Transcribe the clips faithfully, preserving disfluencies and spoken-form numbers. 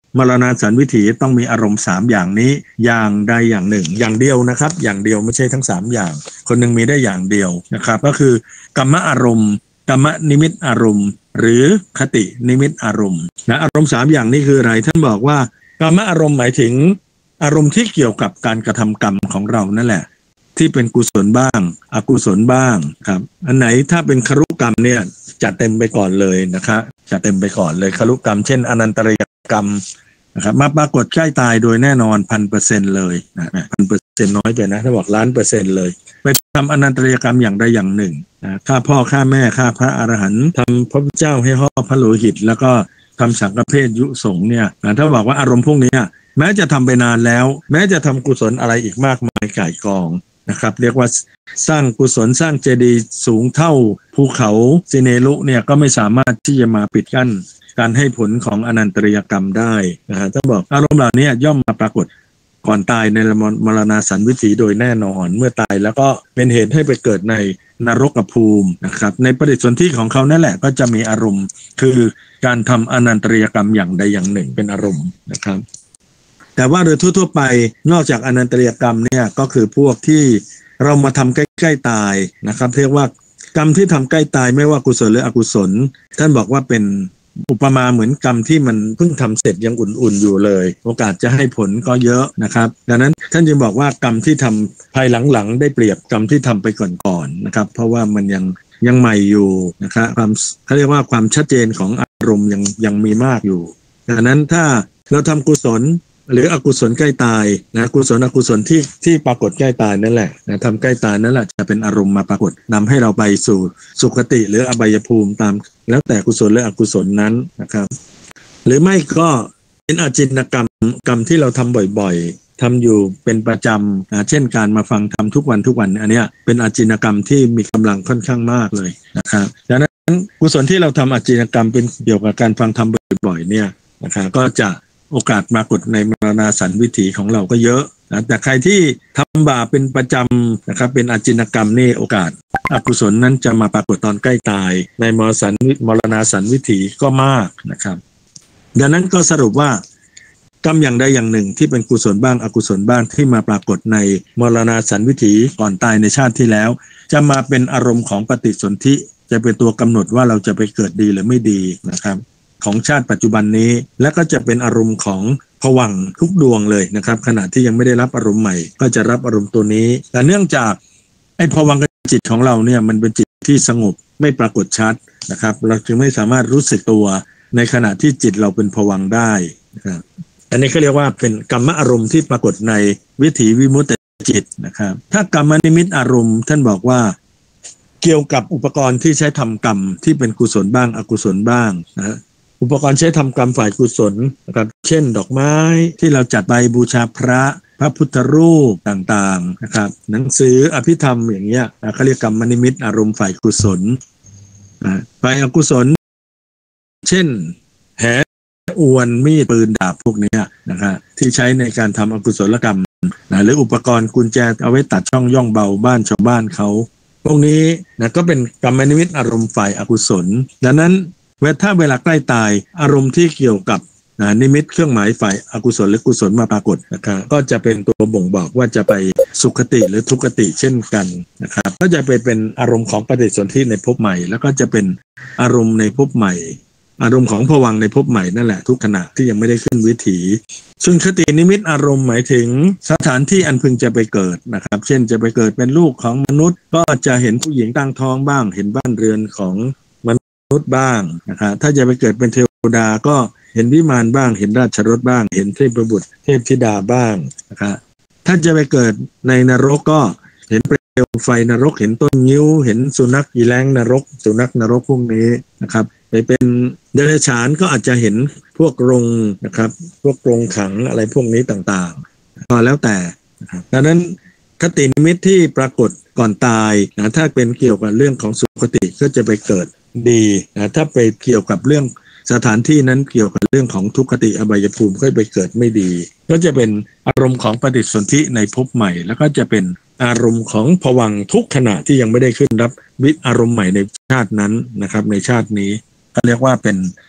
มรณาสันวิถีต้องมีอารมณ์สามอย่างนี้อย่างใดอย่างหนึ่งอย่างเดียวนะครับอย่างเดียวไม่ใช่ทั้งสามอย่างคนหนึ่งมีได้อย่างเดียวนะครับก็คือกรรมอารมณ์กรรมนิมิตอารมณ์หรือคตินิมิตอารมณ์นะอารมณ์สามอย่างนี้คืออะไรท่านบอกว่ากรรมอารมณ์หมายถึงอารมณ์ที่เกี่ยวกับการกระทำกรรมของเรานั่นแหละที่เป็นกุศลบ้างอกุศลบ้างครับอันไหนถ้าเป็นครุกรรมเนี่ยจัดเต็มไปก่อนเลยนะครับจัดเต็มไปก่อนเลยครุกรรมเช่นอนันตริยกรรมนะครับมาปรากฏใกล้ตายโดยแน่นอนพันเปอร์เซ็นต์เลยนะพันเปอร์เซ็นต์น้อยไปนะถ้าบอกล้านเปอร์เซ็นต์เลยไปทำอนันตริยกรรมอย่างใดอย่างหนึ่งนะฆ่าพ่อฆ่าแม่ฆ่าพระอรหันต์ทำพระพุทธเจ้าให้ห่อพระโลหิตแล้วก็ทำสังฆเพศยุสงเนี่ยนะถ้าบอกว่าอารมณ์พวกนี้แม้จะทำไปนานแล้วแม้จะทำกุศลอะไรอีกมากมายก่ายกองนะครับเรียกว่าสร้างกุศลสร้างเจดีย์สูงเท่าภูเขาสิเนรุเนี่ยก็ไม่สามารถที่จะมาปิดกั้นการให้ผลของอนันตริยกรรมได้นะฮะต้องบอกอารมณ์เหล่านี้ย่อมมาปรากฏก่อนตายในมรณาสันวิถีโดยแน่นอนเมื่อตายแล้วก็เป็นเหตุให้ไปเกิดในนรกภูมินะครับในปฏิสนธิของเขานั่นแหละก็จะมีอารมณ์คือการทำอนันตริยกรรมอย่างใดอย่างหนึ่งเป็นอารมณ์นะครับแต่ว่าโดยทั่วๆไปนอกจากอนันตริยกรรมเนี่ยก็คือพวกที่เรามาทำใกล้ๆตายนะครับเรียกว่ากรรมที่ทำใกล้ตายไม่ว่ากุศลหรืออกุศลท่านบอกว่าเป็นอุปมาเหมือนกรรมที่มันเพิ่งทำเสร็จยังอุ่นๆอยู่เลยโอกาสจะให้ผลก็เยอะนะครับดังนั้นท่านจึงบอกว่ากรรมที่ทำภายหลังๆได้เปรียบกรรมที่ทำไปก่อนๆนะครับเพราะว่ามันยังยังใหม่อยู่นะครับความเขาเรียกว่าความชัดเจนของอารมณ์ยังยังมีมากอยู่ดังนั้นถ้าเราทำกุศลหรืออกุศลใกล้ตายนะกุศลอกุศลที่ที่ปรากฏใกล้ตายนั่นแหละนะทำใกล้ตายนั่นแหละจะเป็นอารมณ์มาปรากฏนำให้เราไปสู่สุคติหรืออบายภูมิตามแล้วแต่กุศลหรืออกุศลนั้นนะครับหรือไม่ก็เป็นอาจินกรรมกรรมที่เราทำบ่อยๆทำอยู่เป็นประจำนะเช่นการมาฟังทำทุกวันทุกวันอันนี้เป็นอาจินกรรมที่มีกำลังค่อนข้างมากเลยนะครับดังนั้นกุศลที่เราทำอาจินกรรมเป็นเกี่ยวกับการฟังทำบ่อยๆเนี่ยนะครับก็จะโอกาสปรากฏในมรณาสันวิถีของเราก็เยอะนะแต่ใครที่ทำบาปเป็นประจำนะครับเป็นอาจินกรรมนี่โอกาสอกุศลนั้นจะมาปรากฏตอนใกล้ตายในมรสันมรณาสันวิถีก็มากนะครับดังนั้นก็สรุปว่ากรรมอย่างใดอย่างหนึ่งที่เป็นกุศลบ้างอกุศลบ้างที่มาปรากฏในมรณาสันวิถีก่อนตายในชาติที่แล้วจะมาเป็นอารมณ์ของปฏิสนธิจะเป็นตัวกำหนดว่าเราจะไปเกิดดีหรือไม่ดีนะครับของชาติปัจจุบันนี้และก็จะเป็นอารมณ์ของภวังค์ทุกดวงเลยนะครับขณะที่ยังไม่ได้รับอารมณ์ใหม่ก็จะรับอารมณ์ตัวนี้แต่เนื่องจากไอ้ภวังค์จิตของเราเนี่ยมันเป็นจิตที่สงบไม่ปรากฏชัดนะครับเราจึงไม่สามารถรู้สึกตัวในขณะที่จิตเราเป็นภวังค์ได้นะครับอันนี้เขาเรียกว่าเป็นกรรมอารมณ์ที่ปรากฏในวิถีวิมุตติจิตนะครับถ้ากรรมนิมิตอารมณ์ท่านบอกว่าเกี่ยวกับอุปกรณ์ที่ใช้ทำกรรมที่เป็นกุศลบ้างอกุศลบ้างนะอุปกรณ์ใช้ทำกรรมฝ่ายกุศลนะครับเช่นดอกไม้ที่เราจัดไปบูชาพระพระพุทธรูปต่างๆนะครับหนังสืออภิธรรมอย่างเงี้ยเขาเรียกกรรมนิมิตอารมณ์ฝ่ายกุศลฝ่ายอกุศลเช่นแหอวนมีดปืนดาบพวกนี้นะครับที่ใช้ในการทำอกุศลกรรมนะหรืออุปกรณ์กุญแจเอาไว้ตัดช่องย่องเบาบ้านชาวบ้านเขาพวกนี้นะก็เป็นกรรมนิมิตอารมณ์ฝ่ายอกุศลดังนั้นเวลาถ้าเวลาใกล้ตายอารมณ์ที่เกี่ยวกับนิมิตเครื่องหมายฝ่ายอกุศลหรือกุศลมาปรากฏนะครับก็จะเป็นตัวบ่งบอกว่าจะไปสุคติหรือทุกขติเช่นกันนะครับก็จะเป็นเป็นอารมณ์ของปฏิสนธิในภพใหม่แล้วก็จะเป็นอารมณ์ในภพใหม่อารมณ์ของภวังค์ในภพใหม่นั่นแหละทุกขณะที่ยังไม่ได้ขึ้นวิถีซึ่งคตินิมิตอารมณ์หมายถึงสถานที่อันพึงจะไปเกิดนะครับเช่นจะไปเกิดเป็นลูกของมนุษย์ก็จะเห็นผู้หญิงตั้งท้องบ้างเห็นบ้านเรือนของมนุษย์บ้างนะครับถ้าจะไปเกิดเป็นเทวดาก็เห็นวิมานบ้างเห็นราชรถบ้างเห็นเทพบุตรเทพธิดาบ้างนะครับถ้าจะไปเกิดในนรกก็เห็นเปลวไฟนรกเห็นต้นงิ้วเห็นสุนัขอีแรงนรกสุนัขนรกพวกนี้นะครับไปเป็นเดรัจฉานก็อาจจะเห็นพวกกรงนะครับพวกกรงขังอะไรพวกนี้ต่างๆก็แล้วแต่นะครับดังนั้นคตินิมิตที่ปรากฏก่อนตายนะถ้าเป็นเกี่ยวกับเรื่องของสุคติก็จะไปเกิดดีนะถ้าไปเกี่ยวกับเรื่องสถานที่นั้นเกี่ยวกับเรื่องของทุกขติอบายภูมิก็ไปเกิดไม่ดีก็จะเป็นอารมณ์ของปฏิสนธิในภพใหม่แล้วก็จะเป็นอารมณ์ของภวังค์ทุกขณะที่ยังไม่ได้ขึ้นรับวิอารมณ์ใหม่ในชาตินั้นนะครับในชาตินี้ก็เรียกว่าเป็น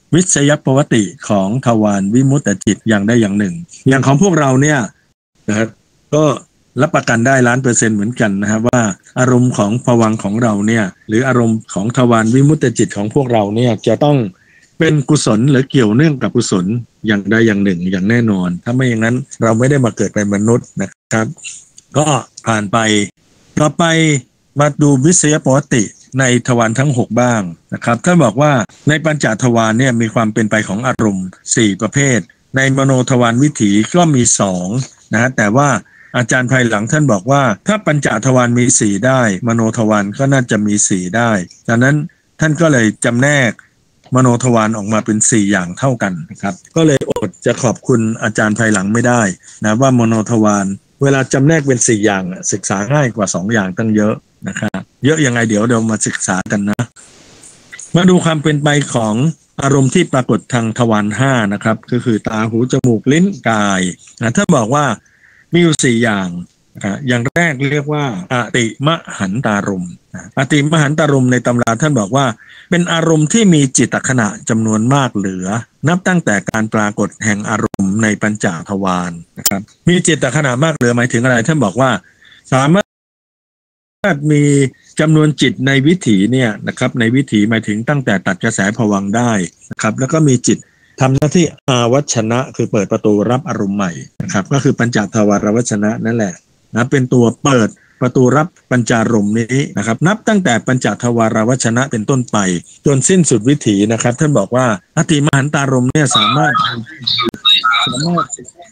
วิสยปวติของทวารวิมุตติจิตอย่างใดอย่างหนึ่งอย่างของพวกเราเนี่ยนะครับก็รับประกันได้ล้านเปอร์เซ็นต์เหมือนกันนะครับว่าอารมณ์ของภวังค์ของเราเนี่ยหรืออารมณ์ของทวารวิมุตติจิตของพวกเราเนี่ยจะต้องเป็นกุศลหรือเกี่ยวเนื่องกับกุศลอย่างใดอย่างหนึ่งอย่างแน่นอนถ้าไม่อย่างนั้นเราไม่ได้มาเกิดเป็นมนุษย์นะครับก็ผ่านไปต่อไปมาดูวิสยปวติในทวารทั้งหกบ้างนะครับท่านบอกว่าในปัญจทวารเนี่ยมีความเป็นไปของอารมณ์สี่ประเภทในมโนทวารวิถีก็มีสองนะฮะแต่ว่าอาจารย์ภายหลังท่านบอกว่าถ้าปัญจทวารมีสี่ได้มโนทวารก็น่าจะมีสี่ได้ดังนั้นท่านก็เลยจำแนกมโนทวารออกมาเป็นสี่อย่างเท่ากันนะครับก็เลยอดจะขอบคุณอาจารย์ภายหลังไม่ได้นะว่ามโนทวารเวลาจำแนกเป็นสี่อย่างศึกษาง่ายกว่าสองอย่างตั้งเยอะนะครับเยอะยังไงเดี๋ยวเรามาศึกษากันนะมาดูความเป็นไปของอารมณ์ที่ปรากฏทางทวารห้านะครับก็คือตาหูจมูกลิ้นกายนะถ้าบอกว่ามีอยู่สี่อย่างนะอย่างแรกเรียกว่าอติมหันตารมณ์อติมหันตารมณ์ในตำราท่านบอกว่าเป็นอารมณ์ที่มีจิตตขณะจำนวนมากเหลือนับตั้งแต่การปรากฏแห่งอารมณ์ในปัญจทวารนะครับมีจิตตขณะมากเหลือหมายถึงอะไรท่านบอกว่าสามารถมีจำนวนจิตในวิถีเนี่ยนะครับในวิถีหมายถึงตั้งแต่ตัดกระแสภวังค์ได้นะครับแล้วก็มีจิตทำหน้าที่อาวัชนะคือเปิดประตูรับอารมณ์ใหม่นะครับก็คือปัญจทวารวัชนะนั่นแหละนะเป็นตัวเปิดประตูรับปัญจารมณ์นี้นะครับนับตั้งแต่ปัญจทวารวัชนะเป็นต้นไปจนสิ้นสุดวิถีนะครับท่านบอกว่าอติมหันตารมณ์เนี่ยสามารถสามารถ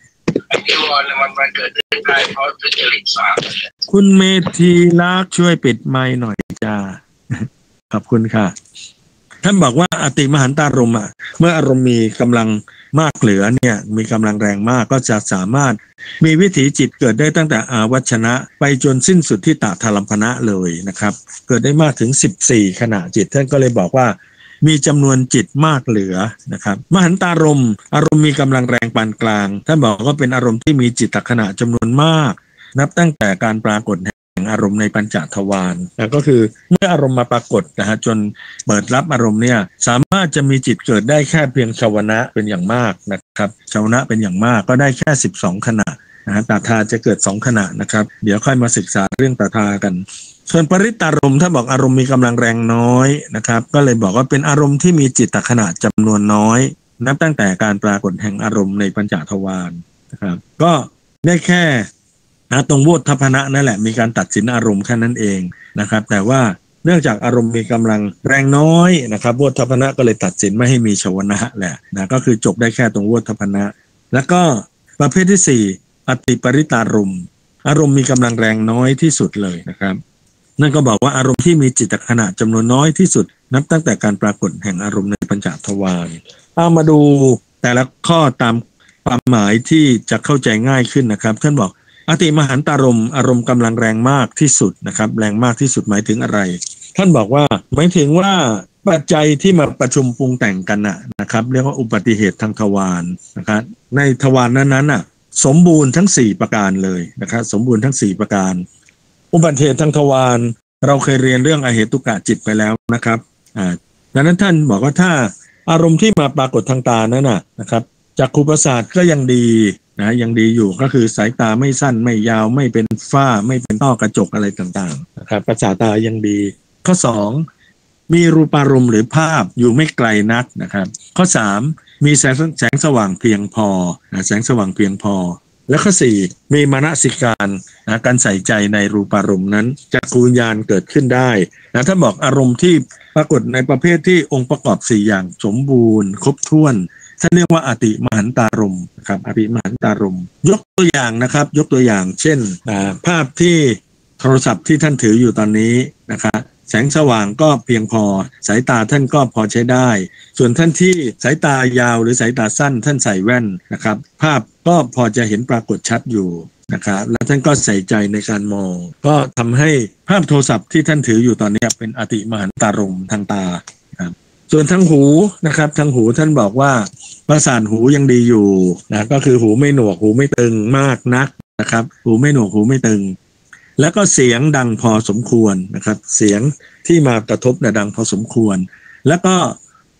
คุณเมธีลักษ์ช่วยปิดไมค์หน่อยจ้าขอบคุณค่ะท่านบอกว่าอติมหันตารมณ์อ่ะเมื่ออารมณ์มีกำลังมากเหลือเนี่ยมีกำลังแรงมากก็จะสามารถมีวิถีจิตเกิดได้ตั้งแต่อาวัชนะไปจนสิ้นสุดที่ตถาลัมพนะเลยนะครับเกิดได้มากถึงสิบสี่ขณะจิตท่านก็เลยบอกว่ามีจำนวนจิตมากเหลือนะครับมหันตารมณ์อารมณ์มีกำลังแรงปานกลางท่านบอกว่าเป็นอารมณ์ที่มีจิตตขณะจำนวนมากนับตั้งแต่การปรากฏแห่งอารมณ์ในปัญจทวารนะก็คือเมื่ออารมณ์มาปรากฏนะฮะจนเปิดรับอารมณ์เนี่ยสามารถจะมีจิตเกิดได้แค่เพียงชาวนะเป็นอย่างมากนะครับชาวนะเป็นอย่างมากก็ได้แค่สิบสองขณะนะฮะตถาจะเกิดสองขณะนะครับเดี๋ยวค่อยมาศึกษาเรื่องตถากันส่วนปริตารมณ์ถ้าบอกอารมณ์มีกำลังแรงน้อยนะครับก็เลยบอกว่าเป็นอารมณ์ที่มีจิตตขณะจำนวนน้อยนับตั้งแต่การปรากฏแห่งอารมณ์ในปัญจทวารนะครับก็ได้แค่นะตรงโวทัพพนะนั่นแหละมีการตัดสินอารมณ์แค่นั้นเองนะครับแต่ว่าเนื่องจากอารมณ์มีกำลังแรงน้อยนะครับโวทัพพนะก็เลยตัดสินไม่ให้มีชวนะแหละนะก็คือจบได้แค่ตรงโวทัพพนะแล้วก็ประเภทที่สี่อติปริตารมณ์อารมณ์มีกำลังแรงน้อยที่สุดเลยนะครับนั่นก็บอกว่าอารมณ์ที่มีจิตตขณะจำนวนน้อยที่สุดนับตั้งแต่การปรากฏแห่งอารมณ์ในปัญจทวารเอามาดูแต่ละข้อตามความหมายที่จะเข้าใจง่ายขึ้นนะครับท่านบอกอติมหันตารมณ์อารมณ์กำลังแรงมากที่สุดนะครับแรงมากที่สุดหมายถึงอะไรท่านบอกว่าหมายถึงว่าปัจจัยที่มาประชุมปรุงแต่งกันน่ะนะครับเรียกว่าอุบัติเหตุทางทวารนะครับในทวารนั้นๆน่ะสมบูรณ์ทั้งสี่ประการเลยนะครับสมบูรณ์ทั้งสี่ประการอุบัติเหตุทางทวารเราเคยเรียนเรื่องอเหตุกะจิตไปแล้วนะครับอ่าดังนั้นท่านบอกว่าถ้าอารมณ์ที่มาปรากฏทางตานั้นน่ะนะครับจักขุประสาทก็ยังดีนะยังดีอยู่ก็คือสายตาไม่สั้นไม่ยาวไม่เป็นฝ้าไม่เป็นต้อกระจกอะไรต่างๆนะครับประสาทตายังดีข้อสองมีรูปารมณ์หรือภาพอยู่ไม่ไกลนักนะครับข้อสามมีแสงแสงสว่างเพียงพอนะแสงสว่างเพียงพอและข้อสี่มีมนสิการนะการใส่ใจในรูปารมณ์นั้นจักขุวิญญาณเกิดขึ้นได้นะถ้าบอกอารมณ์ที่ปรากฏในประเภทที่องค์ประกอบสี่อย่างสมบูรณ์ครบถ้วนท่านเรียกว่าอติมหันตารมณ์นะครับอติมหันตารมณ์ยกตัวอย่างนะครับยกตัวอย่างเช่นภาพที่โทรศัพท์ที่ท่านถืออยู่ตอนนี้นะครับแสงสว่างก็เพียงพอสายตาท่านก็พอใช้ได้ส่วนท่านที่สายตายาวหรือสายตาสั้นท่านใส่แว่นนะครับภาพก็พอจะเห็นปรากฏชัดอยู่นะครับแล้วท่านก็ใส่ใจในการมองก็ทำให้ภาพโทรศัพท์ที่ท่านถืออยู่ตอนนี้เป็นอติมหันตารมณ์ทางตาครับส่วนทางหูนะครับทางหูท่านบอกว่าประสาทหูยังดีอยู่นะก็คือหูไม่หนวกหูไม่ตึงมากนักนะครับหูไม่หนวกหูไม่ตึงแล้วก็เสียงดังพอสมควรนะครับเสียงที่มากระทบเนี่ยดังพอสมควรแล้วก็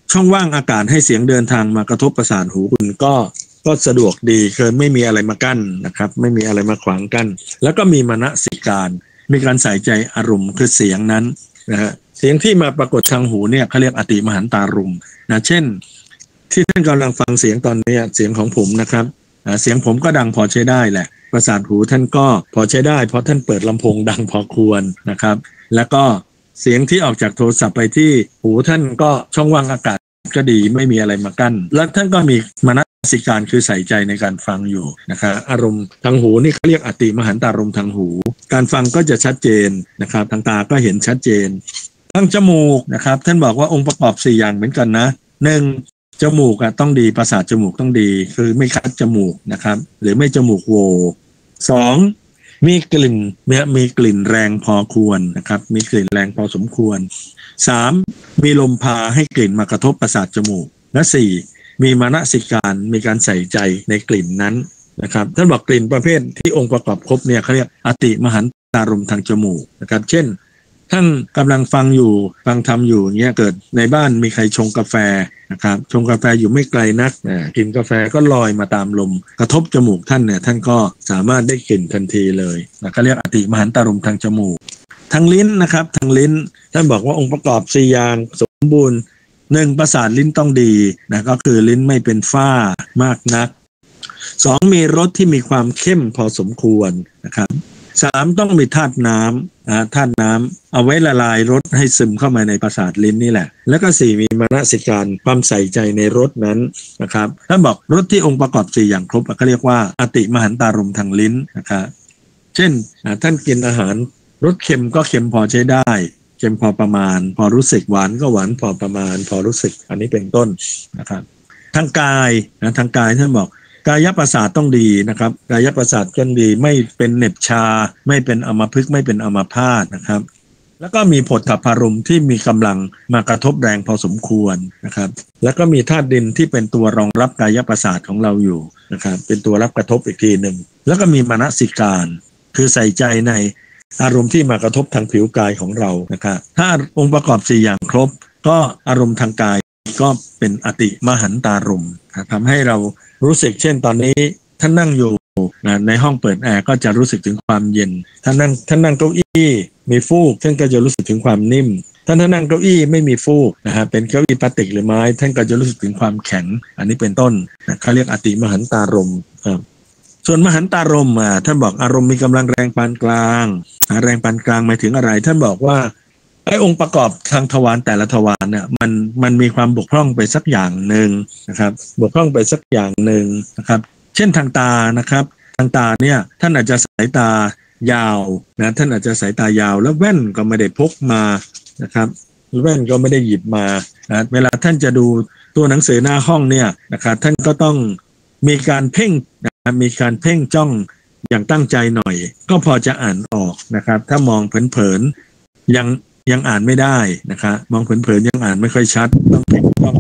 ช่องว่างอากาศให้เสียงเดินทางมากระทบประสาทหูคุณก็ก็สะดวกดีคือไม่มีอะไรมากั้นนะครับไม่มีอะไรมาขวางกั้นแล้วก็มีมนสิการมีการใส่ใจอารมณ์คือเสียงนั้นนะฮะเสียงที่มาปรากฏทางหูเนี่ยเขาเรียกอติมหันตารมณ์นะเช่นที่ท่านกำลังฟังเสียงตอนนี้เสียงของผมนะครับเสียงผมก็ดังพอใช้ได้แหละประสาทหูท่านก็พอใช้ได้เพราะท่านเปิดลำโพงดังพอควรนะครับแล้วก็เสียงที่ออกจากโทรศัพท์ไปที่หูท่านก็ช่องว่างอากาศก็ดีไม่มีอะไรมากั้นแล้วท่านก็มีมนสิการคือใส่ใจในการฟังอยู่นะครับอารมณ์ทางหูนี่เขาเรียกอติมหันตารมณ์ทางหูการฟังก็จะชัดเจนนะครับทางตาก็เห็นชัดเจนทางจมูกนะครับท่านบอกว่าองค์ประกอบสี่อย่างเหมือนกันนะหนึ่งจมูกต้องดีประสาทจมูกต้องดีคือไม่คัดจมูกนะครับหรือไม่จมูกโหว่สองมีกลิ่นมีมีกลิ่นแรงพอควรนะครับมีกลิ่นแรงพอสมควรสามมีลมพาให้กลิ่นมากระทบประสาทจมูกและสี่มีมนสิการมีการใส่ใจในกลิ่นนั้นนะครับท่านบอกกลิ่นประเภทที่องค์ประกอบครบเนี่ยเขาเรียกอติมหันตารมณ์ทางจมูกนะครับเช่นท่านกำลังฟังอยู่ฟังทำอยู่เงี้ยเกิดในบ้านมีใครชงกาแฟนะครับชงกาแฟอยู่ไม่ไกลนักกลิ่นกาแฟก็ลอยมาตามลมกระทบจมูกท่านเนี่ยท่านก็สามารถได้กลิ่นทันทีเลยนะเขาเรียกอติมหันตารมณ์ทางจมูกทางลิ้นนะครับทางลิ้นท่านบอกว่าองค์ประกอบสี่อย่างสมบูรณ์หนึ่งประสาทลิ้นต้องดีนะก็คือลิ้นไม่เป็นฝ้ามากนักสองมีรสที่มีความเข้มพอสมควรนะครับสามต้องมีธาตุน้ำนะธาตุน้ำเอาไว้ละลายรสให้ซึมเข้ามาในประสาทลิ้นนี่แหละแล้วก็สี่มีมนสิการความใส่ใจในรสนั้นนะครับท่านบอกรสที่องค์ประกอบสี่อย่างครบก็เรียกว่าอติมหันตารมณ์ทางลิ้นนะครับเช่นท่านกินอาหารรสเค็มก็เค็มพอใช้ได้เค็มพอประมาณพอรู้สึกหวานก็หวานพอประมาณพอรู้สึกอันนี้เป็นต้นนะครับทางกายนะทางกายท่านบอกกายประสาทต้องดีนะครับกายประสาทต้องดีไม่เป็นเหน็บชาไม่เป็นอัมพฤกษ์ไม่เป็นอัมพาตนะครับแล้วก็มีโผฏฐัพพารมณ์ที่มีกำลังมากระทบแรงพอสมควรนะครับแล้วก็มีธาตุดินที่เป็นตัวรองรับกายประสาทของเราอยู่นะครับเป็นตัวรับกระทบอีกทีหนึ่งแล้วก็มีมนสิการคือใส่ใจในอารมณ์ที่มากระทบทางผิวกายของเรานะครับถ้าองค์ประกอบสี่อย่างครบก็อารมณ์ทางกายก็เป็นอติมหันตารมณ์ทำให้เรารู้สึกเช่นตอนนี้ท่านนั่งอยู่ในห้องเปิดแอร์ก็จะรู้สึกถึงความเย็นท่านนั่งท่านนั่งเก้าอี้มีฟูกท่านก็จะรู้สึกถึงความนิ่มท่านท่านนั่งเก้าอี้ไม่มีฟูกนะฮะเป็นเก้าอี้พลาสติกหรือไม้ท่านก็จะรู้สึกถึงความแข็งอันนี้เป็นต้นนะเขาเรียกอติมหันตารมณ์ครับส่วนมหันตารมณ์อ่ะท่านบอกอารมณ์มีกำลังแรงปานกลางแรงปานกลางหมายถึงอะไรท่านบอกว่าไอ้องค์ประกอบทางทวารแต่ละทวารเนี่ยมันมันมีความบกพร่องไปสักอย่างหนึ่งนะครับบกพร่องไปสักอย่างหนึ่งนะครับเช่นทางตานะครับทางตาเนี่ยท่านอาจจะสายตายาวนะท่านอาจจะสายตายาวแล้วแว่นก็ไม่ได้พกมานะครับแว่นก็ไม่ได้หยิบมานะเวลาท่านจะดูตัวหนังสือหน้าห้องเนี่ยนะครับท่านก็ต้องมีการเพ่งนะมีการเพ่งจ้องอย่างตั้งใจหน่อยก็พอจะอ่านออกนะครับถ้ามองเผินๆยังยังอ่านไม่ได้นะครับมองเผินๆยังอ่านไม่ค่อยชัดต้องเพ่งจ้อง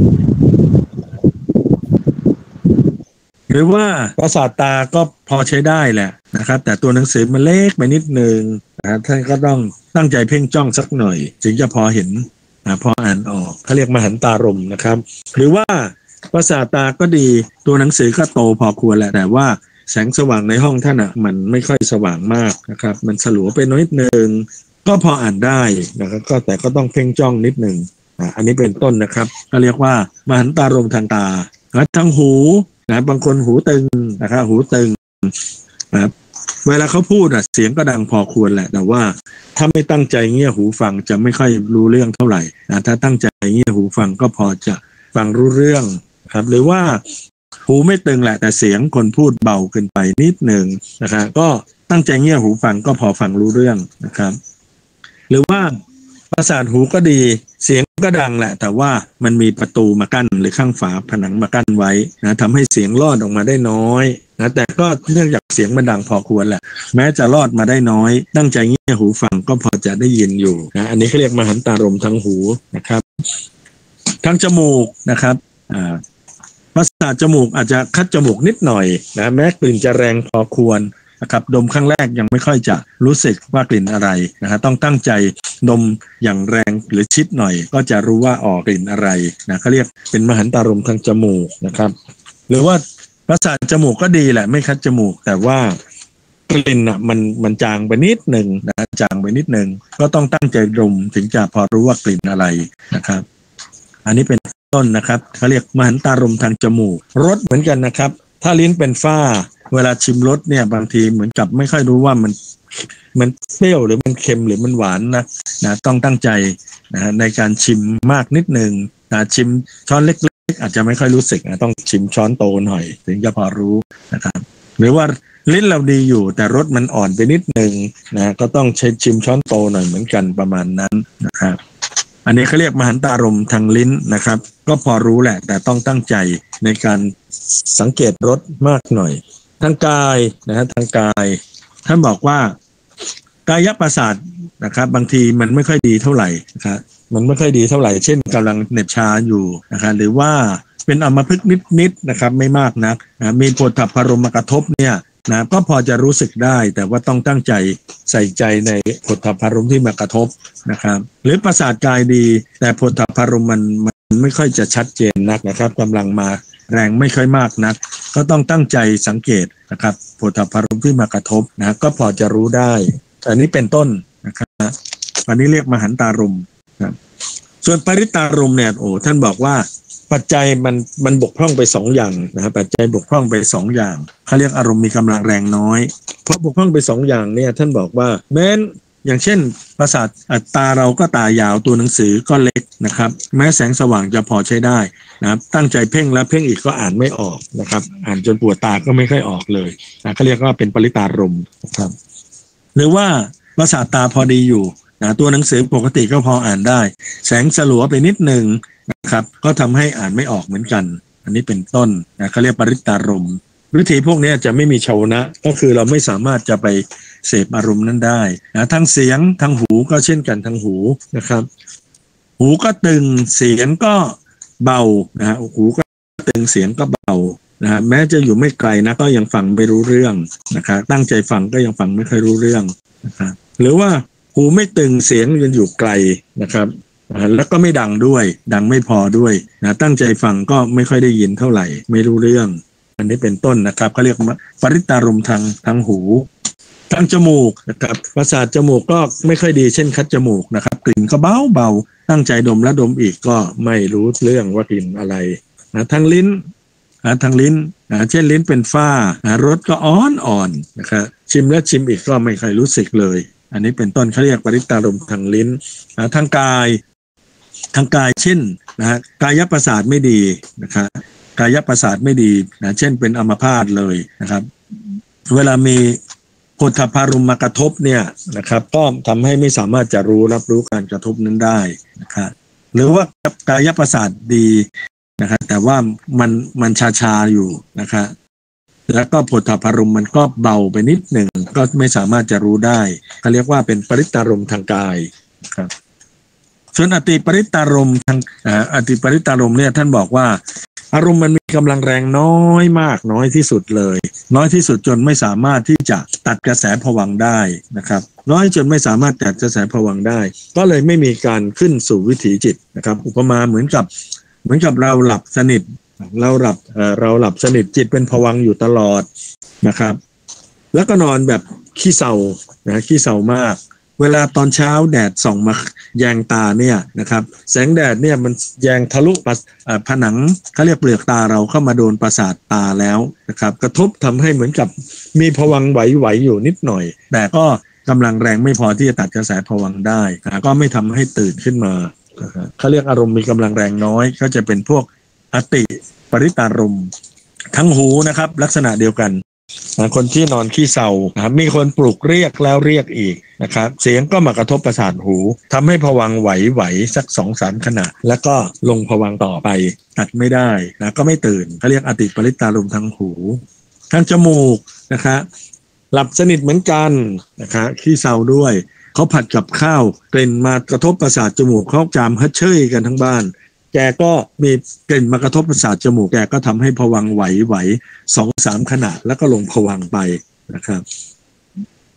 หรือว่าประสาทตาก็พอใช้ได้แหละนะครับแต่ตัวหนังสือมันเล็กไปนิดนึงนะท่านก็ต้องตั้งใจเพ่งจ้องสักหน่อยถึงจะพอเห็นนะพออ่านออกเขาเรียกมหันตารมณ์นะครับหรือว่าประสาทตาก็ดีตัวหนังสือก็โตพอควรแหละแต่ว่าแสงสว่างในห้องท่านอ่ะมันไม่ค่อยสว่างมากนะครับมันสลัวไปน้อยนึงก็พออ่านได้นะครับก็แต่ก็ต้องเพ่งจ้องนิดนึงอ่ะอันนี้เป็นต้นนะครับก็เรียกว่ามหันตารมณ์ทางตาและทางหูนะบางคนหูตึงนะครับหูตึงนะครับเวลาเขาพูดอ่ะเสียงก็ดังพอควรแหละแต่ว่าถ้าไม่ตั้งใจเงี่ยหูฟังจะไม่ค่อยรู้เรื่องเท่าไหร่นะถ้าตั้งใจเงี่ยหูฟังก็พอจะฟังรู้เรื่องครับหรือว่าหูไม่ตึงแหละแต่เสียงคนพูดเบาเกินไปนิดหนึ่งนะครับก็ตั้งใจเงี่ยหูฟังก็พอฟังรู้เรื่องนะครับหรือว่าประสาทหูก็ดีเสียงก็ดังแหละแต่ว่ามันมีประตูมากั้นหรือข้างฝาผนังมากั้นไว้นะทำให้เสียงรอดออกมาได้น้อยนะแต่ก็เนื่องจากเสียงมันดังพอควรแหละแม้จะรอดมาได้น้อยตั้งใจเงี่ยหูฟังก็พอจะได้ยินอยู่นะอันนี้เขาเรียกมหันตารมณ์ทางหูนะครับทางจมูกนะครับอ่าประสาทจมูกอาจจะคัดจมูกนิดหน่อยนะแม้กลิ่นจะแรงพอควรนะครับดมครั้งแรกยังไม่ค่อยจะรู้สึกว่ากลิ่นอะไรนะฮะต้องตั้งใจดมอย่างแรงหรือชิดหน่อยก็จะรู้ว่าออกกลิ่นอะไรนะเขาเรียกเป็นมหันตารมณ์ทางจมูกนะครับหรือว่าประสาทจมูกก็ดีแหละไม่คัดจมูกแต่ว่ากลิ่นอ่ะมันมันจางไปนิดหนึ่งนะจางไปนิดหนึ่งก็ต้องตั้งใจดมถึงจะพอรู้ว่ากลิ่นอะไรนะครับอันนี้เป็นต้นนะครับเขาเรียกมหันตารมณ์ทางจมูกรสเหมือนกันนะครับถ้าลิ้นเป็นฝ้าเวลาชิมรสเนี่ยบางทีเหมือนกับไม่ค่อยรู้ว่ามันมันเปรี้ยวหรือมันเค็มหรือมันหวานนะนะต้องตั้งใจนะในการชิมมากนิดหนึ่งนะชิมช้อนเล็กๆอาจจะไม่ค่อยรู้สึกนะต้องชิมช้อนโตหน่อยถึงจะพอรู้นะครับหรือว่าลิ้นเราดีอยู่แต่รสมันอ่อนไปนิดหนึ่งนะก็ต้องใช้ชิมช้อนโตหน่อยเหมือนกันประมาณนั้นนะครับอันนี้เขาเรียกมหันตารมณ์ทางลิ้นนะครับก็พอรู้แหละแต่ต้องตั้งใจในการสังเกตรสมากหน่อยทางกายนะฮะทางกายท่านบอกว่ากายประสาทนะครับบางทีมันไม่ค่อยดีเท่าไหร่นะครับมันไม่ค่อยดีเท่าไหร่เช่นกำลังเหน็บชาอยู่นะครับหรือว่าเป็นอัมพฤกษ์นิดๆนะครับไม่มากนักนะมีโผฏฐัพพารมณ์มากระทบเนี่ยนะก็พอจะรู้สึกได้แต่ว่าต้องตั้งใจใส่ใจในโผฏฐัพพารมณ์ที่มากระทบนะครับหรือประสาทกายดีแต่โผฏฐัพพารมณ์มันมันไม่ค่อยจะชัดเจนนักนะครับกำลังมาแรงไม่ค่อยมากนักก็ต้องตั้งใจสังเกตนะครับโผฏฐัพพารมณ์ที่มากระทบนะก็พอจะรู้ได้อันนี้เป็นต้นนะครับอันนี้เรียกมหันตารมณ์นะส่วนปริตารมณ์เนี่ยโอ้ท่านบอกว่าปัจจัยมันมันบกพร่องไปสองอย่างนะครับปัจจัยบกพร่องไปสองอย่างเขาเรียกอารมณ์มีกำลังแรงน้อยเพราะบกพร่องไปสองอย่างเนี่ยท่านบอกว่าแม้นอย่างเช่นประสาทตาเราก็ตายาวตัวหนังสือก็เล็กนะครับแม้แสงสว่างจะพอใช้ได้นะครับตั้งใจเพ่งแล้วเพ่งอีกก็อ่านไม่ออกนะครับอ่านจนปวดตาก็ไม่ค่อยออกเลยนะเขาเรียกว่าเป็นปริตารมณ์นะครับหรือว่าประสาทตาพอดีอยู่นะตัวหนังสือปกติก็พออ่านได้แสงสลัวไปนิดหนึ่งนะครับก็ทำให้อ่านไม่ออกเหมือนกันอันนี้เป็นต้นนะเขาเรียกปริตารมณ์วิธีพวกนี้จะไม่มีชาวนะก็คือเราไม่สามารถจะไปเสพอารมณ์นั้นได้นะทั้งเสียงทั้งหูก็เช่นกันทั้งหูนะครับหูก็ตึงเสียงก็เบานะฮะหูก็ตึงเสียงก็เบานะฮะแม้จะอยู่ไม่ไกลนะก็ยังฟังไม่รู้เรื่องนะครับตั้งใจฟังก็ยังฟังไม่ค่อยรู้เรื่องนะครับหรือว่าหูไม่ตึงเสียงยังอยู่ไกลนะครับแล้วก็ไม่ดังด้วยดังไม่พอด้วยนะตั้งใจฟังก็ไม่ค่อยได้ยินเท่าไหร่ไม่รู้เรื่องอันนี้เป็นต้นนะครับเขาเรียกปริตารมณ์ทางทางหูทางจมูกนะครับประสาทจมูกก็ไม่ค่อยดีเช่นคัดจมูกนะครับกลิ่นก็เบาเบาตั้งใจดมและดมอีกก็ไม่รู้เรื่องว่ากลิ่นอะไรนะทางลิ้นนะทางลิ้นนะเช่นลิ้นเป็นฝ้านะรสก็อ่อนอ่อนนะครับชิมแล้วชิมอีกก็ไม่ค่อยรู้สึกเลยอันนี้เป็นต้นเขาเรียกปริตารมณ์ทางลิ้นนะทางกายทางกายเช่นนะฮะกายประสาทไม่ดีนะครับกายประสาทไม่ดีนะเช่นเป็นอัมพาตเลยนะครับเวลามีโผฏฐัพพารมณ์มากระทบเนี่ยนะครับก็ทำให้ไม่สามารถจะรู้รับรู้การกระทบนั้นได้นะครับหรือว่ากายประสาทดีนะครับแต่ว่ามันมันชาชาอยู่นะครับแล้วก็โผฏฐัพพารมณ์มันก็เบาไปนิดหนึ่งก็ไม่สามารถจะรู้ได้เขาเรียกว่าเป็นปริตารมณ์ทางกายนะครับส่วนอติปริตารมณ์ทางอติปริตารมณ์เนี่ยท่านบอกว่าอารมณ์มันมีกำลังแรงน้อยมากน้อยที่สุดเลยน้อยที่สุดจนไม่สามารถที่จะตัดกระแสภวังค์ได้นะครับน้อยจนไม่สามารถตัดกระแสภวังค์ได้ก็เลยไม่มีการขึ้นสู่วิถีจิตนะครับอุปมาเหมือนกับเหมือนกับเราหลับสนิทเราหลับเอ่อเราหลับสนิทจิตเป็นภวังค์อยู่ตลอดนะครับแล้วก็นอนแบบขี้เศร้านะขี้เศร้ามากเวลาตอนเช้าแดดส่องมาแยงตาเนี่ยนะครับแสงแดดเนี่ยมันแยงทะลุผนังเขาเรียกเปลือกตาเราเข้ามาโดนประสาทตาแล้วนะครับกระทบทำให้เหมือนกับมีภวังค์ไหวๆอยู่นิดหน่อยแต่ก็กำลังแรงไม่พอที่จะตัดกระแสภวังค์ได้ก็ไม่ทำให้ตื่นขึ้นมาเขาเรียกอารมณ์มีกำลังแรงน้อยก็จะเป็นพวกอติปริตารมณ์ทั้งหูนะครับลักษณะเดียวกันคนที่นอนขี้เศร้านะครับมีคนปลุกเรียกแล้วเรียกอีกนะครับเสียงก็มากระทบประสาทหูทำให้ภวังค์ไหวๆสัก สองถึงสาม ขณะแล้วก็ลงภวังค์ต่อไปตัดไม่ได้นะก็ไม่ตื่นเขาเรียกอติปริตารมณ์ทางหูทางจมูกนะครับหลับสนิทเหมือนกันนะครับขี้เศร้าด้วยเขาผัดกับข้าวกลิ่นมากระทบประสาทจมูกเขาจามฮัดเชยกันทั้งบ้านแกก็มีกลิ่นมากระทบประสาทจมูกแกก็ทำให้ภวังค์ไหวๆ สองถึงสาม ขณะแล้วก็ลงภวังค์ไปนะครับ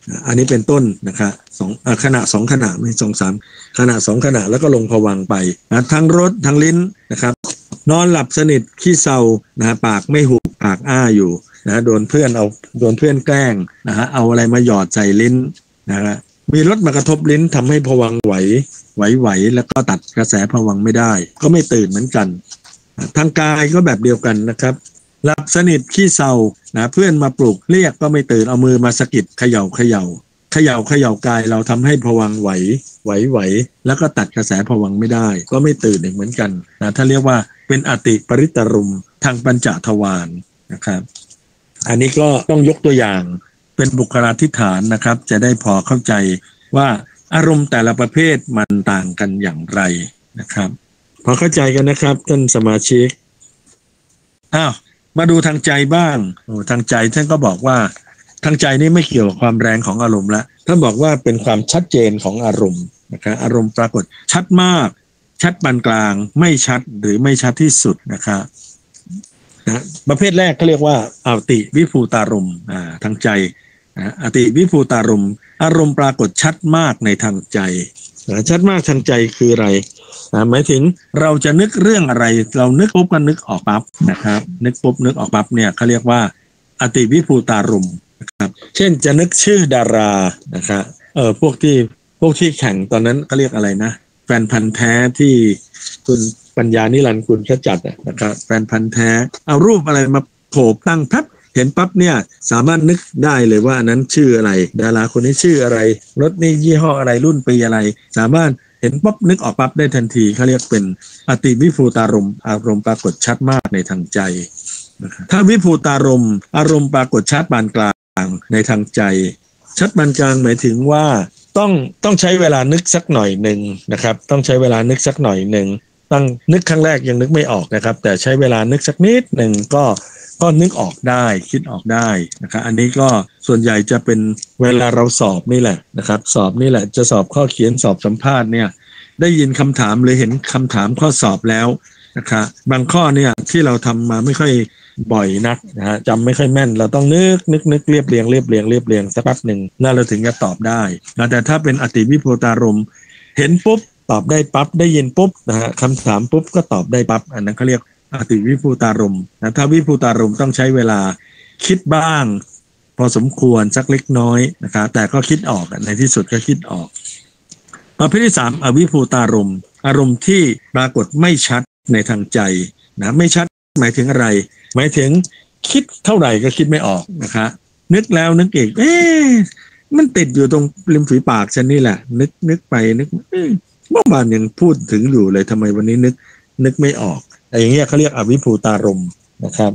อันนี้เป็นต้นนะคะสองขณะสองขณะไม่สองสามขณะสองขณะแล้วก็ลงภวังค์ไปนะทั้งรสทั้งลิ้นนะครับนอนหลับสนิทขี้เศร้านะปากไม่หุบปากอ้าอยู่นะโดนเพื่อนเอาโดนเพื่อนแกล้งนะฮะเอาอะไรมาหยอดใส่ลิ้นนะฮะมีรสมากระทบลิ้นทำให้ภวังค์ไหวไหวไหวแล้วก็ตัดกระแสภวังค์ไม่ได้ก็ไม่ตื่นเหมือนกันทางกายก็แบบเดียวกันนะครับหลับสนิทขี้เศร้านะเพื่อนมาปลุกเรียกก็ไม่ตื่นเอามือมาสะกิดเขย่าเขย่าเขย่าเขย่ากายเราทำให้ภวังค์ไหวไหวไหวแล้วก็ตัดกระแสภวังค์ไม่ได้ก็ไม่ตื่นอีกเหมือนกันนะถ้าเรียกว่าเป็นอติปริตรุมทางปัญจทวารนะครับอันนี้ก็ต้องยกตัวอย่างเป็นบุคลาธิฐานนะครับจะได้พอเข้าใจว่าอารมณ์แต่ละประเภทมันต่างกันอย่างไรนะครับพอเข้าใจกันนะครับท่านสมาชิกอ้าวมาดูทางใจบ้างโอ้ทางใจท่านก็บอกว่าทางใจนี่ไม่เกี่ยวกับความแรงของอารมณ์ละท่านบอกว่าเป็นความชัดเจนของอารมณ์นะครับอารมณ์ปรากฏชัดมากชัดปานกลางไม่ชัดหรือไม่ชัดที่สุดนะครับนะประเภทแรกเขาเรียกว่าอติวิภูตารมณ์อ่าทางใจนะอติวิภูตารมณ์อารมณ์ปรากฏชัดมากในทางใจนะชัดมากทางใจคืออะไรนะหมายถึงเราจะนึกเรื่องอะไรเรานึกปุ๊บก็นึกออกปั๊บนะครับนึกปุ๊บนึกออกปั๊บเนี่ยเขาเรียกว่าอติวิภูตารมณ์นะครับเช่นจะนึกชื่อดารานะครับเออพวกที่พวกที่แข่งตอนนั้นเขาเรียกอะไรนะแฟนพันธ์แท้ที่คุณปัญญานิรันดร์กุลขจัดนะครับแฟนพันธ์แท้เอารูปอะไรมาโผล่ตั้งพับเห็นปั๊บเนี่ยสามารถนึกได้เลยว่าอันนั้นชื่ออะไรดาราคนนี้ชื่ออะไรรถนี่ยี่ห้ออะไรรุ่นปีอะไรสามารถเห็นปั๊บนึกออกปั๊บได้ทันทีเขาเรียกเป็นอติวิภูตารมณ์อารมณ์ปรากฏชัดมากในทางใจถ้าวิภูตารมณ์อารมณ์ปรากฏชัดปานกลางในทางใจชัดปานกลางหมายถึงว่าต้องต้องใช้เวลานึกสักหน่อยหนึ่งนะครับต้องใช้เวลานึกสักหน่อยหนึ่งตั้งนึกครั้งแรกยังนึกไม่ออกนะครับแต่ใช้เวลานึกสักนิดหนึ่งก็ก็นึกออกได้คิดออกได้นะครับอันนี้ก็ส่วนใหญ่จะเป็นเวลาเราสอบนี่แหละนะครับสอบนี่แหละจะสอบข้อเขียนสอบสัมภาษณ์เนี่ยได้ยินคำถามหรือเห็นคำถามข้อสอบแล้วนะครับบางข้อเนี่ยที่เราทำมาไม่ค่อยบ่อยนักนะฮะจำไม่ค่อยแม่นเราต้องนึกนึกนึกเรียบเรียงเรียบเรียงเรียบเรียงสักแป๊บหนึ่งน่าเราถึงจะตอบได้นะแต่ถ้าเป็นอติวิภูตารมณ์เห็นปุ๊บตอบได้ปั๊บได้ยินปุ๊บนะฮะคำถามปุ๊บก็ตอบได้ปั๊บอันนั้นเขาเรียกอติวิภูตารมณ์นะถ้าวิภูตารมณ์ต้องใช้เวลาคิดบ้างพอสมควรสักเล็กน้อยนะครับแต่ก็คิดออกในที่สุดก็คิดออกประเภทที่สามอวิภูตารมณ์อารมณ์ที่ปรากฏไม่ชัดในทางใจนะไม่ชัดหมายถึงอะไรหมายถึงคิดเท่าไหร่ก็คิดไม่ออกนะคะนึกแล้วนึกอีกเอ๊ะมันติดอยู่ตรงริมฝีปากฉันนี่แหละนึกนึกไปนึกเมื่อวานยังพูดถึงอยู่เลยทำไมวันนี้นึกนึกไม่ออกอย่างเงี้ยเขาเรียกอวิภูตารมณ์นะครับ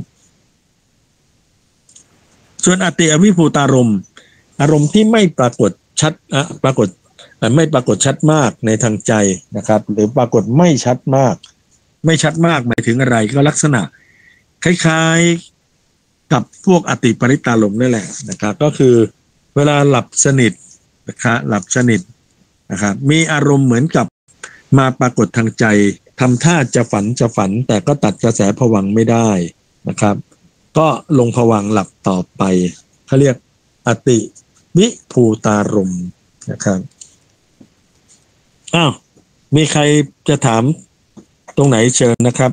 ส่วนอติอวิภูตารมณ์อารมณ์ที่ไม่ปรากฏชัดอะปรากฏไม่ปรากฏชัดมากในทางใจนะครับหรือปรากฏไม่ชัดมากไม่ชัดมากหมายถึงอะไรก็ลักษณะคล้ายๆกับพวกอติปริตารมณ์นั่นแหละนะครับก็คือเวลาหลับสนิทนะครับหลับสนิทนะครับมีอารมณ์เหมือนกับมาปรากฏทางใจทำท่าจะฝันจะฝันแต่ก็ตัดกระแสภวังค์ไม่ได้นะครับก็ลงภวังค์หลับต่อไปเขาเรียกอติวิภูตารมณ์นะครับอ้าวมีใครจะถามตรงไหนเชิญนะครับ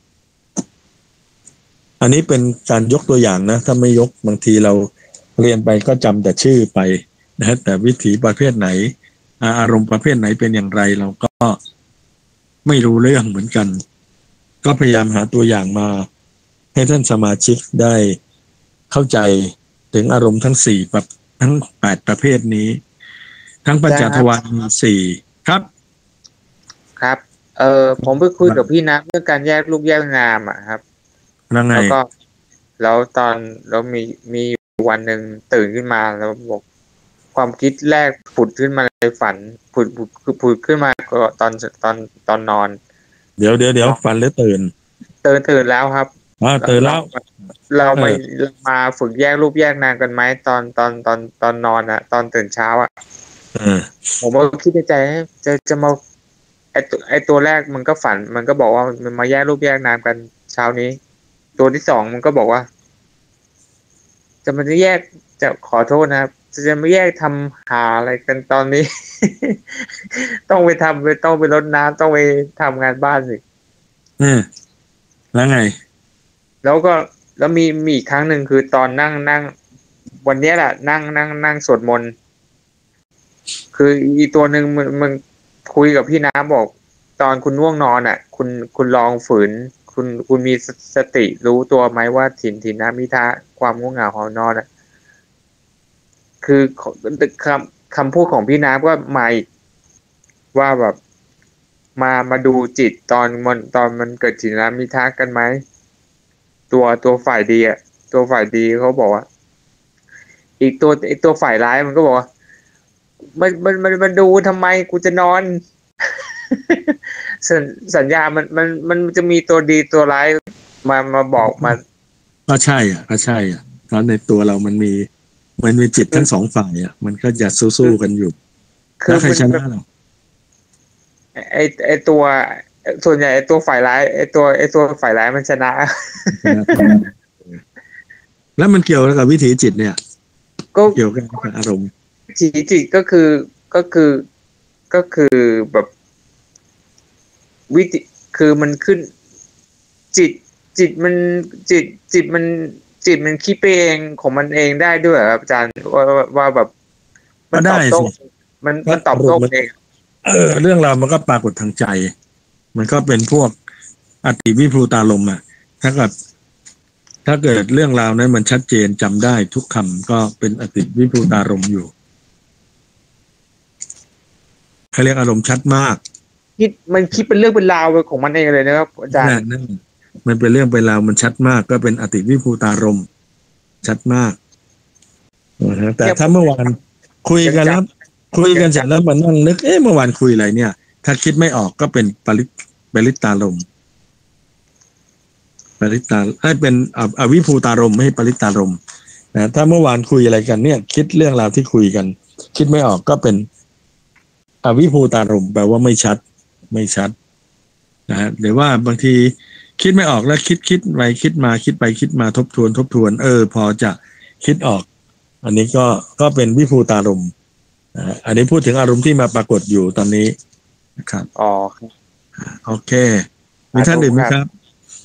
อันนี้เป็นการยกตัวอย่างนะถ้าไม่ยกบางทีเราเรียนไปก็จำแต่ชื่อไปนะแต่วิถีประเภทไหนอารมณ์ประเภทไหนเป็นอย่างไรเราก็ไม่รู้เรื่องเหมือนกันก็พยายามหาตัวอย่างมาให้ท่านสมาชิกได้เข้าใจถึงอารมณ์ทั้งสี่แบบทั้งแปดประเภทนี้ทั้งปัญจทวารมีสี่ครับครับเออผมไปคุยกับพี่นะเรื่องการแยกรูปแยกนามอ่ะครับแล้วก็แล้วตอนแล้วมีมีวันหนึ่งตื่นขึ้นมาแล้วบอกความคิดแรกผุดขึ้นมาในฝันผุดคือผุดขึ้นมาก็ตอนตอนตอนนอนเดี๋ยวเดี๋ยวเดี๋ยวฝันหรือตื่นตื่นตื่นแล้วครับอ่าตื่นแล้วเราไปมาฝึกแยกรูปแยกนามกันไหมตอนตอนตอนตอนนอนอ่ะตอนตื่นเช้าอ่ะผมก็คิดในใจจะจะมาไอตัวไอตัวแรกมันก็ฝันมันก็บอกว่ามันมาแยกรูปแยกนามกันเช้านี้ตัวที่สองมันก็บอกว่าจะมันจะแยกจะขอโทษนะครับจะไม่แยกทำหาอะไรกันตอนนี้ ต้องไปทำไปต้องไปรดน้ำต้องไปทำงานบ้านสิเออแล้วไงแล้วก็แล้วมีมีอีกครั้งหนึ่งคือตอนนั่งนั่งวันนี้แหละนั่งนั่งนั่งสวดมนต์คืออีตัวหนึ่งมันมันคุยกับพี่น้ำบอกตอนคุณง่วงนอนอ่ะ คุณคุณลองฝืนคุณคุณมีสติรู้ตัวไหมว่าถิ่นถิ่นน้ำมิทาความง่วงเหงาของนอนอ่ะคือคำคำพูดของพี่น้ำก็มาอีกว่าแบบมามาดูจิตตอนมันตอนมันเกิดถิ่นน้ำมิทากันไหมตัวตัวฝ่ายดีอ่ะตัวฝ่ายดีเขาบอกว่าอีกตัวอีกตัวฝ่ายร้ายมันก็บอกว่ามันมันมันมันดูทำไมกูจะนอน สัญสัญญามันมันมันจะมีตัวดีตัวร้ายมามาบอกมาก็ใช่อ่ะก็ใช่อ่ะเพราะในตัวเรามันมีมันมีจิตทั้งสองฝ่ายอ่ะมันก็จะสู้ๆกันอยู่แล้วใครชนะหรอไอไอตัวส่วนใหญ่ไอตัวฝ่ายร้ายไอตัวไอตัวฝ่ายร้ายมันชนะแล้วมันเกี่ยวกับวิถีจิตเนี่ยก็เกี่ยวกับอารมณ์วิถีจิตก็คือก็คือก็คือแบบวิธีคือมันขึ้นจิตจิตมันจิตจิตมันจิตมันคิดไปเองของมันเองได้ด้วยครับอาจารย์ว่าว่าแบบมันตอบโต้มันมันตอบโต้เองเออเรื่องราวมันก็ปรากฏทางใจมันก็เป็นพวกอติวิภูตารมณ์อ่ะถ้าเกิดถ้าเกิดเรื่องราวนั้นมันชัดเจนจำได้ทุกคำก็เป็นอติวิภูตารมณ์อยู่เขาเรียกอารมณ์ชัดมากคิดมันคิดเป็นเรื่องเป็นราวของมันเองเลยนะครับอาจารย์นั่นมันเป็นเรื่องเป็นราวมันชัดมากก็เป็นอติวิภูตารมณ์ชัดมากแต่ถ้าเมื่อวานคุยกันแล้วคุยกันเสร็จแล้วมันนั่งนึกเอ๊ะเมื่อวานคุยอะไรเนี่ยถ้าคิดไม่ออกก็เป็นปริปริตารมณ์ปริตาให้เป็นอวิภูตารมณ์ไม่ให้ปริตารมณ์นะถ้าเมื่อวานคุยอะไรกันเนี่ยคิดเรื่องราวที่คุยกันคิดไม่ออกก็เป็นอวิภูตารมณ์แปลว่าไม่ชัดไม่ชัดนะฮะหรือว่าบางทีคิดไม่ออกแล้วคิดคิดไปคิดมาคิดไปคิดมาทบทวนทบทวนเออพอจะคิดออกอันนี้ก็ก็เป็นวิภูตารมณ์นะอันนี้พูดถึงอารมณ์ที่มาปรากฏอยู่ตอนนี้นะครับอ๋อโอเคมีท่านอื่นไหมครับ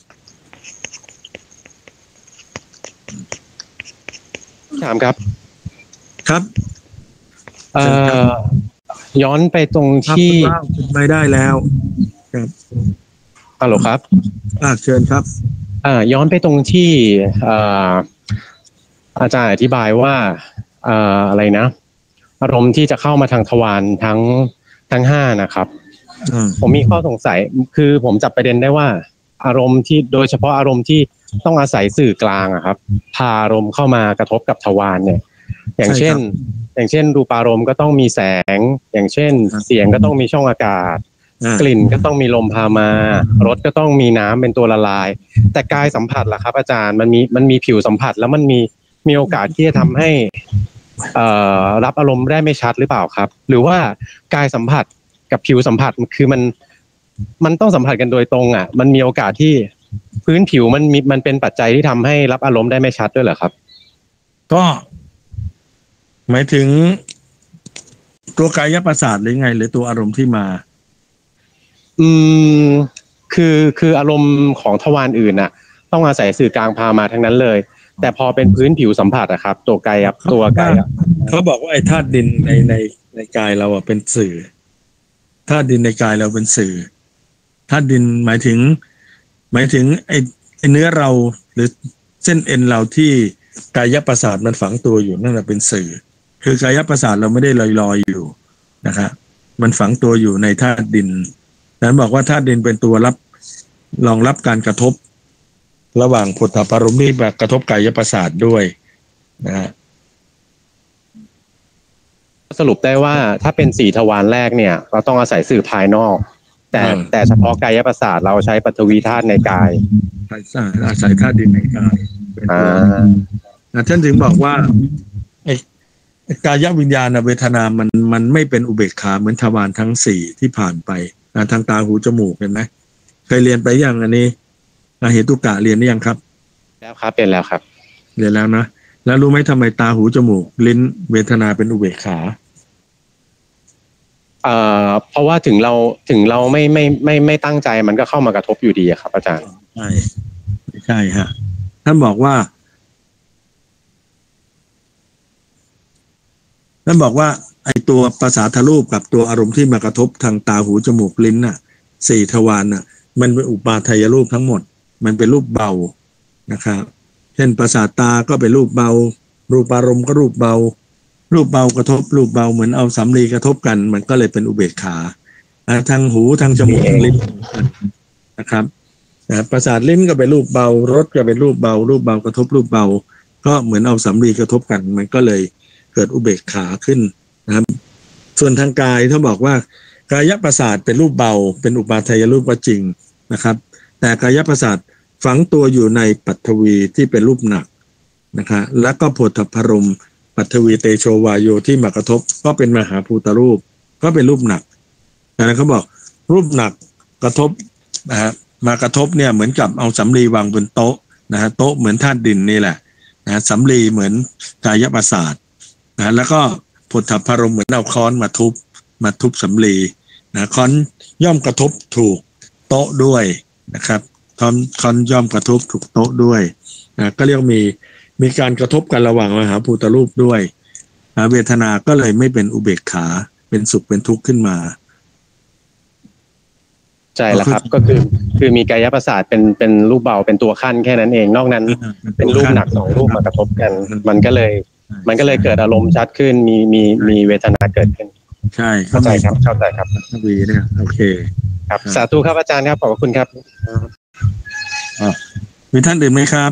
ถามครับครับเอ่อย้อนไปตรงที่ไม่ได้แล้วครับฮัลโหลครับอ่าเชิญครับอ่าย้อนไปตรงที่อ่าอาจารย์อธิบายว่าอ่าอะไรนะอารมณ์ที่จะเข้ามาทางทวารทั้งทั้งห้านะครับผมมีข้อสงสัยคือผมจับประเด็นได้ว่าอารมณ์ที่โดยเฉพาะอารมณ์ที่ต้องอาศัยสื่อกลางอะครับพาอารมณ์เข้ามากระทบกับทวารเนี่ยอย่างเช่นอย่างเช่นรูปารมณ์ก็ต้องมีแสงอย่างเช่นเสียงก็ต้องมีช่องอากาศกลิ่นก็ต้องมีลมพามารสก็ต้องมีน้ำเป็นตัวละลายแต่กายสัมผัสล่ะครับอาจารย์มันมีมันมีผิวสัมผัสแล้วมันมีมีโอกาสที่จะทำให้เอ่อรับอารมณ์ได้ไม่ชัดหรือเปล่าครับหรือว่ากายสัมผัสกับผิวสัมผัสคือมันมันต้องสัมผัสกันโดยตรงอ่ะมันมีโอกาสที่พื้นผิวมันมีมันเป็นปัจจัยที่ทำให้รับอารมณ์ได้ไม่ชัดด้วยเหรอครับก็หมายถึงตัวกายประสาทหรือไงหรือตัวอารมณ์ที่มาอืมคือคืออารมณ์ของทวารอื่นน่ะต้องอาศัยสื่อกลางพามาทั้งนั้นเลยแต่พอเป็นพื้นผิวสัมผัสอะครับตัวกายตัวกายเขาบอกว่าไอ้ธาตุดินในในในกายเราอะเป็นสื่อธาตุดินในกายเราเป็นสื่อธาตุดินหมายถึงหมายถึงไอ้ไอ้เนื้อเราหรือเส้นเอ็นเราที่กายประสาทมันฝังตัวอยู่นั่นแหละเป็นสื่อคือกายประสาทเราไม่ได้ลอยลอยอยู่นะครับมันฝังตัวอยู่ในธาตุดินนั้นบอกว่าธาตุดินเป็นตัวรับรองรับการกระทบระหว่างผลทพารมณ์ที่แบบกระทบกายประสาทด้วยนะฮะสรุปได้ว่าถ้าเป็นสี่ทวารแรกเนี่ยเราต้องอาศัยสื่อภายนอกแต่แต่เฉพาะกายประสาทเราใช้ปฐวีธาตุในกายอาศัยธาตุดินในกายอ่าท่านถึงบอกว่าไอ้กายวิญญาณเวทนามันมันไม่เป็นอุเบกขาเหมือนทวารทั้งสี่ที่ผ่านไปทางตาหูจมูกเห็นไหมเคยเรียนไปยังอันนี้เหตุกะเรียนหรือยังครับแล้วครับเป็นแล้วครับเรียนแล้วนะแล้วรู้ไหมทำไมตาหูจมูกลิ้นเวทนาเป็นอุเบกขาเอ่อเพราะว่าถึงเราถึงเราไม่ไม่ไม่ไม่ตั้งใจมันก็เข้ามากระทบอยู่ดีครับอาจารย์ใช่ใช่ฮะท่านบอกว่าท่านบอกว่าไอตัวภาษาทรูปกับตัวอารมณ์ที่มากระทบทางตาหูจมูกลิ้นน่ะสี่ทวารน่ะมันเป็นอุปาทายรูปทั้งหมดมันเป็นรูปเบานะครับเช่นประสาทตาก็เป็นรูปเบารูปอารมณ์ก็รูปเบารูปเบากระทบรูปเบาเหมือนเอาสำลีกระทบกันมันก็เลยเป็นอุเบกขาทางหูทางจมูกทางลิ้นนะครับประสาทลิ้นก็เป็นรูปเบารสก็เป็นรูปเบารูปเบากระทบรูปเบาก็เหมือนเอาสำลีกระทบกันมันก็เลยเกิดอุเบกขาขึ้นนะครับส่วนทางกายเขาบอกว่ากายประสาทเป็นรูปเบาเป็นอุปาทายรูปว่าจริงนะครับแต่กายประสาทฝังตัวอยู่ในปัทวีที่เป็นรูปหนักนะครับแล้วก็โผฏฐัพพรมปัทวีเตโชวายโยที่มากระทบก็เป็นมหาภูตรูปก็เป็นรูปหนักดังนั้นเขาบอกรูปหนักกระทบนะฮะมากระทบเนี่ยเหมือนกับเอาสำลีวางบนโต๊ะนะฮะโต๊ะเหมือนธาตุดินนี่แหละนะสำลีเหมือนกายประสาทนะแล้วก็โผฏฐัพพรมเหมือนเอาค้อนมาทุบมาทุบสำลีนะค้อนย่อมกระทบถูกโต๊ะด้วยนะครับค้อนค้อนย่อมกระทบถูกโต๊ะด้วยนะก็เรียกมีมีการกระทบกันระหว่างมหาภูตรูปด้วยนะเวทนาก็เลยไม่เป็นอุเบกขาเป็นสุขเป็นทุกข์ขึ้นมาใช่แล้วครับก็คือคือมีกายประสาทเป็นเป็นรูปเบาเป็นตัวขั้นแค่นั้นเองนอกนั้นเป็นรูปหนักสองรูปมากระทบกันมันก็เลยมันก็เลยเกิดอารมณ์ชัดขึ้นมีมีมีเวทนาเกิดขึ้นใช่เข้าใจครับเข้าใจครับวีเนี่ยโอเคครับสาธุครับอาจารย์ครับขอบคุณครับอ่ามีท่านอื่นไหมครับ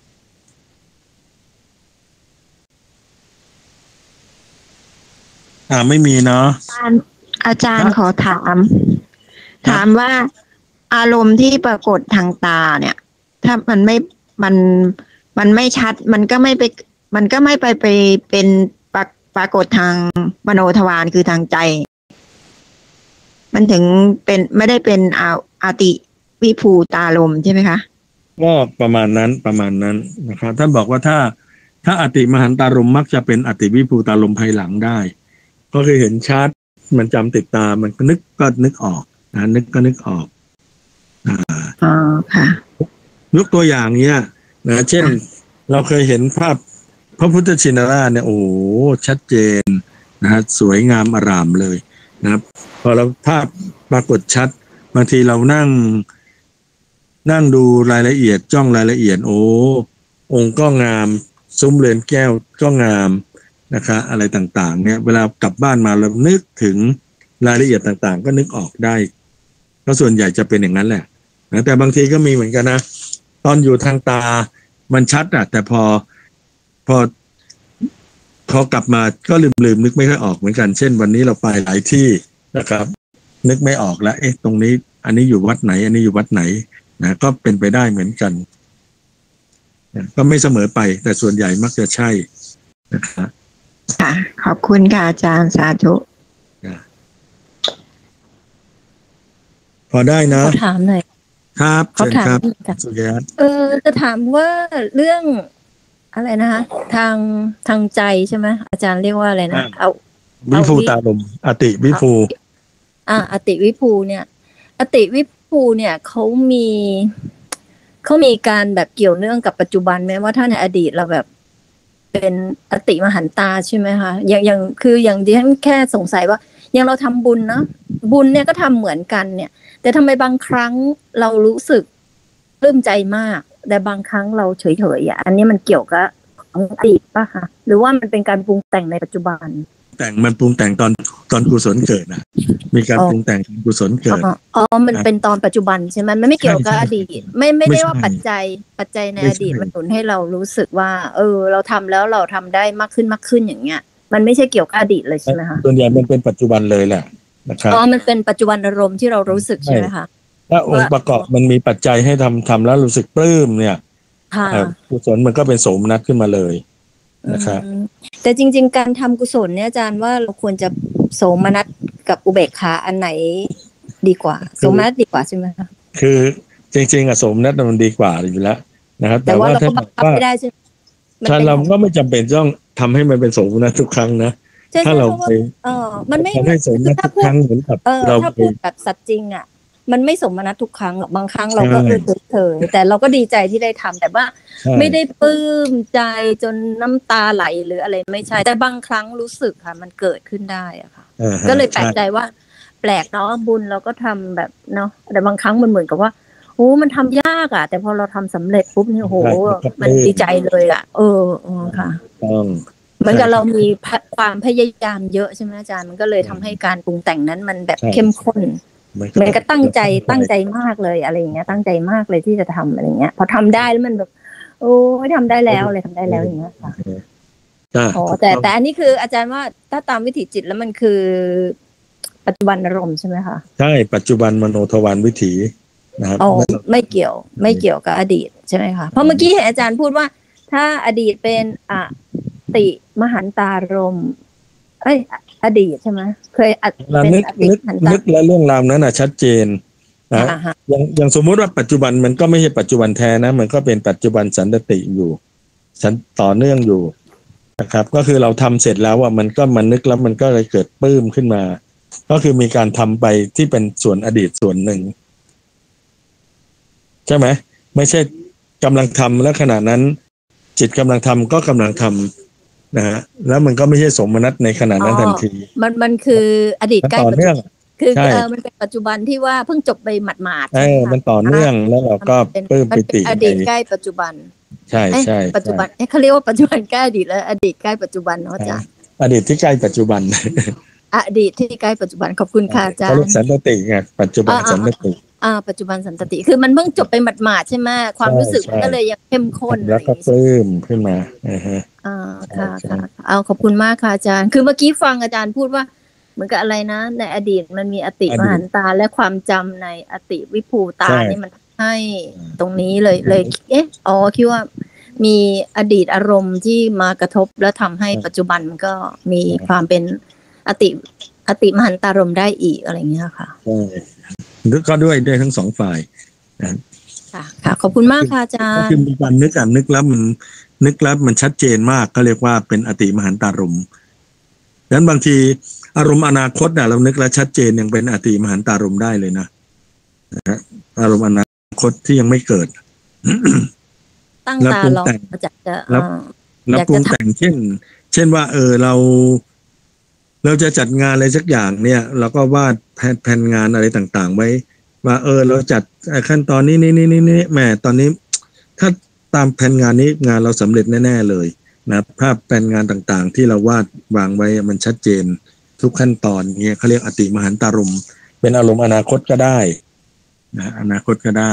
อ่าไม่มีเนาะอาจารย์ขอถามถามว่าอารมณ์ที่ปรากฏทางตาเนี่ยถ้ามันไม่มันมันไม่ชัดมันก็ไม่ไปมันก็ไม่ไปไปเป็นปรปรากฏทางมโนทวารคือทางใจมันถึงเป็นไม่ได้เป็นอาอาติวิภูตารมใช่ไหมคะก็ประมาณนั้นประมาณนั้นนะครับท่านบอกว่าถ้าถ้าอติมหันตารมมักจะเป็นอติวิภูตารมภายหลังได้ก็คือเห็นชัดมันจำติดตามันก็นึกก็นึกออกนะนึกก็นึกออกอ่าอ๋อค่ะยกตัวอย่างเนี้ยนะเช่นเราเคยเห็นภาพพระพุทธชินราชเนี่ยโอ้โหชัดเจนนะฮะสวยงามอร่ามเลยนะครับพอเราภาพปรากฏชัดบางทีเรานั่งนั่งดูรายละเอียดจ้องรายละเอียดโอ้องค์ก็งามซุ้มเรือนแก้วก็งามนะคะอะไรต่างๆเนี่ยเวลากลับบ้านมาเรานึกถึงรายละเอียดต่างๆก็นึกออกได้ก็ส่วนใหญ่จะเป็นอย่างนั้นแหละนะแต่บางทีก็มีเหมือนกันนะตอนอยู่ทางตามันชัดอะแต่พอพอพอกลับมาก็ลืมๆนึกไม่ค่อยออกเหมือนกันเช่นวันนี้เราไปหลายที่นะครับนึกไม่ออกแล้วเอ๊ะตรงนี้อันนี้อยู่วัดไหนอันนี้อยู่วัดไหนนะก็เป็นไปได้เหมือนกันก็ไม่เสมอไปแต่ส่วนใหญ่มักจะใช่นะครับค่ะขอบคุณค่ะอาจารย์สาธุพอได้นะขอถามหน่อยครับขอถามสุริยะเออจะถามว่าเรื่องอะไรนะคะทางทางใจใช่ไหมอาจารย์เรียกว่าอะไรนะเอาวิภูตารมอติวิภูอ่าอติวิภูเนี่ยอติวิภูเนี่ยเขามีเขามีการแบบเกี่ยวเนื่องกับปัจจุบันไหมว่าถ้าในอดีตเราแบบเป็นอติมหันตาใช่ไหมคะอย่างอย่างคืออย่างที่ฉันแค่สงสัยว่าอย่างเราทำบุญเนาะบุญเนี่ยก็ทำเหมือนกันเนี่ยแต่ทำไมบางครั้งเรารู้สึกปลื้มใจมากแต่บางครั้งเราเฉยๆอ่ะอันนี้มันเกี่ยวกับของอดีตป่ะคะหรือว่ามันเป็นการปรุงแต่งในปัจจุบันแต่งมันปรุงแต่งตอนตอนกุศลเกิดนะมีการปรุงแต่งกุศลเกิดอ๋อมันเป็นตอนปัจจุบันใช่ไหมมันไม่เกี่ยวกับอดีตไม่ไม่ได้ว่าปัจจัยปัจจัยในอดีตมันหนุนให้เรารู้สึกว่าเออเราทำแล้วเราทำได้มากขึ้นมากขึ้นอย่างเงี้ยมันไม่ใช่เกี่ยวกับอดีตเลยใช่ไหมคะส่วนใหญ่มันเป็นปัจจุบันเลยแหละนะครับอ๋อมันเป็นปัจจุบันอารมณ์ที่เรารู้สึกใช่ไหมคะถ้าองค์ประกอบมันมีปัจจัยให้ทำทำแล้วรู้สึกปลื้มเนี่ยกุศลมันก็เป็นโสมนัสขึ้นมาเลยนะครับแต่จริงๆการทำกุศลเนี่ยอาจารย์ว่าเราควรจะโสมนัสกับอุเบกขาอันไหนดีกว่าโสมนัสดีกว่าใช่ไหมคะคือจริงๆอะโสมนัสมันดีกว่าอยู่แล้วนะครับแต่ว่าเราก็บังคับไม่ได้ใช่ไหมใช่เราก็ไม่จำเป็นต้องทำให้มันเป็นสมมติทุกครั้งนะถ้าเราไปเออมันไม่ให้สมมติทุกครั้งเหมือนกับเราถ้าพูดแบบสัตว์จริงอ่ะมันไม่สมนัตทุกครั้งหรอกบางครั้งเราก็เออเฉยๆแต่เราก็ดีใจที่ได้ทำแต่ว่าไม่ได้ปลื้มใจจนน้ำตาไหลหรืออะไรไม่ใช่แต่บางครั้งรู้สึกค่ะมันเกิดขึ้นได้อ่ะค่ะก็เลยแปลกใจว่าแปลกเนาะบุญเราก็ทำแบบเนาะแต่บางครั้งมันเหมือนกับว่าโอ้มันทำยากอ่ะแต่พอเราทำสำเร็จปุ๊บนี่โหมันดีใจเลยอ่ะเออเออค่ะต้องเหมือนกับเรามีความพยายามเยอะใช่ไหมอาจารย์มันก็เลยทำให้การปรุงแต่งนั้นมันแบบเข้มข้นเหมือนกับตั้งใจตั้งใจมากเลยอะไรอย่างเงี้ยตั้งใจมากเลยที่จะทำอะไรเงี้ยพอทำได้แล้วมันแบบโอ้ยทำได้แล้วเลยทำได้แล้วอย่างเงี้ยค่ะอ๋อแต่แต่อันนี้คืออาจารย์ว่าถ้าตามวิถีจิตแล้วมันคือปัจจุบันอารมณ์ใช่ไหมคะใช่ปัจจุบันมโนทวารวิถีนะครับอ๋อไม่เกี่ยวไม่เกี่ยวกับอดีตใช่ไหมคะเพราะเมื่อกี้เห็นอาจารย์พูดว่าถ้าอดีตเป็นอติมหันตารมณ์เอ้ยอดีตใช่ไหมเคยเป็นอดีตนึกและเรื่องราวนั้นอ่ะชัดเจนนะอย่างอย่างสมมุติว่าปัจจุบันมันก็ไม่ใช่ปัจจุบันแท้นะมันก็เป็นปัจจุบันสันติอยู่สันต่อเนื่องอยู่นะครับก็คือเราทำเสร็จแล้วว่ามันก็มันนึกแล้วมันก็เลยเกิดปลื้มขึ้นมาก็คือมีการทำไปที่เป็นส่วนอดีตส่วนหนึ่งใช่ไหมไม่ใช่กำลังทำแล้วขณะนั้นจิตกำลังทำก็กำลังทำนะฮะแล้วมันก็ไม่ใช่สมนัตในขณะนั้นทันทีมันมันคืออดีตใกล้ต่อเนื่องคือเออมันเป็นปัจจุบันที่ว่าเพิ่งจบไปหมาดๆใช่ไหมมันต่อเนื่องแล้วเราก็ปลื้มปิติอดีตใกล้ปัจจุบันใช่ใช่ปัจจุบันเอ๊ะเขาเรียกว่าปัจจุบันใกล้อดีตและอดีตใกล้ปัจจุบันเนาะอาจารย์อดีตที่ใกล้ปัจจุบันอดีตที่ใกล้ปัจจุบันขอบคุณค่ะอาจารย์สันติไงปัจจุบันสันติอ่าปัจจุบันสันติคือมันเพิ่งจบไปหมาดๆใช่ไหมความรู้สึกมันก็เลยยังเข้มข้นแล้วก็ปลื้มขึ้นมาอ่าฮะอ่าค่ะค่ะเอาขอบคุณมากค่ะอาจารย์คือเมื่อกี้ฟังอาจารย์พูดว่าเหมือนกับอะไรนะในอดีตมันมีอติมหันตาและความจำในอติวิภูตานี่มันให้ตรงนี้เลยเลยเอ๊ะอ๋อคิดว่ามีอดีตอารมณ์ที่มากระทบแล้วทำให้ปัจจุบันมันก็มีความเป็นอติอติมหันตารมณ์ได้อีกอะไรเงี้ยค่ะใช่ก็ด้วยด้วยทั้งสองฝ่ายนะค่ะค่ะขอบคุณมากค่ะอาจารย์คือมีการนึกอ่ะนึกแล้วมันนึกแล้วมันชัดเจนมากก็เรียกว่าเป็นอติมหันตารมณ์ดังนั้นบางทีอารมณ์อนาคตน่ะเรานึกแล้วชัดเจนยังเป็นอติมหันตารมณ์ได้เลยนะอารมณ์อนาคตที่ยังไม่เกิดตั้งตารอจะจะแล้วแล้วปรุงแต่งเช่นเช่นว่าเออเราเราจะจัดงานอะไรสักอย่างเนี่ยเราก็วาดแผนงานอะไรต่างๆไว้ว่าเออเราจัดขั้นตอนนี้นี่นี่นี่นี่แหมตอนนี้ถ้าตามแผนงานนี้งานเราสำเร็จแน่ๆเลยนะภาพแผนงานต่างๆที่เราวาดวางไว้มันชัดเจนทุกขั้นตอนเนี่ยเขาเรียกอติมหันตารมณ์เป็นอารมณ์อนาคตก็ได้นะอนาคตก็ได้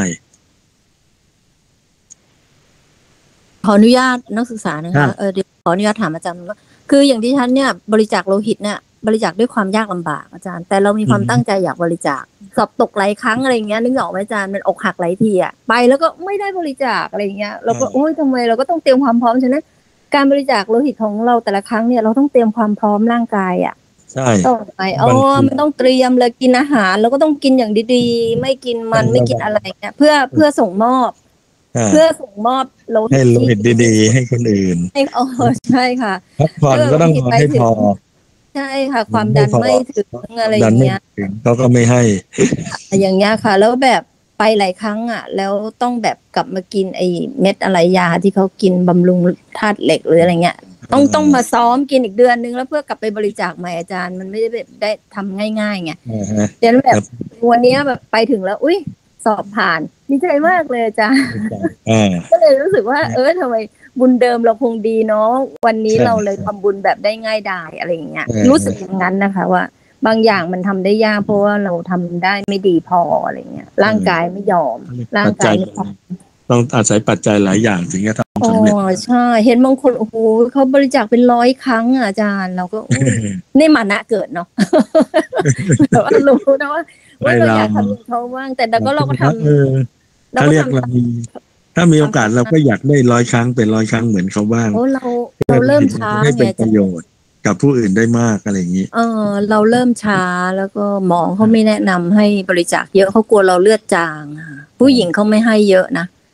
ขออนุญาตนักศึกษานะคะเออขออนุญาตถามอาจารย์ว่าคืออย่างที่ฉันเนี่ยบริจาคโลหิตเนี่ยบริจาคด้วยความยากลำบากอาจารย์แต่เรามีความตั้งใจอยากบริจาคสอบตกหลายครั้งอะไรเงี้ยนึกออกไหมอาจารย์มันอกหักหลายทีอ่ะไปแล้วก็ไม่ได้บริจาคอะไรเงี้ยเราก็โอ๊ยทำไมเราก็ต้องเตรียมความพร้อมฉะนั้นการบริจาคโลหิตของเราแต่ละครั้งเนี่ยเราต้องเตรียมความพร้อมร่างกายอ่ะใช่ต้องไปอ๋อมันต้องเตรียมเลยกินอาหารแล้วก็ต้องกินอย่างดีๆไม่กินมันไม่กินอะไรเนี่ยเพื่อเพื่อส่งมอบเพื่อส่งมอบโลหิตให้โลหิตดีๆให้คนอื่นให้อ๋อใช่ค่ะพักผ่อนก็ต้องให้พอใช่ค่ะความดันไม่ถึงอะไรอย่างเงี้ยเขาก็ไม่ให้อย่างเงี้ยค่ะแล้วแบบไปหลายครั้งอ่ะแล้วต้องแบบกลับมากินไอ้เม็ดอะไรยาที่เขากินบำรุงธาตุเหล็กหรืออะไรเงี้ยต้องต้องมาซ้อมกินอีกเดือนนึงแล้วเพื่อกลับไปบริจาคใหม่อาจารย์มันไม่ได้แบบได้ทำง่ายๆไงเดี๋ยวแบบวันนี้แบบไปถึงแล้วอุ้ยสอบผ่านดีใจมากเลยอาจารย์ก็เลยรู้สึกว่าเออทำไมบุญเดิมเราคงดีเนาะวันนี้เราเลยทำบุญแบบได้ง่ายดายอะไรอย่างเงี้ยรู้สึกอย่างนั้นนะคะว่าบางอย่างมันทำได้ยากเพราะว่าเราทำได้ไม่ดีพออะไรเงี้ยร่างกายไม่ยอมร่างกายไม่พอต้องอาศัยปัจจัยหลายอย่างถึงจะทำสำเร็จอ๋อใช่เห็นบางคนโอ้โหเขาบริจาคเป็นร้อยครั้งอาจารย์เราก็นี่มานะเกิดเนาะแต่ว่ารู้นะว่าว่าเราอยากทำเขาบ้างแต่เราก็เราก็ทำเราเรียกเรามีถ้ามีโอกาสเราก็อยากได้ร้อยครั้งเป็นร้อยครั้งเหมือนเขาบ้างโอ้เราเราเริ่มช้าให้เป็นประโยชน์กับผู้อื่นได้มากอะไรอย่างนี้เออเราเริ่มช้าแล้วก็หมอเขาไม่แนะนำให้บริจาคเยอะเขากลัวเราเลือดจางผู้หญิงเขาไม่ให้เยอะนะ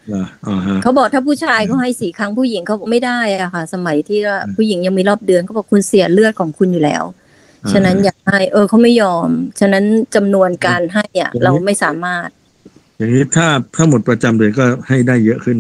เขาบอกถ้าผู้ชายเขาให้สี่ครั้งผู้หญิงเขาไม่ได้อะค่ะ สมัยที่ผู้หญิงยังมีรอบเดือนเขาบอกคุณเสียเลือดของคุณอยู่แล้วฉะนั้นอยากให้เออเขาไม่ยอมฉะนั้นจำนวนการให้อ่ะเราไม่สามารถอย่างนี้ถ้าถ้าหมดประจำเดือนก็ให้ได้เยอะขึ้น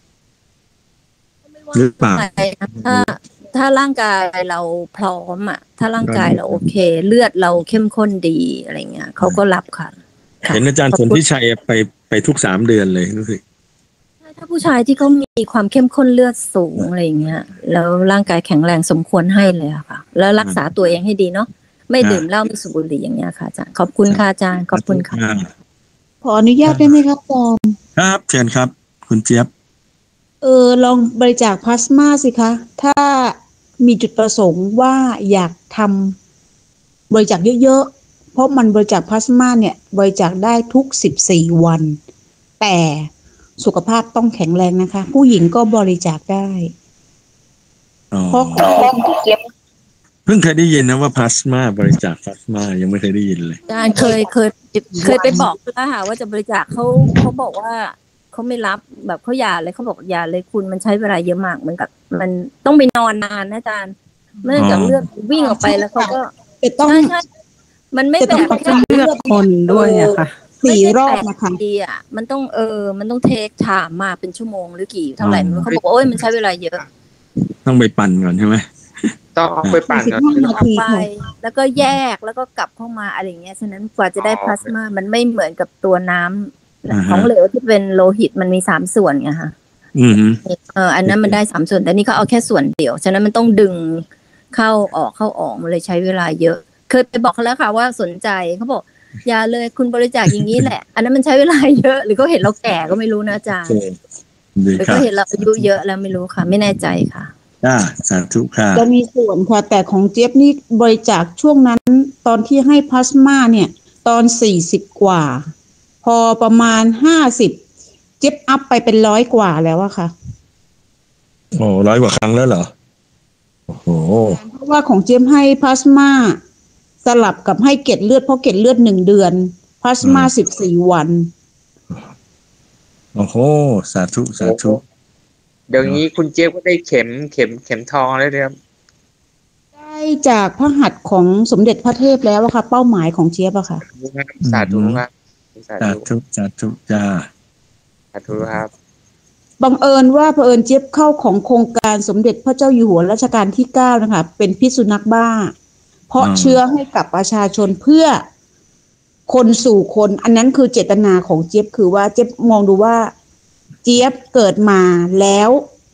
หรือเปล่าถ้าถ้าร่างกายเราพร้อมอ่ะถ้าร่างกายเราโอเคเลือดเราเข้มข้นดีอะไรเงี้ยเขาก็รับค่ะเห็นอาจารย์สนธิชัยไปไปทุกสามเดือนเลยรู้สึกถ้าผู้ชายที่เขามีความเข้มข้นเลือดสูงอะไรอย่างเงี้ยแล้วร่างกายแข็งแรงสมควรให้เลยค่ะแล้วรักษาตัวเองให้ดีเนาะไม่ดื่มเหล้าไม่สูบบุหรี่อย่างเงี้ยค่ะอาจารย์ขอบคุณค่ะอาจารย์ขอบคุณค่ะขออนุญาตได้ไหมครับอาจารย์ครับเชิญครับคุณเจี๊ยบเออลองบริจาคพลาสมาสิคะถ้ามีจุดประสงค์ว่าอยากทำบริจาคเยอะๆเพราะมันบริจาคพลาสมาเนี่ยบริจาคได้ทุกสิบสี่วันแต่สุขภาพต้องแข็งแรงนะคะผู้หญิงก็บริจาคได้เพราะคุณเจี๊ยบเพิ่งเคยได้ยินนะว่าพลาสมาบริจาคพลาสมายังไม่เคยได้ยินเลยอาจารย์เคยเคยเคยไปบอกแล้วค่ะว่าจะบริจาคเขาเขาบอกว่าเขาไม่รับแบบเขาอย่าเลยเขาบอกอย่าเลยคุณมันใช้เวลาเยอะมากเหมือนกับมันต้องไปนอนนานนะอาจารย์เนื่องจากเลือดวิ่งออกไปแล้วเขาก็ต้องมันไม่แบบเลือดคนด้วยอะค่ะสี่รอบนะคะดีอ่ะมันต้องเออมันต้องเทคไทม์มาเป็นชั่วโมงหรือกี่เท่าไหร่เขาบอกโอ้ยมันใช้เวลาเยอะต้องไปปั่นก่อนใช่ไหมต้องเอาไปปั่นก่อนออกไปแล้วก็แยกแล้วก็กลับเข้ามาอะไรเงี้ยฉะนั้นกว่าจะได้พลาสมามันไม่เหมือนกับตัวน้ำของเหลวที่เป็นโลหิตมันมีสามส่วนไงค่ะเอออันนั้นมันได้สามส่วนแต่นี่เขาเอาแค่ส่วนเดียวฉะนั้นมันต้องดึงเข้าออกเข้าออกมันเลยใช้เวลาเยอะเคยไปบอกเขาแล้วค่ะว่าสนใจเขาบอกอย่าเลยคุณบริจาคอย่างนี้แหละอันนั้นมันใช้เวลาเยอะหรือเขาเห็นเราแก่ก็ไม่รู้นะอาจารย์หรือเขาเห็นเราอายุเยอะแล้วไม่รู้ค่ะไม่แน่ใจค่ะอ่าสาธุค่ะจะมีส่วนค่ะแต่ของเจี๊ยบนี่บริจาคช่วงนั้นตอนที่ให้พลาสมาเนี่ยตอนสี่สิบกว่าพอประมาณห้าสิบเจี๊ยบอัพไปเป็นร้อยกว่าแล้วอะค่ะโอ้ร้อยกว่าครั้งแล้วเหรอโอ้โหเพราะว่าของเจี๊ยบให้พลาสมาสลับกับให้เกล็ดเลือดเพราะเกล็ดเลือดหนึ่งเดือนพลาสมาสิบสี่วันโอ้โหสาธุสาธุเดี๋ยวนี้คุณเจี๊ยบก็ได้เข็มเข็มเข็มทองแล้วครับได้จากพระหัตถ์ของสมเด็จพระเทพแล้วอะค่ะเป้าหมายของเจี๊ยบอะค่ะสาธุครับสาธุสาธุจ้าสาธุครับบังเอิญว่าเผอิญเจี๊ยบเข้าของโครงการสมเด็จพระเจ้าอยู่หัวรัชกาลที่เก้านะคะเป็นพิษสุนัขบ้าเพราะเชื้อให้กับประชาชนเพื่อคนสู่คนอันนั้นคือเจตนาของเจี๊ยบคือว่าเจี๊ยบมองดูว่าเจี๊ยบเกิดมาแล้ว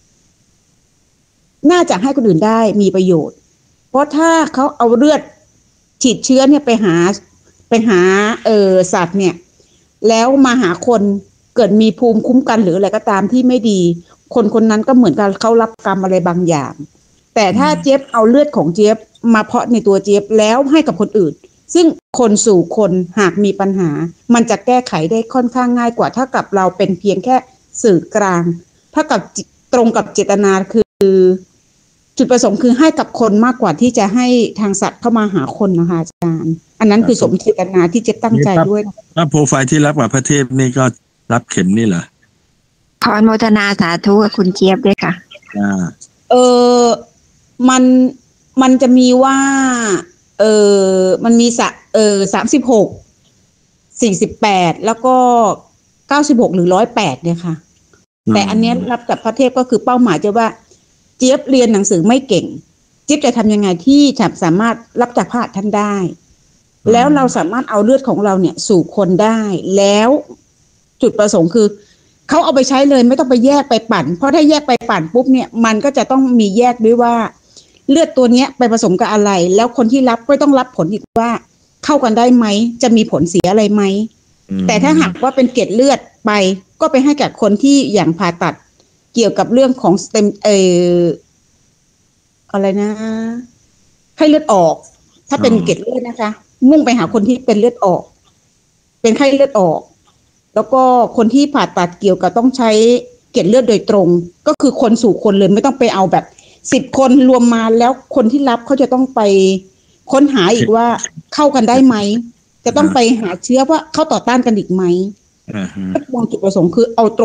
น่าจะให้คนอื่นได้มีประโยชน์เพราะถ้าเขาเอาเลือดฉีดเชื้อเนี่ยไปหาไปหาเออสัตว์เนี่ยแล้วมาหาคนเกิดมีภูมิคุ้มกันหรืออะไรก็ตามที่ไม่ดีคนคนนั้นก็เหมือนกับเขารับกรรมอะไรบางอย่างแต่ถ้าเจี๊ยบเอาเลือดของเจี๊ยบมาเพาะในตัวเจี๊ยบแล้วให้กับคนอื่นซึ่งคนสู่คนหากมีปัญหามันจะแก้ไขได้ค่อนข้างง่ายกว่าถ้ากับเราเป็นเพียงแค่สื่อกลางถ้ากับตรงกับเจตนาคือจุดประสงค์คือให้กับคนมากกว่าที่จะให้ทางสัตว์เข้ามาหาคนนะคะอาจารย์อันนั้นคือสมเจตนาที่เจี๊ยบตั้งใจด้วยถ้าโปรไฟล์ที่รับกับพระเทพนี่ก็รับเข็มนี่เหรอขออนุโมทนาสาธุกับคุณเจี๊ยบด้วยค่ะอ่าเออมันมันจะมีว่าเออมันมีสะเออสามสิบหกสี่สิบแปดแล้วก็เก้าสิบหกหรือร้อยแปดเนี่ยค่ะแต่อันนี้รับกับพระเทพก็คือเป้าหมายจะว่าเจี๊ยบเรียนหนังสือไม่เก่งเจี๊ยบจะทำยังไงที่จะสามารถรับจากพระท่านได้แล้วเราสามารถเอาเลือดของเราเนี่ยสู่คนได้แล้วจุดประสงค์คือเขาเอาไปใช้เลยไม่ต้องไปแยกไปปั่นเพราะถ้าแยกไปปั่นปุ๊บเนี่ยมันก็จะต้องมีแยกด้วยว่าเลือดตัวเนี้ยไปผสมกับอะไรแล้วคนที่รับก็ต้องรับผลอีกว่าเข้ากันได้ไหมจะมีผลเสียอะไรไหมแต่ถ้าหากว่าเป็นเกล็ดเลือดไปก็ไปให้กับคนที่อย่างผ่าตัดเกี่ยวกับเรื่องของสเต็มเอออะไรนะให้เลือดออกถ้าเป็นเกล็ดเลือดนะคะมุ่งไปหาคนที่เป็นเลือดออกเป็นไข้เลือดออกแล้วก็คนที่ผ่าตัดเกี่ยวกับต้องใช้เกล็ดเลือดโดยตรงก็คือคนสู่คนเลยไม่ต้องไปเอาแบบสิบคนรวมมาแล้วคนที่รับเขาจะต้องไปค้นหาอีกว่าเข้ากันได้ไหมจะต้องไปหาเชื้อว่าเข้าต่อต้านกันอีกไหมมองจุดประสงค์คือเอาตรง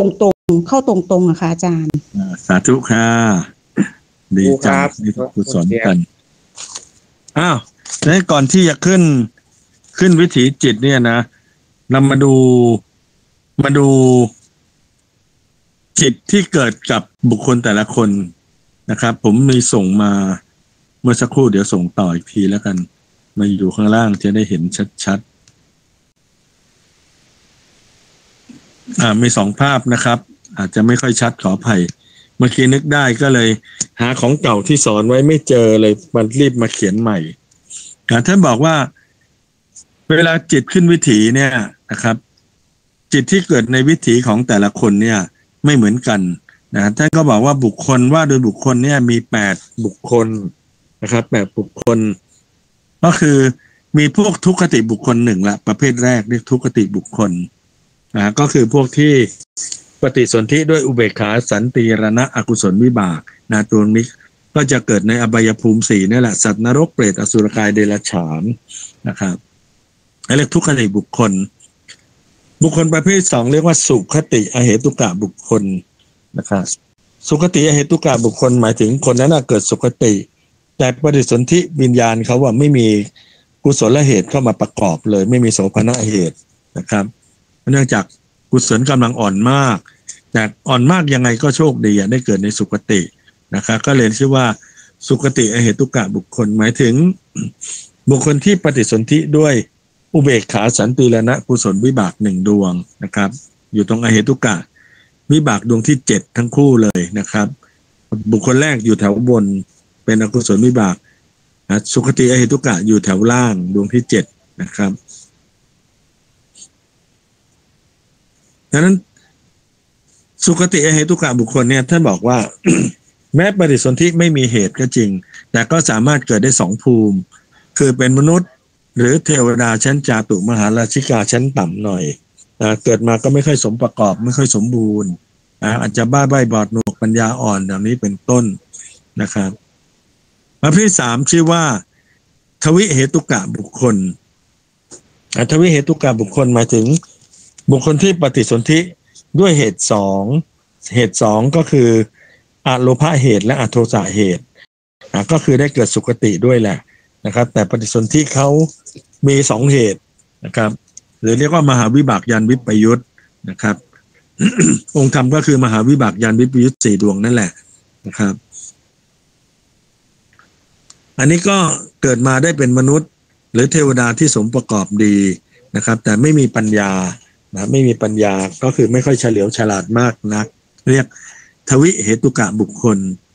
เข้าตรงๆอะค่ะอาจารย์สาธุค่ะดีจังที่กุศลกันอ้าวแล้วก่อนที่จะขึ้นขึ้นวิถีจิตเนี่ยนะเรามาดูมาดูจิตที่เกิดกับบุคคลแต่ละคนนะครับผมมีส่งมาเมื่อสักครู่เดี๋ยวส่งต่ออีกทีแล้วกันมาอยู่ข้างล่างจะได้เห็นชัดๆอ่ามีสองภาพนะครับอาจจะไม่ค่อยชัดขออภัยเมื่อกี้นึกได้ก็เลยหาของเก่าที่สอนไว้ไม่เจอเลยมันรีบมาเขียนใหม่ท่านบอกว่าเวลาจิตขึ้นวิถีเนี่ยนะครับจิตที่เกิดในวิถีของแต่ละคนเนี่ยไม่เหมือนกันนะท่านก็บอกว่าบุคคลว่าโดยบุคคลเนี่ยมีแปดบุคคลนะครับแปดบุคคลก็คือมีพวกทุกขติบุคคลหนึ่งละประเภทแรกเรียกทุกขติบุคคลนะก็คือพวกที่ปฏิสนธิด้วยอุเบกขาสันติรณะอกุศลวิบากนะตัวนี้ก็จะเกิดในอบายภูมิสี่นี่แหละสัตว์นรกเปรตอสุรกายเดรัจฉานนะครับเรียกทุกขติบุคคลบุคคลประเภทสองเรียกว่าสุขติอเหตุกะบุคคลนะครับสุขติอเหตุกะบุคคลหมายถึงคนนั้นเกิดสุขติแต่ปฏิสนธิวิญญาณเขาว่าไม่มีกุศลเหตุเข้ามาประกอบเลยไม่มีโสภณเหตุนะครับเนื่องจากกุศลกำลังอ่อนมากแต่อ่อนมากยังไงก็โชคดีได้เกิดในสุขตินะครับก็เลยชื่อว่าสุขติอเหตุกะบุคคลหมายถึงบุคคลที่ปฏิสนธิด้วยอุเบกขาสันติรณะกุศลวิบากหนึ่งดวงนะครับอยู่ตรงอเหตุกะวิบากดวงที่เจ็ดทั้งคู่เลยนะครับบุคคลแรกอยู่แถวบนเป็นอกุศลวิบากนะสุขติอเหตุกะอยู่แถวล่างดวงที่เจ็ดนะครับดังนั้นสุขติอเหตุกะบุคคลเนี่ยท่านบอกว่า แม้ปฏิสนธิไม่มีเหตุก็จริงแต่ก็สามารถเกิดได้สองภูมิคือเป็นมนุษย์หรือเทวดาชั้นจาตุมหาราชิกาชั้นต่ำหน่อยนะเกิดมาก็ไม่ค่อยสมประกอบไม่ค่อยสมบูรณ์นะอาจจะบ้าใบ้บอดหนวกปัญญาอ่อนอย่างนี้เป็นต้นนะครับประเภทสามชื่อว่าทวิเหตุกะบุคคลทวิเหตุกะบุคคลหมายถึงบุคคลที่ปฏิสนธิด้วยเหตุสองเหตุสองก็คืออโลภะเหตุและอโทสะเหตุนะก็คือได้เกิดสุคติด้วยแหละนะครับแต่ปฏิสนธิเขามีสองเหตุนะครับหรือเรียกว่ามหาวิบากญาณวิปยุตนะครับ องค์ธรรมก็คือมหาวิบากญาณวิปยุตสี่ดวงนั่นแหละนะครับอันนี้ก็เกิดมาได้เป็นมนุษย์หรือเทวดาที่สมประกอบดีนะครับแต่ไม่มีปัญญานะไม่มีปัญญาก็คือไม่ค่อยเฉลียวฉลาดมากนักเรียกทวิเหตุกะบุคคล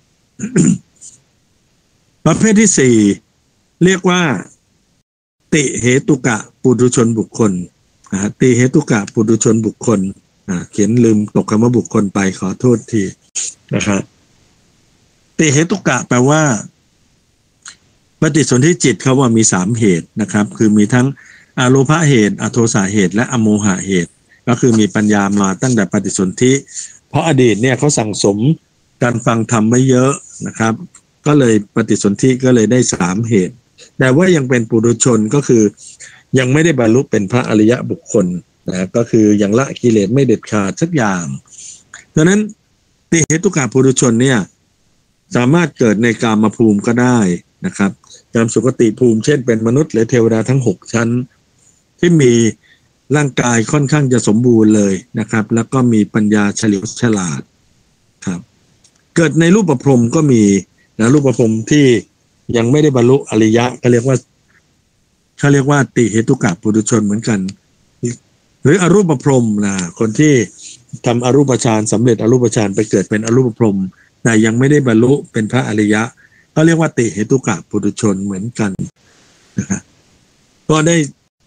ประเภทที่สี่เรียกว่าติเหตุกะปุถุชนบุคคลติเหตุกะปุถุชนบุคคลเขียนลืมตกคำว่าบุคคลไปขอโทษทีนะครับติเหตุกะแปลว่าปฏิสนธิจิตเขาว่ามีสามเหตุนะครับคือมีทั้งอโลภะเหตุอโทสะเหตุและอโมหะเหตุก็คือมีปัญญามาตั้งแต่ปฏิสนธิเพราะอดีตเนี่ยเขาสั่งสมการฟังธรรมไว้เยอะนะครับก็เลยปฏิสนธิก็เลยได้สามเหตุแต่ว่ายังเป็นปุถุชนก็คือยังไม่ได้บรรลุเป็นพระอริยะบุคคลนะก็คือยังละกิเลสไม่เด็ดขาดสักอย่างดังนั้นติเหตุกะปุถุชนเนี่ยสามารถเกิดในกามภูมิก็ได้นะครับกามสุคติภูมิเช่นเป็นมนุษย์หรือเทวดาทั้งหกชั้นที่มีร่างกายค่อนข้างจะสมบูรณ์เลยนะครับแล้วก็มีปัญญาเฉลียวฉลาดครับเกิดในรูปพรหมก็มีนะรูปพรหมที่ยังไม่ได้บรรลุอริยะก็เรียกว่าเขาเรียกว่าติเหตุกะปุถุชนเหมือนกันหรืออรูปพรหมนะคนที่ทำอรูปฌานสำเร็จอรูปฌานไปเกิดเป็นอรูปพรหมแต่ยังไม่ได้บรรลุเป็นพระอริยะก็เรียกว่าติเหตุกะปุถุชนเหมือนกันนะครับก็ได้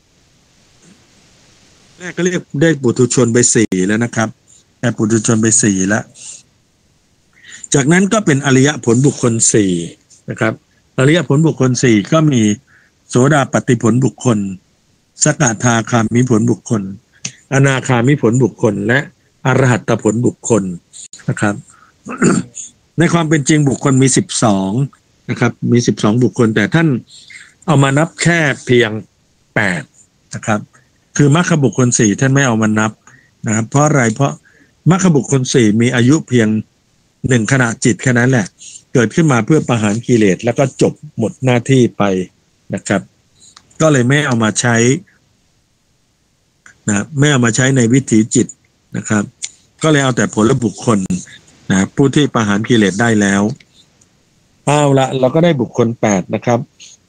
แรกก็เรียกได้ปุถุชนไปสี่แล้วนะครับได้ปุถุชนไปสี่แล้วจากนั้นก็เป็นอริยผลบุคคลสี่นะครับอริยผลบุคคลสี่ก็มีโสดาปัตติผลบุคคลสกทาคามิผลบุคคลอนาคามิผลบุคคลและอรหัตตผลบุคคลนะครับ ในความเป็นจริงบุคคลมีสิบสองนะครับมีสิบสองบุคคลแต่ท่านเอามานับแค่เพียงแปดนะครับคือมรรคบุคคลสี่ท่านไม่เอามานับนะครับเพราะอะไรเพราะมรรคบุคคลสี่มีอายุเพียงหนึ่งขณะจิตแค่นั้นแหละเกิดขึ้นมาเพื่อประหารกิเลสแล้วก็จบหมดหน้าที่ไปนะครับก็เลยไม่เอามาใช้นะไม่เอามาใช้ในวิถีจิตนะครับก็เลยเอาแต่ผลบุคคลนะผู้ที่ประหารกิเลสได้แล้วเอาละเราก็ได้บุคคลแปดนะครับ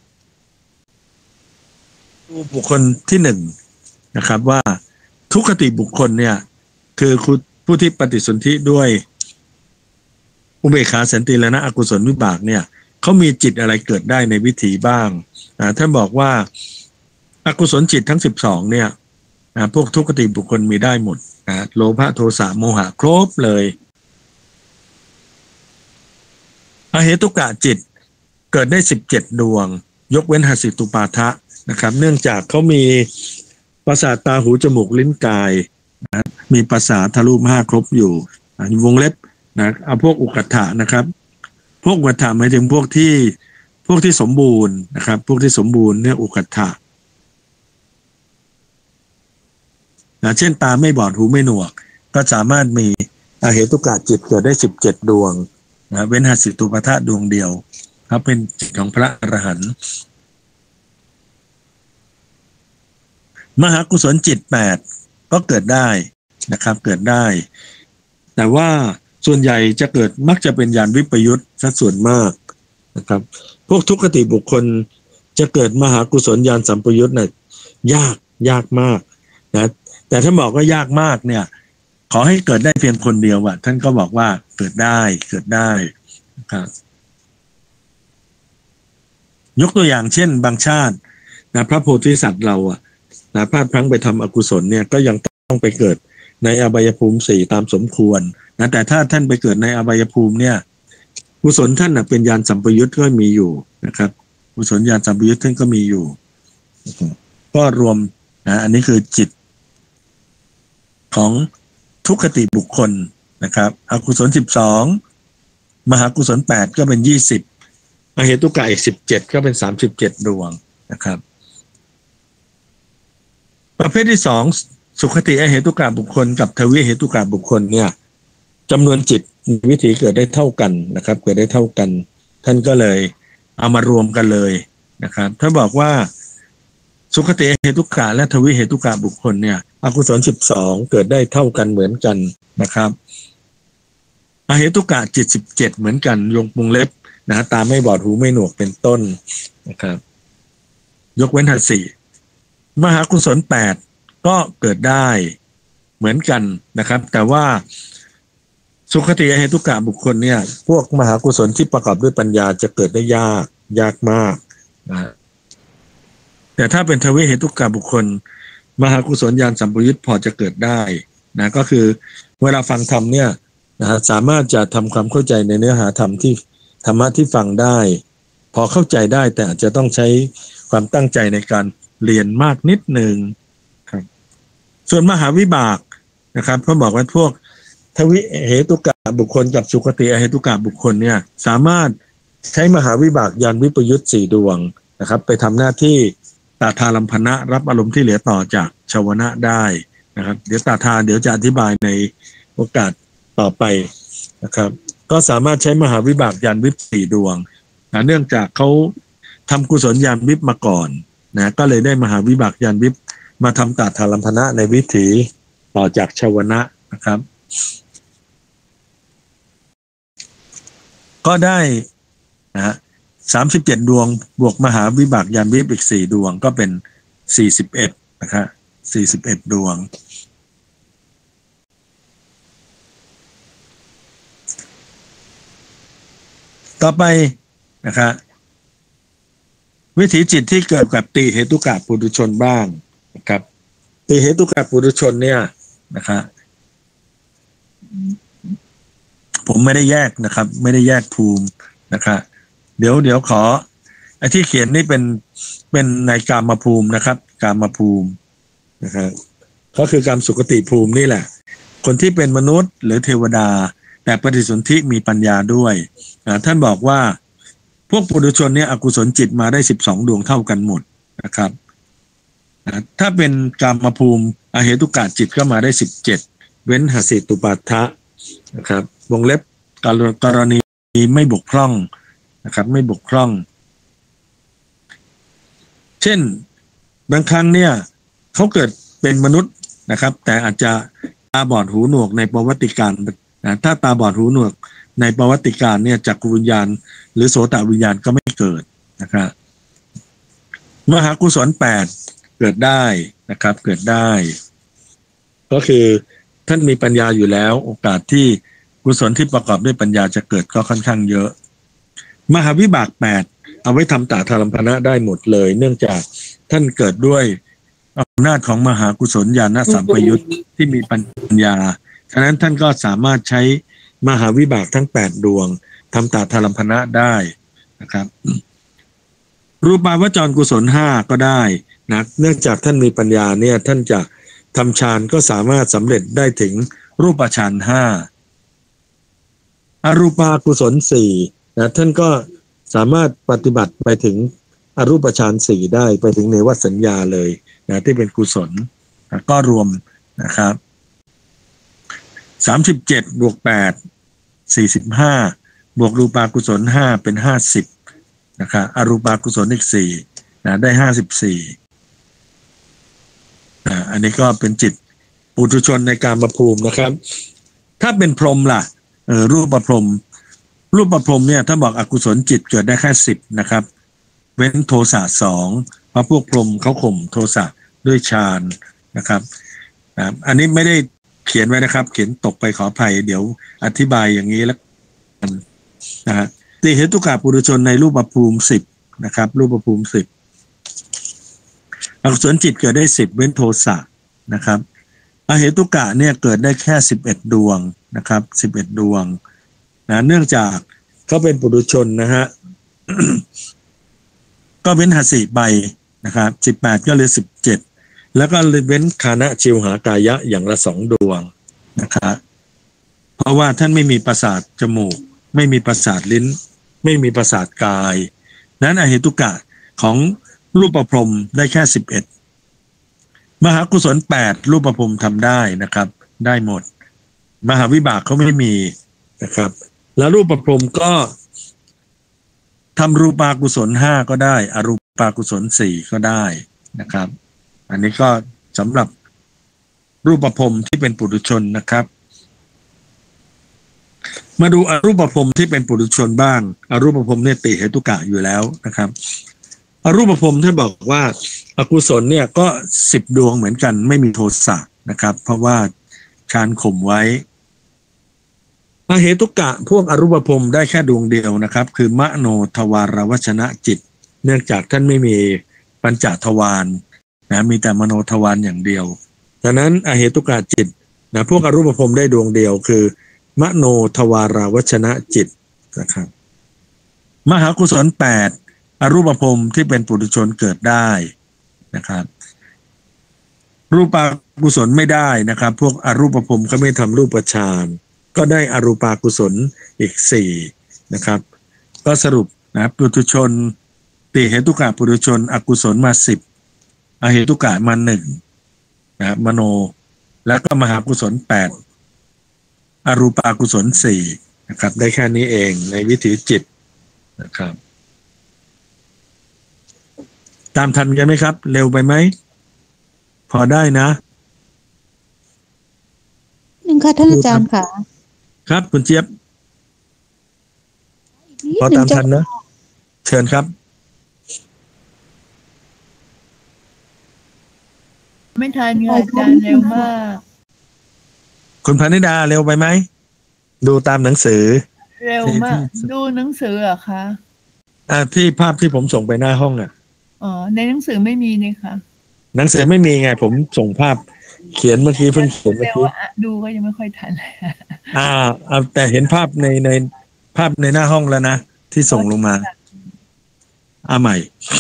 บุคคลที่หนึ่งนะครับว่าทุกขติบุคคลเนี่ยคือผู้ที่ปฏิสนธิด้วยอุเบกขาสันติและนะอกุศลวิบากเนี่ยเขามีจิตอะไรเกิดได้ในวิถีบ้างนะท่านบอกว่าอกุศลจิตทั้งสิบสองเนี่ยนะพวกทุกขติบุคคลมีได้หมดนะโลภะโทสะโมหะครบเลยอเหตุกะจิตเกิดได้สิบเจ็ดดวงยกเว้นหสิตุปาทะนะครับเนื่องจากเขามีประสาทตาหูจมูกลิ้นกายนะมีประสาททะลุห้าครบอยู่วงเล็บนะเอาพวกอุกัฏฐะนะครับพวกอุกัฏฐะหมายถึงพวกที่พวกที่สมบูรณ์นะครับพวกที่สมบูรณ์เนี่ยอุกัฏฐะนะเช่นตาไม่บอดหูไม่หนวกก็สามารถมีอเหตุกะจิตเกิดได้สิบเจ็ดดวงนะเว้นหสิตุปาทะดวงเดียวครับเป็นจิตของพระอรหันต์มหากุศลจิตแปดก็เกิดได้นะครับเกิดได้แต่ว่าส่วนใหญ่จะเกิดมักจะเป็นญาณวิปยุตสัดส่วนมากนะครับพวกทุกขติบุคคลจะเกิดมหากุศลญาณสัมปยุตเนี่ยยากยากมากนะแต่ถ้าบอกว่ายากมากเนี่ยขอให้เกิดได้เพียงคนเดียวอ่ะท่านก็บอกว่าเกิดได้เกิดได้นะครับยกตัวอย่างเช่นบางชาตินะพระโพธิสัตว์เราอ่ะนะพลาดพลั้งไปทำอกุศลเนี่ยก็ยังต้องไปเกิดในอบายภูมิสี่ตามสมควรนะแต่ถ้าท่านไปเกิดในอบายภูมิเนี่ยกุศลท่านนะเป็นญาณสัมปยุตก็มีอยู่นะครับกุศลญาณสัมปยุตท่านก็มีอยู่ก็รวมนะอันนี้คือจิตของทุกขติบุคคลนะครับอกุศลสิบสองมหากุศลแปดก็เป็นยี่สิบอเหตุกะอีกสิบเจ็ดก็เป็นสามสิบเจ็ดดวงนะครับประเภทที่สองสุขติอเหตุกะบุคคลกับทวิเหตุกะบุคคลเนี่ยจำนวนจิตวิถีเกิดได้เท่ากันนะครับเกิดได้เท่ากันท่านก็เลยเอามารวมกันเลยนะครับถ้าบอกว่าสุขติอเหตุกะและทวิเหตุกะบุคคลเนี่ยอกุศลสิบสองเกิดได้เท่ากันเหมือนกันนะครับอเหตุกะจิตสิบเจ็ดเหมือนกันยงวงเล็บนะตาไม่บอดหูไม่หนวกเป็นต้นนะครับยกเว้นหสิมหากุศลแปดก็เกิดได้เหมือนกันนะครับแต่ว่าสุขติอเหตุกะบุคคลเนี่ยพวกมหากุศลที่ประกอบด้วยปัญญาจะเกิดได้ยากยากมากนะแต่ถ้าเป็นทวิเหตุกะบุคคลมหากุศลญาณสัมปยุตพอจะเกิดได้นะก็คือเวลาฟังธรรมเนี่ยนะสามารถจะทำความเข้าใจในเนื้อหาธรรมที่ธรรมะที่ฟังได้พอเข้าใจได้แต่อาจจะต้องใช้ความตั้งใจในการเรียนมากนิดนึงครับส่วนมหาวิบากนะครับเขาบอกว่าพวกทวิเหตุกะบุคคลกับสุขติอเหตุกะบุคคลเนี่ยสามารถใช้มหาวิบากญาณวิปยุตสี่ดวงนะครับไปทำหน้าที่ตาทาลัมพนะรับอารมณ์ที่เหลือต่อจากชาวนะได้นะครับเดี๋ยวตาทาเดี๋ยวจะอธิบายในโอกาสต่อไปนะครับก็สามารถใช้มหาวิบากญาณวิปสี่ดวงนะเนื่องจากเขาทำกุศลญาณวิปมาก่อนนะก็เลยได้มหาวิบากญาณวิปมาทำตาทาลัมพนะในวิถีต่อจากชาวนะนะครับก็ได้นะสามสิบเจ็ดดวงบวกมหาวิบากญาณวิปอีกสี่ดวงก็เป็นสี่สิบเอ็ดนะครับสี่สิบเอ็ดดวงต่อไปนะครับวิถีจิตที่เกิดกับติเหตุกะปุถุชนบ้างนะครับติเหตุกะปุถุชนเนี่ยนะครับผมไม่ได้แยกนะครับไม่ได้แยกภูมินะครับเดี๋ยวเดี๋ยวขอไอ้ที่เขียนนี่เป็นเป็นในกามภูมินะครับกามภูมินะครับก็คือกามสุขติภูมินี่แหละคนที่เป็นมนุษย์หรือเทวดาแต่ปฏิสนธิมีปัญญาด้วยท่านบอกว่าพวกปุถุชนเนี่ยอกุศลจิตมาได้สิบสองดวงเท่ากันหมดนะครับถ้าเป็นกามภูมิอเหตุกะจิตก็มาได้สิบเจ็ดเว้นหสิตุปัฏฐะนะครับวงเล็บกรณีไม่บกพร่องนะครับไม่บกพร่องเช่นบางครั้งเนี่ยเขาเกิดเป็นมนุษย์นะครับแต่อาจจะตาบอดหูหนวกในประวัติการนะถ้าตาบอดหูหนวกในประวัติการเนี่ยจักรวิญญาณหรือโสตวิญญาณก็ไม่เกิดนะครับมหากุศลแปดเกิดได้นะครับเกิดได้ก็คือท่านมีปัญญาอยู่แล้วโอกาสที่กุศลที่ประกอบด้วยปัญญาจะเกิดก็ค่อนข้างเยอะมหาวิบากแปดเอาไว้ทำตาธารัมภนะได้หมดเลยเนื่องจากท่านเกิดด้วยอำนาจของมหากุศลญาณสัมปยุตที่มีปัญญาฉะนั้นท่านก็สามารถใช้มหาวิบากทั้งแปดดวงทำตาธารัมภนะได้นะครับรูปาวจรกุศลห้าก็ได้นะเนื่องจากท่านมีปัญญาเนี่ยท่านจะทำฌานก็สามารถสำเร็จได้ถึงรูปฌานห้าอรูปากุศลสี่นะท่านก็สามารถปฏิบัติไปถึงอรูปฌานสี่ได้ไปถึงเนวสัญญาเลยนะที่เป็นกุศลนะก็รวมนะครับสามสิบเจ็ดบวกแปดสี่สิบห้าบวกรูปากุศลห้าเป็นห้าสิบนะครับอรูปากุศลอีกสี่นะได้ห้าสิบสี่นะอันนี้ก็เป็นจิตปุถุชนในกามภูมินะครับถ้าเป็นพรหมล่ะเออรูปพรหมรูปพรหมเนี่ยถ้าบอกอกุศลจิตเกิดได้แค่สิบนะครับเว้นโทสะสองเพราะพวกพรหมเขาข่มโทสะด้วยฌานนะครับนะอันนี้ไม่ได้เขียนไว้นะครับเขียนตกไปขออภัยเดี๋ยวอธิบายอย่างนี้แล้วกันนะฮะติเหตุกะปุถุชนในรูปภูมิสิบนะครับรูปภูมิสิบอกุศลจิตเกิดได้สิบเว้นโทสะนะครับอเหตุกะเนี่ยเกิดได้แค่สิบเอ็ดดวงนะครับสิบเอ็ดดวงนะเนื่องจากเขาเป็นปุถุชนนะฮะ ก็เว้นหสิไปนะครับสิบแปดก็เหลือสิบเจ็ดแล้วก็เว้นคานะชิวหากายะอย่างละสองดวงนะครับเพราะว่าท่านไม่มีประสาทจมูกไม่มีประสาทลิ้นไม่มีประสาทกายนั้นอเหตุกะของรูปพรหมได้แค่สิบเอ็ดมหากุศลแปดรูปพรหมทำได้นะครับได้หมดมหาวิบากเขาไม่มีนะครับแล้วรูปพรหมก็ทำรูปากุศลห้าก็ได้อรูปากุศลสี่ก็ได้นะครับอันนี้ก็สำหรับรูปพรหมที่เป็นปุถุชนนะครับมาดูอรูปพรหมที่เป็นปุถุชนบ้างอรูปพรหมเนี่ยติเหตุกะอยู่แล้วนะครับอรูปพรหมท่านบอกว่าอกุศลเนี่ยก็สิบดวงเหมือนกันไม่มีโทสะนะครับเพราะว่าฌานข่มไว้อเหตุกะพวกอรูปพรหมได้แค่ดวงเดียวนะครับคือมโนทวารวชนะจิตเนื่องจากท่านไม่มีปัญจทวารนะมีแต่มโนทวารอย่างเดียวดังนั้นอเหตุกะจิตนะพวกอรูปพรหมได้ดวงเดียวคือมโนทวารวชนะจิตนะครับมหากุศลแปดอรูปพรหมที่เป็นปุถุชนเกิดได้นะครับรูปากุศลไม่ได้นะครับพวกอรูปพรหมเขาไม่ทำรูปฌานก็ได้อรูปากุศลอีกสี่นะครับก็สรุปนะปุถุชนติเหตุกะปุถุชนอกุศลมาสิบอเหตุกะมาหนึ่งนะมโนแล้วก็มหากุศลแปดอรูปากุศลสี่นะครับได้แค่นี้เองในวิถีจิตนะครับตามทันกันไหมครับเร็วไปไหมพอได้นะหนึ่งค่ะท่านอาจารย์ค่ะครับคุณเจี๊ยบพอตามทันนะเชิญครับไม่ทันค่ะอาจารย์เร็วมากคุณพนิดาเร็วไปไหมดูตามหนังสือเร็วมากดูหนังสือเหรอคะอ่าที่ภาพที่ผมส่งไปหน้าห้องอ่ะอ๋อในหนังสือไม่มีนี่ค่ะหนังสือไม่มีไงผมส่งภาพเขียนเมื่อกี้เพิ่งเขียนเมื่อกี้ดูก็ยังไม่ค่อยทันเลยอ่าเอาแต่เห็นภาพในในภาพในหน้าห้องแล้วนะที่ส่งลงมาอ่าใหม่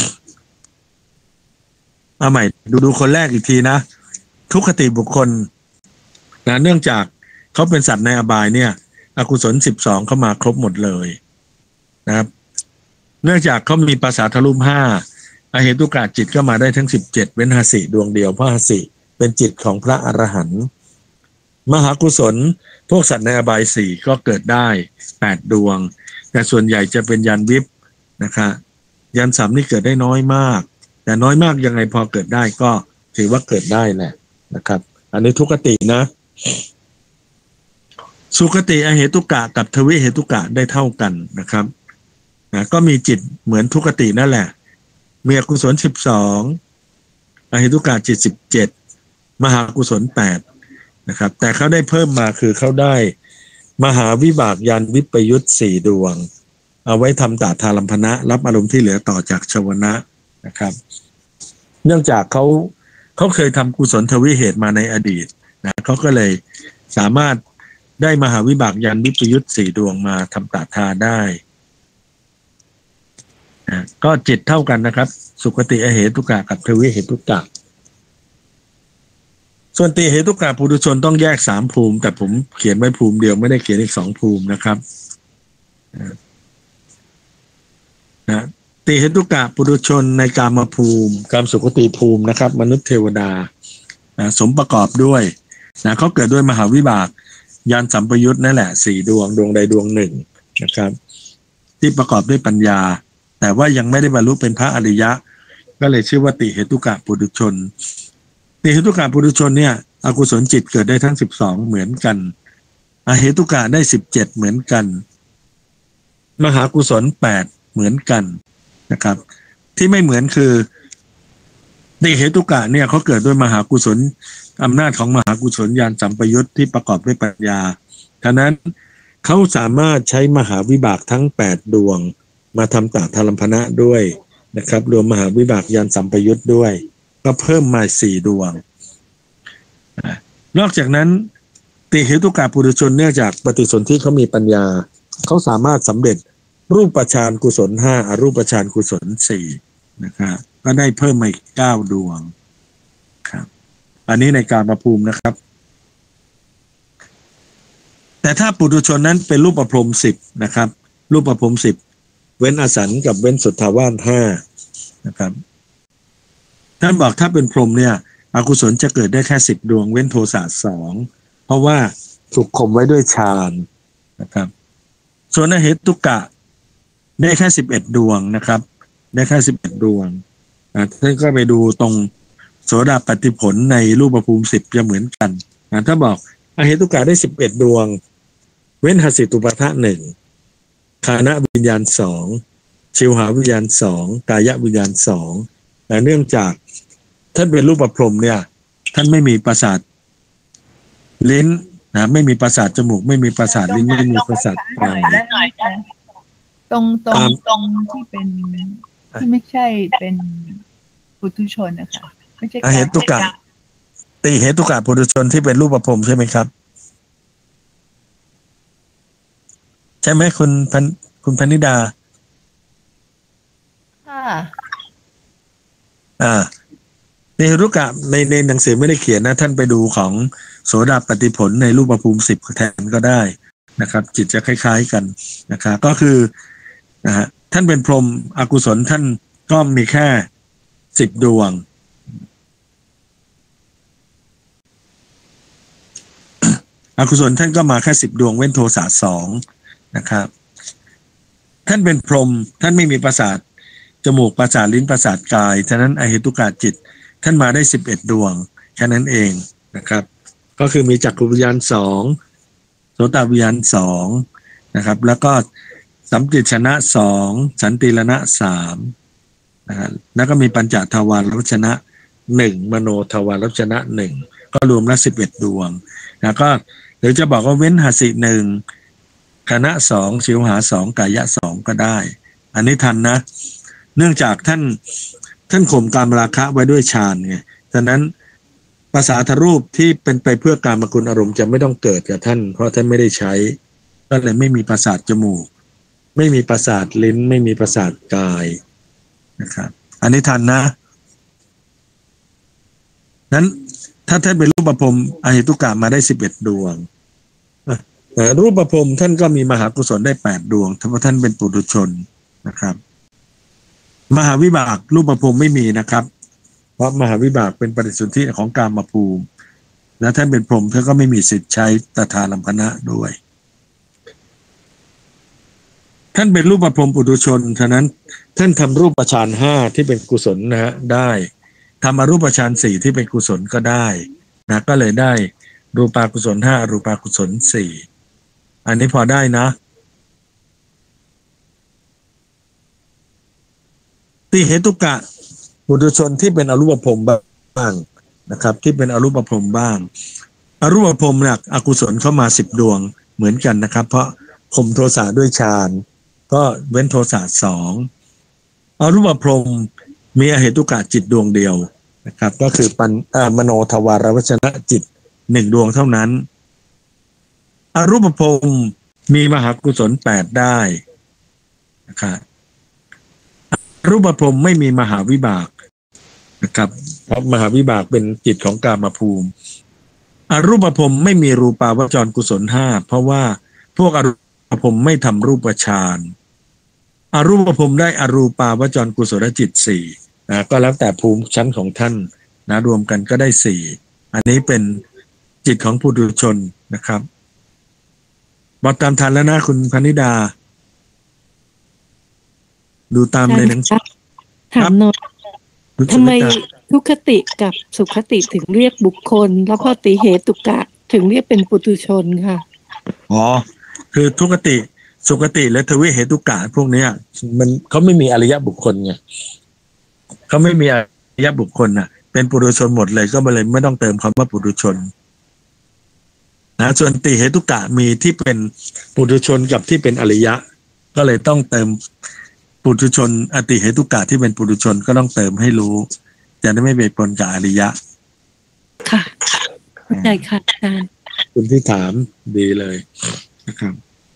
อ่าใหม่ดูดูคนแรกอีกทีนะทุกขติบุคคลนะเนื่องจากเขาเป็นสัตว์ในอบายเนี่ยอกุศลสิบสองเข้ามาครบหมดเลยนะครับเนื่องจากเขามีภาษาทรูปห้าอเหตุกะจิตก็มาได้ทั้งสิบเจ็ดเว้นหสิดวงเดียวเพราะหสิเป็นจิตของพระอรหันต์มหากุศลพวกสัตว์ในอบายสี่ก็เกิดได้แปดดวงแต่ส่วนใหญ่จะเป็นยานวิปนะคะยานสามนี่เกิดได้น้อยมากแต่น้อยมากยังไงพอเกิดได้ก็ถือว่าเกิดได้แหละนะครับอันนี้ทุกขตินะสุขติอเหตุกะกับทวิเหตุกะได้เท่ากันนะครับนะก็มีจิตเหมือนทุกขตินั่นแหละมีอกุศลสิบสองอเหตุกะจิตสิบเจ็ดมหากุศลแปดนะครับแต่เขาได้เพิ่มมาคือเขาได้มหาวิบากยานวิปยุตสี่ดวงเอาไว้ทำตาทารัมพนะรับอารมณ์ที่เหลือต่อจากชวนะนะครับเนื่องจากเขาเขาเคยทำกุศลทวิเหตุมาในอดีตนะเขาก็เลยสามารถได้มหาวิบากยานวิปยุตสี่ดวงมาทำตาทาได้นะก็จิตเท่ากันนะครับสุคติอเหตุกะกับทวิเหตุกะส่วนติเหตุกะปุถุชนต้องแยกสามภูมิแต่ผมเขียนไว้ภูมิเดียวไม่ได้เขียนอีกสองภูมินะครับนะติเหตุกะปุถุชนในกามภูมิกามสุคติภูมินะครับมนุษย์เทวดานะสมประกอบด้วยนะเขาเกิดด้วยมหาวิบากยานสัมปยุตนั่นแหละสี่ดวงดวงใดดวงหนึ่งนะครับที่ประกอบด้วยปัญญาแต่ว่ายังไม่ได้บรรลุเป็นพระอริยะก็เลยชื่อว่าติเหตุกะปุถุชนติเหตุกะปุถุชนเนี่ยอกุศลจิตเกิดได้ทั้งสิบสองเหมือนกันอเหตุกะได้สิบเจ็ดเหมือนกันมหากุศลแปดเหมือนกันนะครับที่ไม่เหมือนคือติเหตุกะเนี่ยเขาเกิดด้วยมหากุศลอำนาจของมหากุศลญาณสัมปยุตที่ประกอบด้วยปัญญาฉะนั้นเขาสามารถใช้มหาวิบากทั้งแปดดวงมาทำตาทารัมพนะด้วยนะครับรวมมหาวิบากญาณสัมปยุตด้วยก็เพิ่มมาสี่ดวงนอกจากนั้นติเหตุกะปุถุชนเนื่องจากปฏิสนธิเขามีปัญญาเขาสามารถสำเร็จรูปฌานกุศลห้าอรูปฌานกุศลสี่นะครับก็ได้เพิ่มมาอีกเก้าดวงครับอันนี้ในกามภูมินะครับแต่ถ้าปุถุชนนั้นเป็นรูปพรหมสิบนะครับรูปพรหมสิบเว้นอสันกับเว้นสุทธาวาสห้านะครับท่านบอกถ้าเป็นพรหมเนี่ยอกุศลจะเกิดได้แค่สิบดวงเว้นโทสะสองเพราะว่าถูกข่มไว้ด้วยฌานนะครับส่วนอเหตุกะได้แค่สิบเอ็ดดวงนะครับได้แค่สิบเอ็ดดวงอ่าท่านก็ไปดูตรงโสดาปัตติผลในรูปภูมิสิบจะเหมือนกันนะถ้าบอกอเหตุกะได้สิบเอ็ดดวงเว้นหสิตุปะทะหนึ่งคานวิญญาณสองชิวหาวิญญาณสองกายวิญญาณสองแต่เนื่องจากท่านเป็นรูปพรหมเนี่ยท่านไม่มีประสาทลิ้นนะไม่มีประสาทจมูกไม่มีประสาทลิ้นไม่มีประสาทกายตรงตรงตรงที่เป็นที่ไม่ใช่เป็นปุถุชนนะคะไม่ใช่อเหตุกะติเหตุกะปุถุชนที่เป็นรูปพรหมใช่ไหมครับใช่ไหมคุณพันคุณพนิดาค่ะอ่าในรุกะในในหนังสือไม่ได้เขียนนะท่านไปดูของโสดาปัตติผลในรูปภูมิสิบแทนก็ได้นะครับจิตจะคล้ายๆกันนะครับก็คือนะฮะท่านเป็นพรหมอกุศลท่านก็มีแค่สิบดวงอกุศลท่านก็มาแค่สิบดวงเว้นโทสะสองนะครับท่านเป็นพรหมท่านไม่มีประสาทจมูกประสาทลิ้นประสาทกายฉะนั้นอเหตุกะจิตท่านมาได้สิบเอ็ดดวงแค่นั้นเองนะครับก็คือมีจักขุวิญญาณสองโสตวิญญาณสองนะครับแล้วก็สัมปติชนะสองสันติรณะสามนะฮะแล้วก็มีปัญจทวารวชนะหนึ่งมโนทวารวชนะหนึ่งก็รวมแล้วสิบเอ็ดดวงแล้วก็หรือจะบอกว่าเว้นหสิหนึ่งคณะสองชิวหาสองกายะสองก็ได้อันนี้ทันนะเนื่องจากท่านท่านข่มกามราคะไว้ด้วยฌานไงฉะนั้นภาษาทรูปที่เป็นไปเพื่อกามกุลอารมณ์จะไม่ต้องเกิดกับท่านเพราะท่านไม่ได้ใช้ก็เลยไม่มีประสาทจมูกไม่มีประสาทลิ้นไม่มีประสาทกายนะครับอันนี้ทันนะนั้นถ้าท่านเป็นรูปพรหมอเหตุกะมาได้สิบเอ็ดดวงแต่รูปพรหมท่านก็มีมหากุศลได้แปดดวงเพราะท่านเป็นปุถุชนนะครับมหาวิบากรูปพรหมไม่มีนะครับเพราะมหาวิบากเป็นปฏิสนธิของกามภูมิแล้วท่านเป็นพรหมท่านก็ไม่มีสิทธิ์ใช้ตถาลัมพนะด้วยท่านเป็นรูปพรหมปุถุชนฉะนั้นท่านทำรูปฌานห้าที่เป็นกุศลนะฮะได้ทำอรูปฌานสี่ที่เป็นกุศลก็ได้นะก็เลยได้รูปากุศลห้าอรูปากุศลสี่อันนี้พอได้นะติเหตุกะปุถุชนที่เป็นอรูปพรหมบ้างนะครับที่เป็นอรูปพรหมบ้างอรูปพรหมเนี่ยอกุศลเข้ามาสิบดวงเหมือนกันนะครับเพราะข่มโทสะด้วยฌานก็เว้นโทสะสองอรูปพรหมมีอเหตุกะจิตดวงเดียวนะครับก็คือปัญมโนทวารวชนะจิตหนึ่งดวงเท่านั้นอรูปพรหมมีมหากุศลแปดได้นะครับอรูปพรหมไม่มีมหาวิบากนะครับเพราะมหาวิบากเป็นจิตของกามภูมิอรูปพรหมไม่มีรูปาวจรกุศลห้าเพราะว่าพวกอรูปพรหมไม่ทำรูปฌานอรูปพรหมได้อรูปาวจรกุศลจิตสี่นะก็แล้วแต่ภูมิชั้นของท่านนะรวมกันก็ได้สี่อันนี้เป็นจิตของปุถุชนนะครับบอกตามทันแล้วนะคุณพนิดาดูตามในหนังสือถามหน่อยทำไมทุกขติกับสุขติถึงเรียกบุคคลแล้วพอติเหตุกะถึงเรียกเป็นปุถุชนค่ะอ๋อคือทุกขติสุขติและทวิเหตุกะพวกนี้มันเขาไม่มีอริยบุคคลไงเขาไม่มีอริยบุคคลน่ะเป็นปุถุชนหมดเลยก็เลยไม่ต้องเติมคำว่าปุถุชนนะส่วนติเหตุกะมีที่เป็นปุถุชนกับที่เป็นอริยะก็เลยต้องเติมปุถุชนอติเหตุกะที่เป็นปุถุชนก็ต้องเติมให้รู้จะได้ไม่ไปปนกับอริยะค่ะเข้าใจค่ะอาจารย์คุณที่ถามดีเลยนะครับ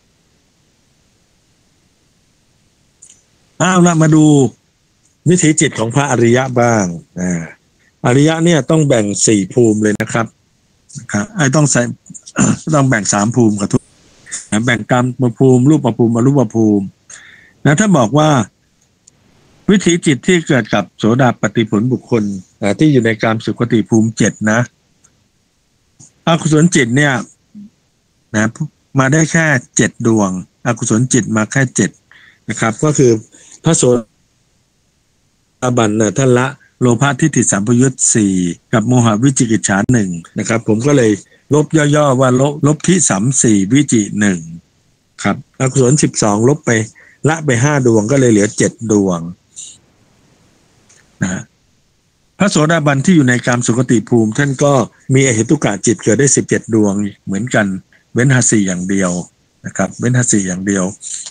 อ้าวละมาดูวิถีจิตของพระอริยะบ้างอ่าอริยะเนี่ยต้องแบ่งสี่ภูมิเลยนะครับนะครับไอ้ต้องใส่ ต้องแบ่งสามภูมิกับทุกแบ่งกรรมภูมิรูปภูมิอรูปภูมินะถ้าบอกว่าวิถีจิตที่เกิดกับโสดาปัตติผลบุคคลที่อยู่ในกามสุขติภูมิเจ็ดนะอกุศลจิตเนี่ยนะมาได้แค่เจ็ดดวงอกุศลจิตมาแค่เจ็ดนะครับก็คือพระโสดาบันเนี่ยท่านละโลภะทิฏฐิสัมปยุตสี่กับโมหะวิจิกิจฉาหนึ่งนะครับผมก็เลยลบย่อๆว่าลบลบที่สัมสี่วิจิหนึ่งครับอกุศลสิบสองลบไปละไปห้าดวงก็เลยเหลือเจ็ดดวงนะพระโสดาบันที่อยู่ในกามสุขติภูมิท่านก็มีอเหตุกะจิตเกิดได้สิบเจ็ดดวงเหมือนกันเว้นหสีอย่างเดียวนะครับเว้นหสีอย่างเดียว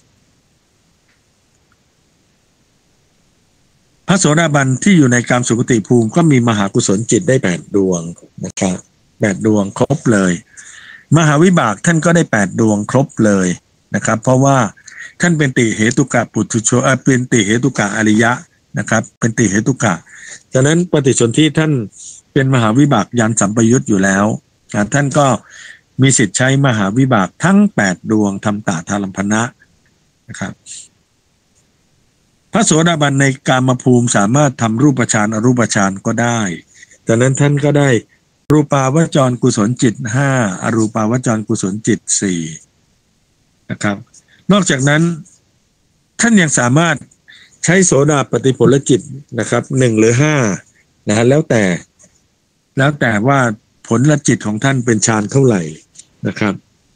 พระโสดาบันที่อยู่ในกามสุขติภูมิก็มีมหากุศลจิตได้แปดดวงนะครับแปดดวงครบเลยมหาวิบากท่านก็ได้แปดดวงครบเลยนะครับเพราะว่าท่านเป็นติเหตุกะปุถุชนเป็นติเหตุกะอริยะนะครับเป็นติเหตุกะฉะนั้นปฏิสนธิท่านเป็นมหาวิบากยันสัมปยุตอยู่แล้วท่านก็มีสิทธิ์ใช้มหาวิบากทั้งแปดดวงทำตถาลัมพนะนะครับพระโสดาบันในกามภูมิสามารถทำรูปฌานอรูปฌานก็ได้จากนั้นท่านก็ได้รูปาวจรกุศลจิตห้าอรูปาวจรกุศลจิตสี่นะครับนอกจากนั้นท่านยังสามารถใช้โสดาปัตติผลจิตนะครับหนึ่งหรือห้านะฮะแล้วแต่แล้วแต่ว่าผลละจิตของท่านเป็นฌานเท่าไหร่นะครับ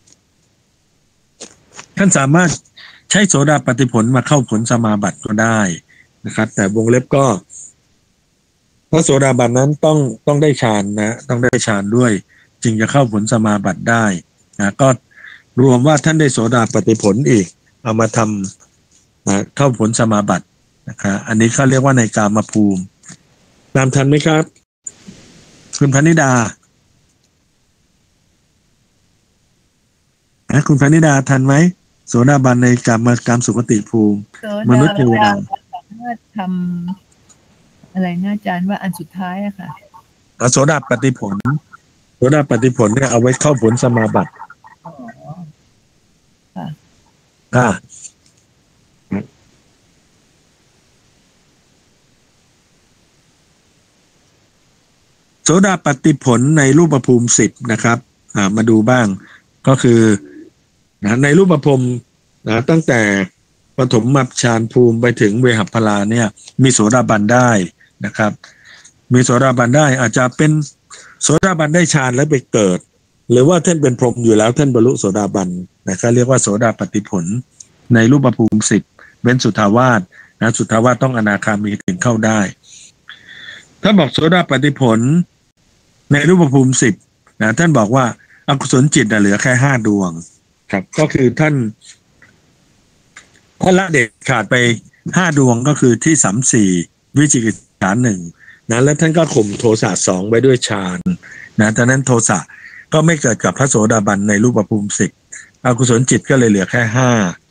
ท่านสามารถใช้โสดาปัตติผลมาเข้าผลสมาบัติก็ได้นะครับแต่วงเล็บก็พระโสดาบันนั้นต้องต้องได้ฌานนะต้องได้ฌานด้วยจึงจะเข้าผลสมาบัติได้นะก็รวมว่าท่านได้โสดาปัตติผลอีกเอามาทำนะเข้าผลสมาบัตินะครับอันนี้เขาเรียกว่าในกามภูมิตามทันไหมครับคุณพนิดานะคุณพนิดาทันไหมโสดาบันในกามกามสุขติภูมิมนุษย์เทวดาสามารถทำอะไรนะอาจารย์ว่าอันสุดท้ายอะค่ะโสดาปัตติผลโสดาปัตติผลเนี่ยเอาไว้เข้าผลสมาบัติอ่าโสดาปัตติผลในรูปภูมิสิบนะครับอ่ามาดูบ้างก็คือนะในรูปภูมินะตั้งแต่ปฐมมัปฌานภูมิไปถึงเวหัพพลาเนี่ยมีโสดาบันได้นะครับมีโสดาบันได้อาจจะเป็นโสดาบันได้ฌานแล้วไปเกิดหรือว่าท่านเป็นพรหมอยู่แล้วท่านบรรลุโสดาบันนะครับเรียกว่าโสดาปัตติผลในรูปภูมิสิบเว้นสุทธาวาสนะสุทธาวาสต้องอนาคามีถึงเข้าได้ถ้าบอกโสดาปัตติผลในรูปภูมิสิบนะท่านบอกว่าอกุศลจิตเหลือแค่ห้าดวงครับก็คือท่านท่านละเด็ดขาดไปห้าดวงก็คือที่สามสี่วิจิกิจฉาหนึ่งนะแล้วท่านก็ข่มโทสะสองไว้ด้วยฌานนะดังนั้นโทสะก็ไม่เกิดกับพระโสดาบันในรูปภูมิสิบอกุศลจิตก็เลยเหลือแค่ห้า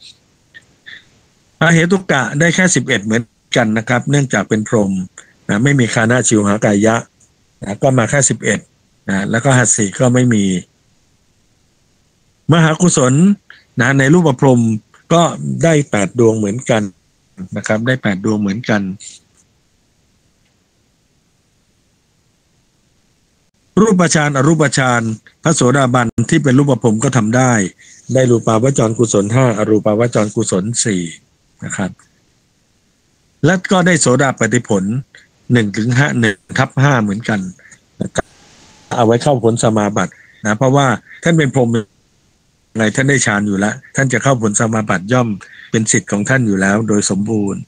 อาเหตุกะได้แค่สิบเอ็ดเหมือนกันนะครับเนื่องจากเป็นพรหมนะไม่มีคานาชิวหากายะนะก็มาแค่สิบเอ็ดนะแล้วก็หัสสีก็ไม่มีมหากุศลนะในรูปพรหมก็ได้แปดดวงเหมือนกันนะครับได้แปดดวงเหมือนกันรูปฌานอรูปฌานพระโสดาบันที่เป็นรูปพรหมก็ทำได้ได้รูปาวจรกุศลห้าอรูปาวจรกุศลสี่นะครับและก็ได้โสดาปัตติผลหนึ่งถึงห้าหนึ่งทับห้าเหมือนกันนะครับเอาไว้เข้าผลสมาบัตินะเพราะว่าท่านเป็นพรหมไงท่านได้ฌานอยู่แล้วท่านจะเข้าผลสมาบัติย่อมเป็นสิทธิ์ของท่านอยู่แล้วโดยสมบูรณ์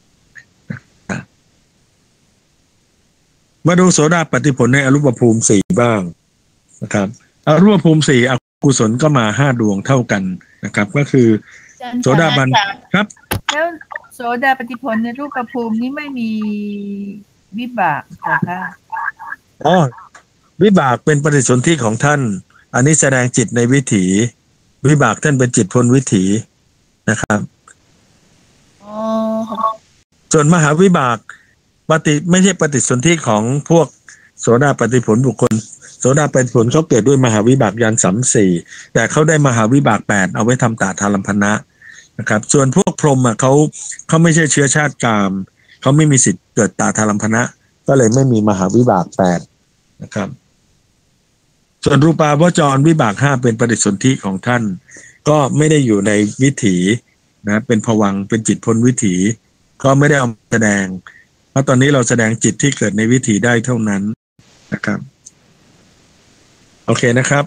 มาดูโสดาปัตติผลในอรูปภูมิสี่บ้างนะครับอรูปภูมิสี่อกุศลก็มาห้าดวงเท่ากันนะครับก็คือโสดาบันครับแล้วโสดาปัตติผลในรูปภูมินี้ไม่มีวิบากเหรอคะอ๋อวิบากเป็นปฏิสนธิของท่านอันนี้แสดงจิตในวิถีวิบากท่านเป็นจิตพ้นวิถีนะครับอ๋อส่วนมหาวิบากปฏิไม่ใช่ปฏิสนธิของพวกโสดาปัตติผลบุคคลโสดาปัตติผลเขาเกิดด้วยมหาวิบากยันสามสี่แต่เขาได้มหาวิบากแปดเอาไว้ทำตาทารัมพนะนะครับส่วนพวกพรหมอ่ะเขาเขาไม่ใช่เชื้อชาติกามเขาไม่มีสิทธิ์เกิดตาทารัมพนะก็เลยไม่มีมหาวิบากแปดนะครับส่วนรูปาวจรวิบากห้าเป็นปฏิสนธิของท่านก็ไม่ได้อยู่ในวิถีนะเป็นภวังค์เป็นจิตพ้นวิถีก็ไม่ได้เอาแสดงเพราะตอนนี้เราแสดงจิตที่เกิดในวิถีได้เท่านั้นนะครับโอเคนะครับ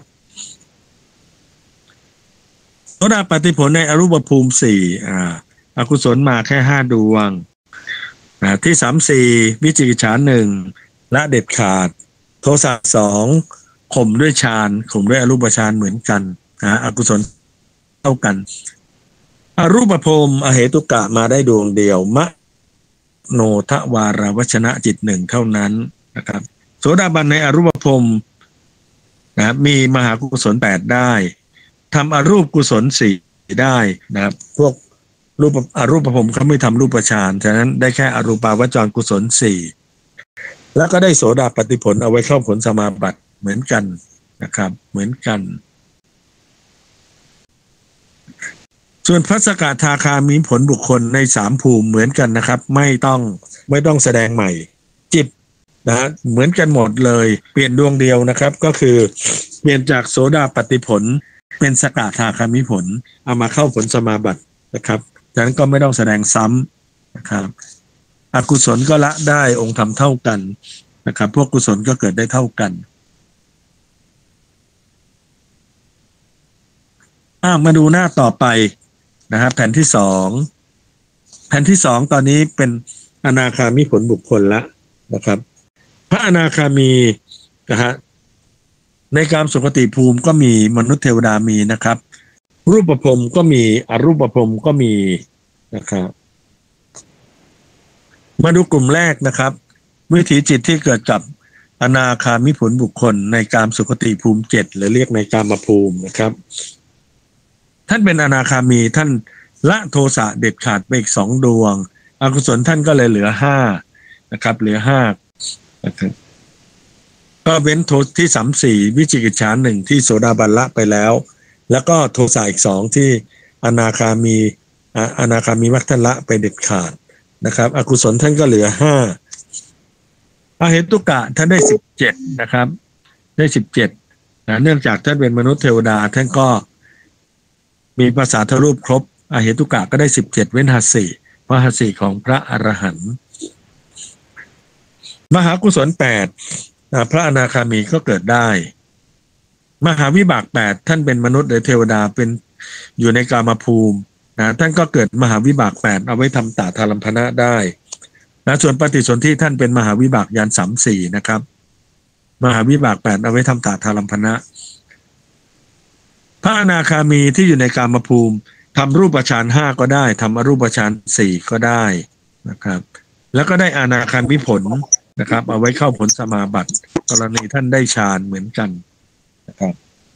โสดาปัตติผลในอรูปภูมิสี่อ่าอกุศลมาแค่ห้าดวงอ่าที่สามสี่วิจิกิจฉาหนึ่งละเด็ดขาดโทสะสองข่มด้วยฌานข่มด้วยอรูปฌานเหมือนกันนะอกุศลเท่ากันอรูปภูมิอเหตุกะมาได้ดวงเดียวมะโนทวารวชนะจิตหนึ่งเท่านั้นนะครับโสดาบันในอรูปภูมินะมีมหากุศลแปดได้ทำอรูปกุศลสี่ได้นะครับพวกรูปอรูปภูมิเขาไม่ทำรูปฌานฉะนั้นได้แค่อรูปาวจรกุศลสี่แล้วก็ได้โสดาปัตติผลเอาไว้เข้าผลสมาบัติเหมือนกันนะครับเหมือนกันส่วนพระสกทาคามีผลบุคคลในสามภูมิเหมือนกันนะครับไม่ต้องไม่ต้องแสดงใหม่จิตนะเหมือนกันหมดเลยเปลี่ยนดวงเดียวนะครับก็คือเปลี่ยนจากโสดาปัตติผลเป็นสกทาคามิผลเอามาเข้าผลสมาบัตินะครับฉะนั้นก็ไม่ต้องแสดงซ้ำนะครับอกุศลก็ละได้องค์ธรรมเท่ากันนะครับพวกกุศลก็เกิดได้เท่ากันอ่ามาดูหน้าต่อไปนะครับแผ่นที่สองแผ่นที่สองตอนนี้เป็นอนาคามิผลบุคคลละนะครับพระอนาคามีนะฮะในกามสุคติภูมิก็มีมนุษย์เทวดามีนะครับรูปพรหมก็มีอรูปพรหมก็มีนะครับมาดูกลุ่มแรกนะครับวิถีจิตที่เกิดกับอนาคามิผลบุคคลในกามสุคติภูมิเจ็ดหรือเรียกในกามภูมินะครับท่านเป็นอนาคามีท่านละโทสะเด็ดขาดไปอีกสองดวงอกุศลท่านก็เลยเหลือห้านะครับเหลือห้านะครับก็เว้นโทษที่สามสี่วิจิกิจฉาหนึ่งที่โสดาบันละไปแล้วแล้วก็โทสะอีกสองที่อนาคามีอนาคามีมรรคท่านละไปเด็ดขาดนะครับอกุศลท่านก็เหลือห้าอเหตุกะท่านได้สิบเจ็ดนะครับได้สิบเจ็ดนะเนื่องจากท่านเป็นมนุษย์เทวดาท่านก็มีภาษาทรูปครบอเหตุกะก็ได้สิบเจ็ดเว้นหัสสีเพราะหัสสีของพระอรหันต์มหากุศลแปดพระอนาคามีก็เกิดได้มหาวิบากแปดท่านเป็นมนุษย์หรือเทวดาเป็นอยู่ในกามภูมินะท่านก็เกิดมหาวิบากแปดเอาไว้ทำตาทารัมภนะได้นะส่วนปฏิสนธิท่านเป็นมหาวิบากยานสามสี่นะครับมหาวิบากแปดเอาไว้ทำตาทารัมภนะพระอนาคามีที่อยู่ในกามภูมิทำรูปฌานห้าก็ได้ทำอรูปฌานสี่ก็ได้นะครับแล้วก็ได้อนาคามิผลนะครับเอาไว้เข้าผลสมาบัติกรณีท่านได้ฌานเหมือนกันนะครับ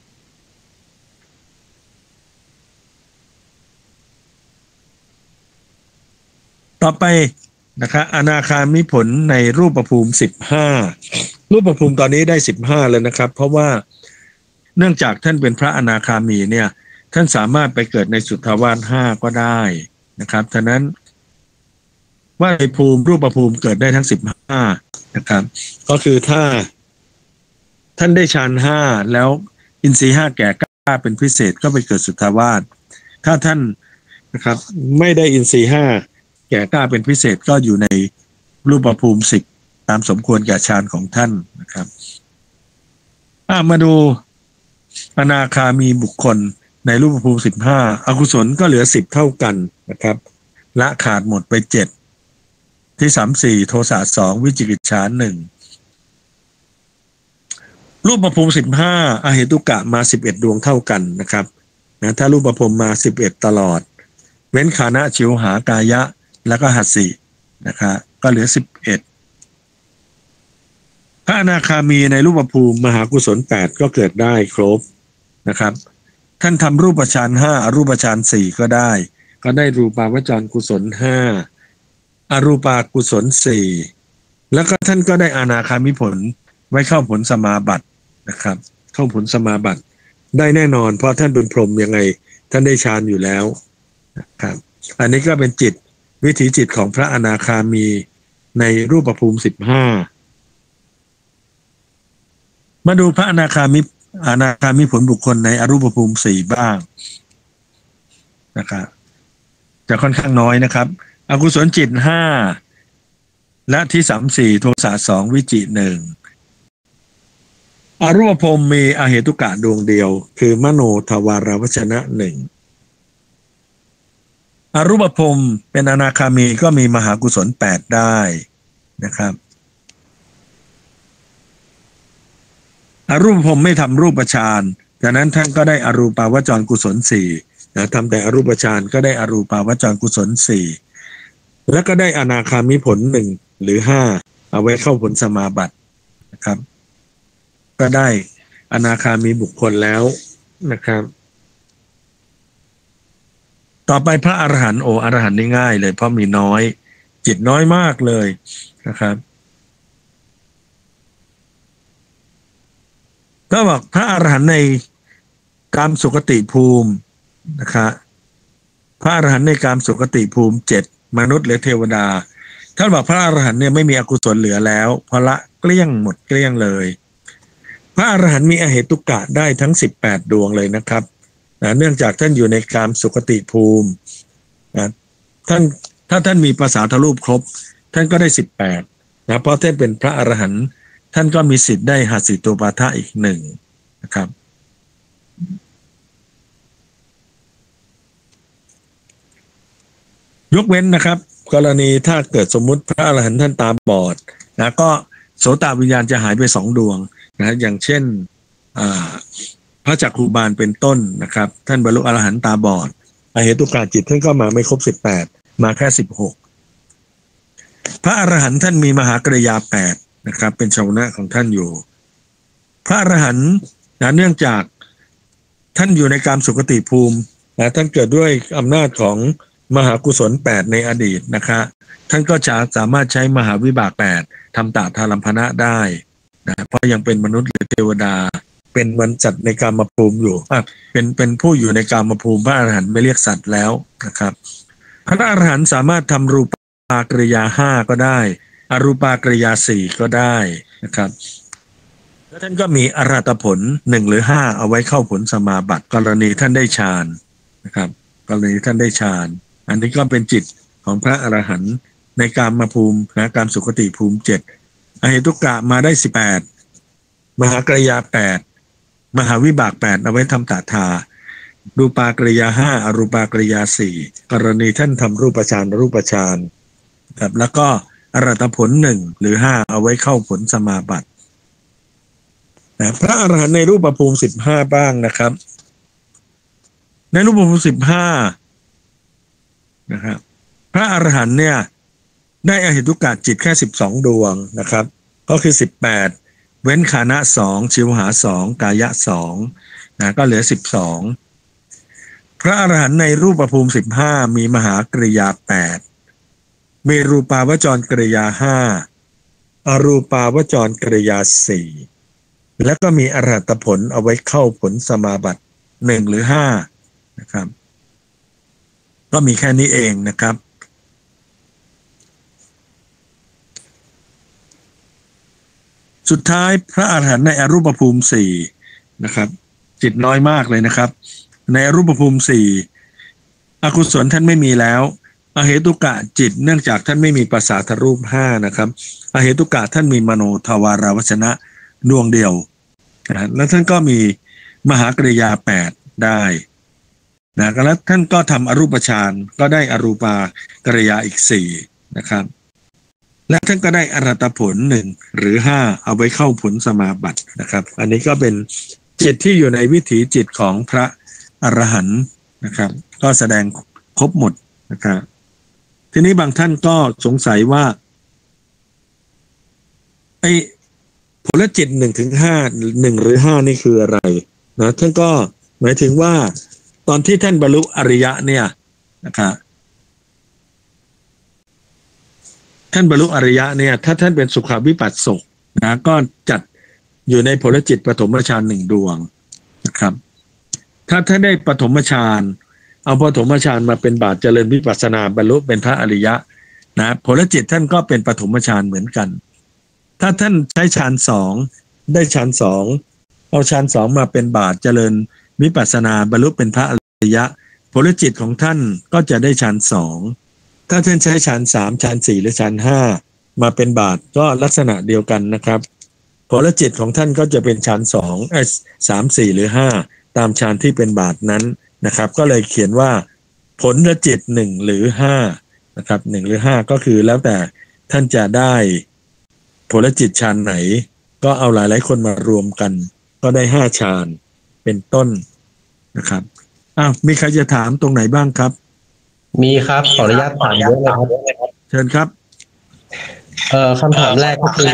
ต่อไปนะครับอนาคามิผลในรูปภูมิสิบห้ารูปภูมิตอนนี้ได้สิบห้าเลยนะครับเพราะว่าเนื่องจากท่านเป็นพระอนาคามีเนี่ยท่านสามารถไปเกิดในสุทธาวาสห้าก็ได้นะครับฉะนั้นว่าในภูมิรูปภูมิเกิดได้ทั้งสิบห้านะครับก็คือถ้าท่านได้ฌานห้าแล้วอินทรีย์ห้าแก่กล้าเป็นพิเศษก็ไปเกิดสุทธาวาสถ้าท่านนะครับไม่ได้อินทรีย์ห้าแก่กล้าเป็นพิเศษก็อยู่ในรูปภูมิสิบตามสมควรแก่ฌานของท่านนะครับมาดูอนาคามีบุคคลในรูปภูมิสิบห้าอกุศลก็เหลือสิบเท่ากันนะครับละขาดหมดไปเจ็ดที่สามสี่โทสะสองวิจิกิจฉาหนึ่งรูปภูมิสิบห้าอเหตุกะมาสิบเอ็ดดวงเท่ากันนะครับนะถ้ารูปภูมิมาสิบเอ็ดตลอดเว้นขานะชิวหากายะแล้วก็หัสสีนะครับก็เหลือสิบเอ็ดพระอนาคามีในรูปภูมิมหากุศลแปดก็เกิดได้ครบนะครับท่านทำรูปฌานห้าอรูปฌานสี่ก็ได้ก็ได้รูปาวจรกุศลห้าอรูปากุศลสี่แล้วก็ท่านก็ได้อนาคามิผลไว้เข้าผลสมาบัตินะครับเข้าผลสมาบัติได้แน่นอนเพราะท่านเป็นพรหมยังไงท่านได้ฌานอยู่แล้วนะครับอันนี้ก็เป็นจิตวิถีจิตของพระอนาคามีในรูปภูมิสิบห้ามาดูพระอนาคามิอนาคามิผลบุคคลในอรูปภูมิสี่บ้างนะครับจะค่อนข้างน้อยนะครับอกุศลจิตห้าและที่สามสี่โทสะสองวิจิหนึ่งอรูปภูมิมีอเหตุกะดวงเดียวคือมโนทวารวชนะหนึ่งอรูปภูมิเป็นอนาคามีก็มีมหากุศลแปดได้นะครับอรูปภูมิไม่ทำรูปฌานจากนั้นท่านก็ได้อรูปาวจรกุศลสี่นะทำแต่อรูปฌานก็ได้อรูปาวจรกุศลสี่แล้วก็ได้อนาคามิผลหนึ่งหรือห้าเอาไว้เข้าผลสมาบัตินะครับก็ได้อนาคามีบุคคลแล้วนะครับต่อไปพระอรหันต์โออรหันต์นี่ง่ายเลยเพราะมีน้อยจิตน้อยมากเลยนะครับก็บอกพระอรหันต์ในกามสุคติภูมินะครับพระอรหันต์ในกามสุคติภูมิเจ็ดมนุษย์หรือเทวดาท่านบอกพระอรหันต์เนี่ยไม่มีอกุศลเหลือแล้วเพราะละเกลี้ยงหมดเกลี้ยงเลยพระอรหันต์มีอเหตุกะได้ทั้งสิบแปดดวงเลยนะครับนะเนื่องจากท่านอยู่ในกามสุคติภูมินะท่านถ้าท่านมีภาษาทรูปครบท่านก็ได้สิบแปดนะเพราะท่านเป็นพระอรหันต์ท่านก็มีสิทธิ์ได้หัสสิโตปาทะอีกหนึ่งนะครับยกเว้นนะครับกรณีถ้าเกิดสมมุติพระอรหันต์ท่านตาบอดนะก็โสตวิญญาณจะหายไปสองดวงนะอย่างเช่นพระจักขุบาลเป็นต้นนะครับท่านบรรลุอรหันต์ตาบอดอเหตุกะจิตท่านก็มาไม่ครบสิบแปดมาแค่สิบหกพระอรหันต์ท่านมีมหากริยาแปดนะครับเป็นชาวนะของท่านอยู่พระอรหันต์นะเนื่องจากท่านอยู่ในกามสุคติภูมินะท่านเกิดด้วยอำนาจของมหากุศลแปดในอดีตนะคะท่านก็จะสามารถใช้มหาวิบากแปดทำตาทารัมภนะได้นะเพราะยังเป็นมนุษย์หรือเทวดาเป็นวันจัดในกามภูมิอยู่อ่ะเป็นเป็นผู้อยู่ในกามภูมิพระอรหันต์ไม่เรียกสัตว์แล้วนะครับพระอรหันต์สามารถทำรูปากริยาห้าก็ได้อรูปากริยาสี่ก็ได้นะครับแล้วท่านก็มีอรหัตผลหนึ่งหรือห้าเอาไว้เข้าผลสมาบัติกรณีท่านได้ฌานนะครับกรณีท่านได้ฌานอันนี้ก็เป็นจิตของพระอรหันต์ในกามภูมินะกามสุคติภูมิเจ็ดอเหตุกะมาได้สิบแปดมหากริยาแปดมหาวิบากแปดเอาไว้ทำตถารูปากริยาห้าอรูปากริยาสี่กรณีท่านทำรูปฌานรูปฌานครับแล้วก็อรหัตผลหนึ่งหรือห้าเอาไว้เข้าผลสมาบัตินะพระอรหันต์ในรูปภูมิสิบห้าบ้างนะครับในรูปภูมิสิบห้านะครับพระอรหันต์เนี่ยได้อเหตุกะจิตแค่สิบสองดวงนะครับก็คือสิบแปดเว้นขานะสองชิวหาสองกายะสองนะก็เหลือสิบสองพระอรหันต์ในรูปภูมิสิบห้ามีมหากริยาแปดมีรูปาวจรกริยาห้าอรูปาวจรกริยาสี่แล้วก็มีอรหัตผลเอาไว้เข้าผลสมาบัติหนึ่งหรือห้านะครับก็มีแค่นี้เองนะครับสุดท้ายพระอรหันต์ในอรูปภูมิสี่นะครับจิตน้อยมากเลยนะครับในอรูปภูมิสี่อกุศลท่านไม่มีแล้วอเหตุกะจิตเนื่องจากท่านไม่มีประสาทรูปห้านะครับอเหตุกะท่านมีมโนทวาราวชนะดวงเดียวนะแล้วท่านก็มีมหากริยาแปดได้นะแล้วท่านก็ทำอรูปฌานก็ได้อรูปากริยาอีกสี่นะครับและท่านก็ได้อรหัตผลหนึ่งหรือห้าเอาไว้เข้าผลสมาบัตินะครับอันนี้ก็เป็นจิตที่อยู่ในวิถีจิตของพระอรหันต์นะครับก็แสดงครบหมดนะครับทีนี้บางท่านก็สงสัยว่าไอ้ผลจิตหนึ่งถึงห้าหนึ่งหรือห้านี่คืออะไรนะท่านก็หมายถึงว่าตอนที่ท่านบรรลุอริยะเนี่ยนะครับท่านบรรลุอริยะเนี่ยถ้าท่านเป็นสุขวิปัสสกนะก็จัดอยู่ในผลจิตปฐมฌานหนึ่งดวงนะครับถ้าท่านได้ปฐมฌานเอาปฐมฌานมาเป็นบาตรเจริญวิปัสสนาบรรลุเป็นพระอริยะนะผลจิตท่านก็เป็นปฐมฌานเหมือนกันถ้าท่านใช้ฌานสองได้ฌานสองเอาฌานสองมาเป็นบาตรเจริญวิปัสสนาบรรลุเป็นพระอริยะผลจิตของท่านก็จะได้ฌานสองถ้าท่านใช้ฌานสามฌานสี่หรือฌานห้ามาเป็นบาตรก็ลักษณะเดียวกันนะครับผลจิตของท่านก็จะเป็นฌานสองเอ้ยสามสี่หรือห้าตามฌานที่เป็นบาตรนั้นนะครับก็เลยเขียนว่าผลจิตหนึ่งหรือห้านะครับหนึ่งหรือห้าก็คือแล้วแต่ท่านจะได้ผลจิตฌานไหนก็เอาหลายๆคนมารวมกันก็ได้ห้าฌานเป็นต้นนะครับอ้าวมีใครจะถามตรงไหนบ้างครับมีครับขออนุญาตถามเยอะเลยครับเชิญครับเอ่อคำถามแรกก็คือ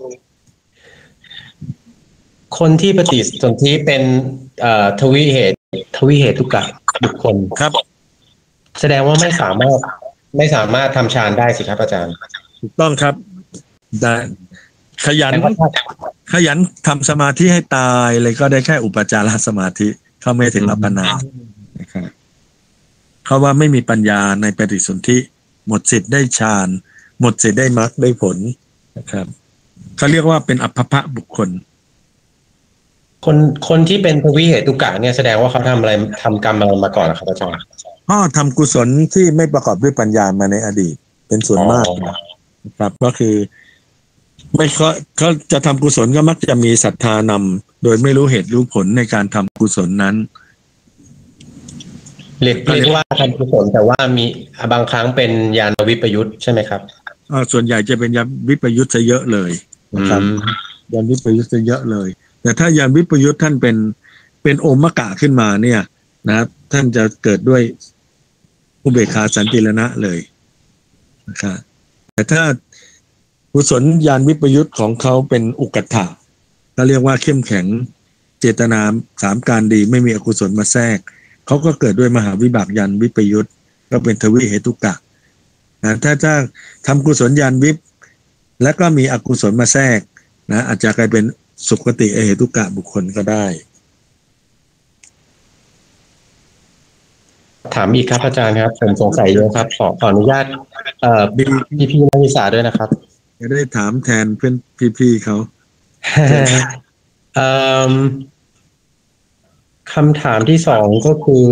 คนที่ปฏิสนธิเป็นเอ่อทวิเหตุทวิเหตุกะบุคคลครับแสดงว่าไม่สามารถไม่สามารถทำฌานได้สิครับอาจารย์ถูกต้องครับแต่ขยันขยันทำสมาธิให้ตายเลยก็ได้แค่อุปจารสมาธิเข้าไม่ถึงอัปปนานะครับเขาว่าไม่มีปัญญาในปฏิสนธิหมดสิทธิ์ได้ฌานหมดสิทธิ์ได้มรรคได้ผลนะครับเขาเรียกว่าเป็นอัปปะบุคคลคนคนที่เป็นทวิเหตุกะเนี่ยแสดงว่าเขาทำอะไรทำกรรมอะไรมาก่อนนะครับอาจารย์ก็ทำกุศลที่ไม่ประกอบด้วยปัญญามาในอดีตเป็นส่วนมากนะครับก็คือไม่เขาเขาจะทำกุศลก็มักจะมีศรัทธานำโดยไม่รู้เหตุรู้ผลในการทำกุศลนั้นเรียกเรียกว่าทำกุศลแต่ว่ามีบางครั้งเป็นญาณวิปยุตใช่ไหมครับอ่าส่วนใหญ่จะเป็นญาณวิปยุตซะเยอะเลยนะครับญาณวิปยุตซะเยอะเลยแต่ถ้าญาณวิปยุตท่านเป็นเป็นโอมกะขึ้นมาเนี่ยนะครับท่านจะเกิดด้วยอุเบกขาสันติรณะเลยนะครับแต่ถ้ากุศลญาณวิปยุตของเขาเป็นอุกัฏฐะก็เรียกว่าเข้มแข็งเจตนาสามการดีไม่มีอกุศลมาแทรกเขาก็เกิดด้วยมหาวิบากญาณวิปยุตก็เป็นทวิเหตุกะนะถ้าถ้าทำกุศลญาณวิปแล้วก็มีอกุศลมาแทรกนะอาจจะกลายเป็นสุคติอเหตุกะบุคคลก็ได้ถามอีกครับอาจารย์ครับผมสงสัยเยอะครับขอขออนุญาตเอ่อพี่พี่นักศึกษาด้วยนะครับจะได้ถามแทนเพื่อนพี่ๆเขาคำถามที่สองก็คือ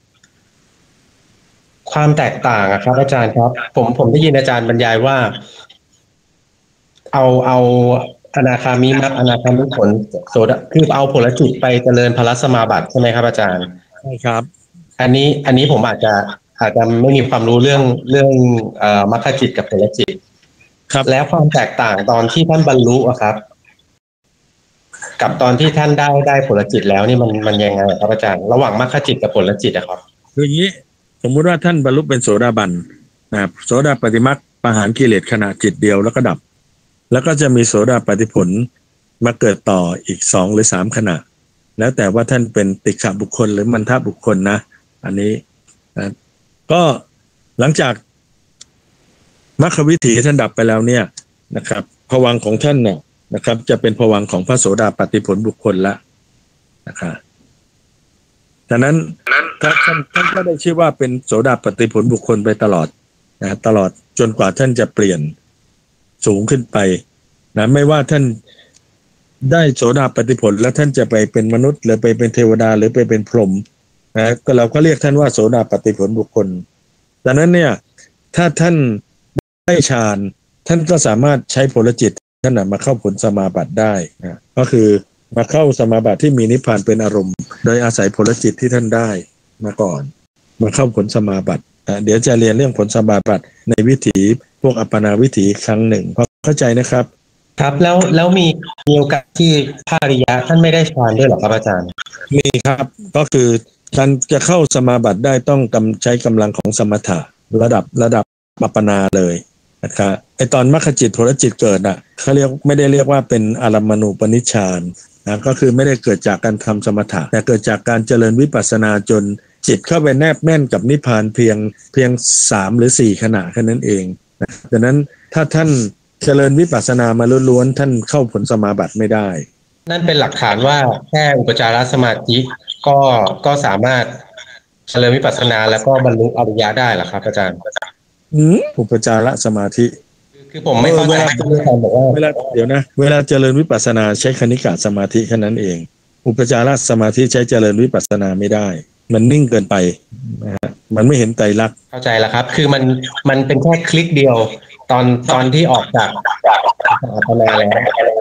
ความแตกต่างอะครับอาจารย์ครับผมผมได้ยินอาจารย์บรรยายว่าเอาเอาอนาคามิมรรคอนาคามิผลโสดาคือเอาผลจิตไปเจริญพละสมาบัติใช่ไหมครับอาจารย์ใช่ครับอันนี้อันนี้ผมอาจจะอาจจะไม่มีความรู้เรื่องเรื่องเอ่อมรรคจิตกับผลจิตครับแล้วความแตกต่างตอนที่ท่านบรรลุอะครับกับตอนที่ท่านได้ได้ผลจิตแล้วนี่มันมันยังไงครับอาจารย์ระหว่างมรรคจิตกับผลจิตอะครับคืออย่างนี้สมมุติว่าท่านบรรลุเป็นโสดาบันนะครับโสดาปฏิมรรคประหารกิเลสขณะจิตเดียวแล้วก็ดับแล้วก็จะมีโสดาปฏิผลมาเกิดต่ออีกสองหรือสามขณะแล้วแต่ว่าท่านเป็นติฆะบุคคลหรือมันทะบุคคลนะอันนี้นะก็หลังจากมรรควิถีท่านดับไปแล้วเนี่ยนะครับภวังค์ของท่านเนี่ยนะครับจะเป็นภวังค์ของพระโสดาปฏิผลบุคคลละนะครับดังนั้นท่านท่านก็ได้ชื่อว่าเป็นโสดาปฏิผลบุคคลไปตลอดนะตลอดจนกว่าท่านจะเปลี่ยนสูงขึ้นไปนะไม่ว่าท่านได้โสดาปฏิผลแล้วท่านจะไปเป็นมนุษย์หรือไปเป็นเทวดาหรือไปเป็นพรหมนะก็เราก็เรียกท่านว่าโสดาปฏิผลบุคคลดังนั้นเนี่ยถ้าท่านได้ฌานท่านก็สามารถใช้ผลจิตท่านมาเข้าผลสมาบัติได้นะก็คือมาเข้าสมาบัติที่มีนิพพานเป็นอารมณ์โดยอาศัยผลจิตที่ท่านได้มาก่อนมาเข้าผลสมาบัติเดี๋ยวจะเรียนเรื่องผลสมาบัติในวิถีพวกอัปปนาวิถีครั้งหนึ่งพอเข้าใจนะครับครับแล้วแล้วมีมีโอกาสที่พระอริยะท่านไม่ได้ฌานด้วยหรอครับอาจารย์มีครับก็คือการจะเข้าสมาบัติได้ต้องกำใช้กำลังของสมถะระดับระดับอัปปนาเลยนะครับไอตอนมรรคจิตผลจิตเกิดน่ะเขาเรียกไม่ได้เรียกว่าเป็นอารัมมณูปนิชฌานนะก็คือไม่ได้เกิดจากการทำสมถะแต่เกิดจากการเจริญวิปัสสนาจนจิตเข้าไปแนบแน่นกับนิพพานเพียงเพียงสามหรือสี่ขณะแค่นั้นเองนะดังนั้นถ้าท่านเจริญวิปัสสนามาล้วนๆท่านเข้าผลสมาบัติไม่ได้นั่นเป็นหลักฐานว่าแค่อุปจารสมาธิก็ก็สามารถเจริญวิปัสสนาแล้วก็บรรลุอริยะได้เหรอครับอาจารย์อืมอุปจารสมาธิคือผมไม่เข้าใจบอกว่าเวลาเดี๋ยวนะเวลาเจริญวิปัสสนาใช้คณิกะสมาธิแค่นั้นเองอุปจารสมาธิใช้เจริญวิปัสสนาไม่ได้มันนิ่งเกินไปนะฮะมันไม่เห็นไตรลักษณ์เข้าใจแล้วครับคือมันมันเป็นแค่คลิกเดียวตอนตอนที่ออกจากอัปปนาแล้ว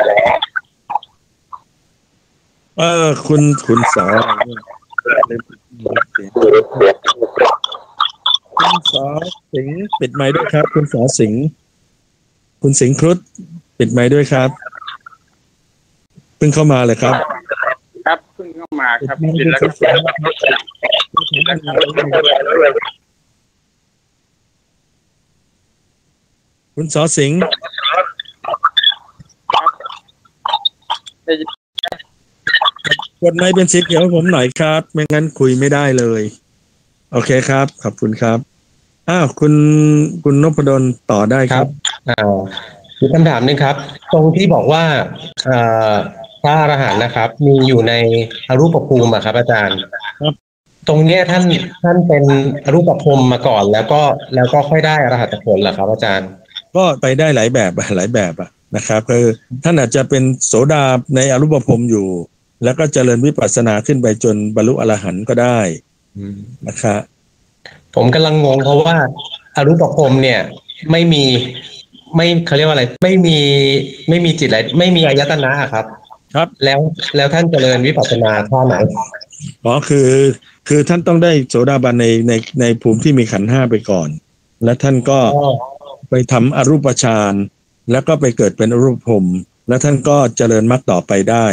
เออคุณคุณสอคุณสอสิงห์ปิดไมค์ด้วยครับคุณสอสิงห์คุณสิงห์ครุฑปิดไมค์ด้วยครับเพิ่งเข้ามาเลยครับครับเพิ่งเข้ามาครับปิดแล้วคุณสอสิงห์กดไมค์เป็นสีเขียวให้ผมหน่อยครับไม่งั้นคุยไม่ได้เลยโอเคครับขอบคุณครับอ้าวคุณคุณนพดลต่อได้ครับอ่ามีคำถามนึงครับตรงที่บอกว่าอ่าพระอรหันต์นะครับมีอยู่ในอรูปภูมิอะครับอาจารย์ครับตรงเนี้ยท่านท่านเป็นอรูปภูมิมาก่อนแล้วก็แล้วก็ค่อยได้อรหัตผลเหรอครับอาจารย์ก็ไปได้หลายแบบหลายแบบอะนะครับคือท่านอาจจะเป็นโสดาในอรูปภูมิอยู่แล้วก็เจริญวิปัสสนาขึ้นไปจนบรรลุอรหันต์ก็ได้นะครับผมกำลังงงเพราะว่าอรูปภพเนี่ยไม่มีไม่เขาเรียกว่าอะไรไม่มีไม่มีจิตอะไรไม่มีอายตนะครับครับแล้วแล้วท่านเจริญวิปัสสนาท่าไหนอ๋อคือคือท่านต้องได้โสดาบันในในในภูมิที่มีขันธ์ห้าไปก่อนและท่านก็ไปทำอรูปฌานแล้วก็ไปเกิดเป็นอรูปภพแล้วท่านก็เจริญมรรคต่อไปได้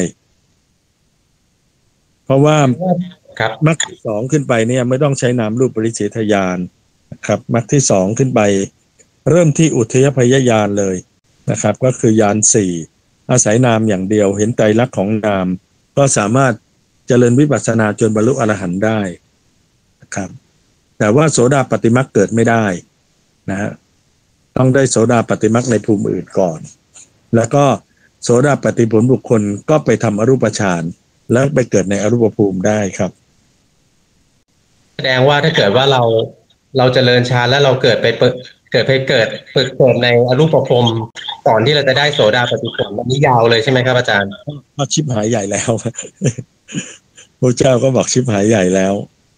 เพราะว่ามรรคที่สองขึ้นไปเนี่ยไม่ต้องใช้นามรูปปริเฉทญาณครับมรรคที่สองขึ้นไปเริ่มที่อุทยพยญาณเลยนะครับก็คือญาณสี่อาศัยนามอย่างเดียวเห็นไตรลักษณ์ของนามก็สามารถเจริญวิปัสสนาจนบรรลุอรหันต์ได้นะครับแต่ว่าโสดาปัตติมรรคเกิดไม่ได้นะฮะต้องได้โสดาปัตติมรรคในภูมิอื่นก่อนแล้วก็โสดาปัตติผลบุคคลก็ไปทำอรูปฌานแล้วไปเกิดในอรูปภูมิได้ครับแสดงว่าถ้าเกิดว่าเราเราเจริญฌานแล้วเราเกิดไปเปิดเกิดไปเกิดเปิดเกิดในอรูปภพตก่อนที่เราจะได้โสดาปฏิผลมันนี้ยาวเลยใช่ไหมครับอาจารย์ก็ชิบหายใหญ่แล้วพระเจ้าก็บอกชิบหายใหญ่แล้ว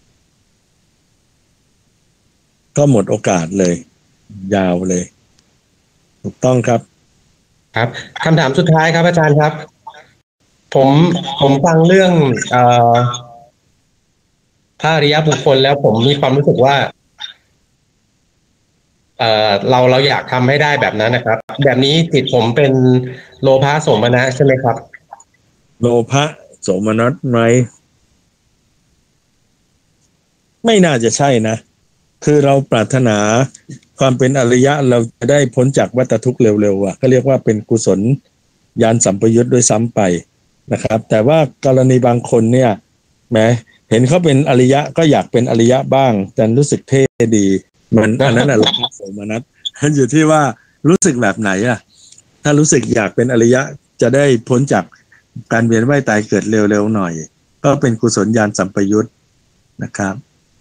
ก็หมดโอกาสเลยยาวเลยถูกต้องครับครับคำถามสุดท้ายครับอาจารย์ครับผมผมฟังเรื่องเอ่อพระอริยบุคคลแล้วผมมีความรู้สึกว่าเอ่อเราเราอยากทำให้ได้แบบนั้นนะครับแบบนี้จิตผมเป็นโลภะโสมนัสใช่ไหมครับโลภะโสมนัสไหมไม่น่าจะใช่นะคือเราปรารถนาความเป็นอริยะเราจะได้พ้นจากวัฏทุกข์เร็วๆอ่ะก็เรียกว่าเป็นกุศลญาณสัมปยุตด้วยซ้ำไปนะครับแต่ว่ากรณีบางคนเนี่ยแม้เห็นเขาเป็นอริยะก็อยากเป็นอริยะบ้างแต่รู้สึกเท่ดีมันอันนั้นน่ะโลภะโสมนัสอยู่ที่ว่ารู้สึกแบบไหนอ่ะถ้ารู้สึกอยากเป็นอริยะจะได้พ้นจากการเวียนว่ายตายเกิดเร็วๆหน่อยก็เป็นกุศลญาณสัมปยุตนะครับ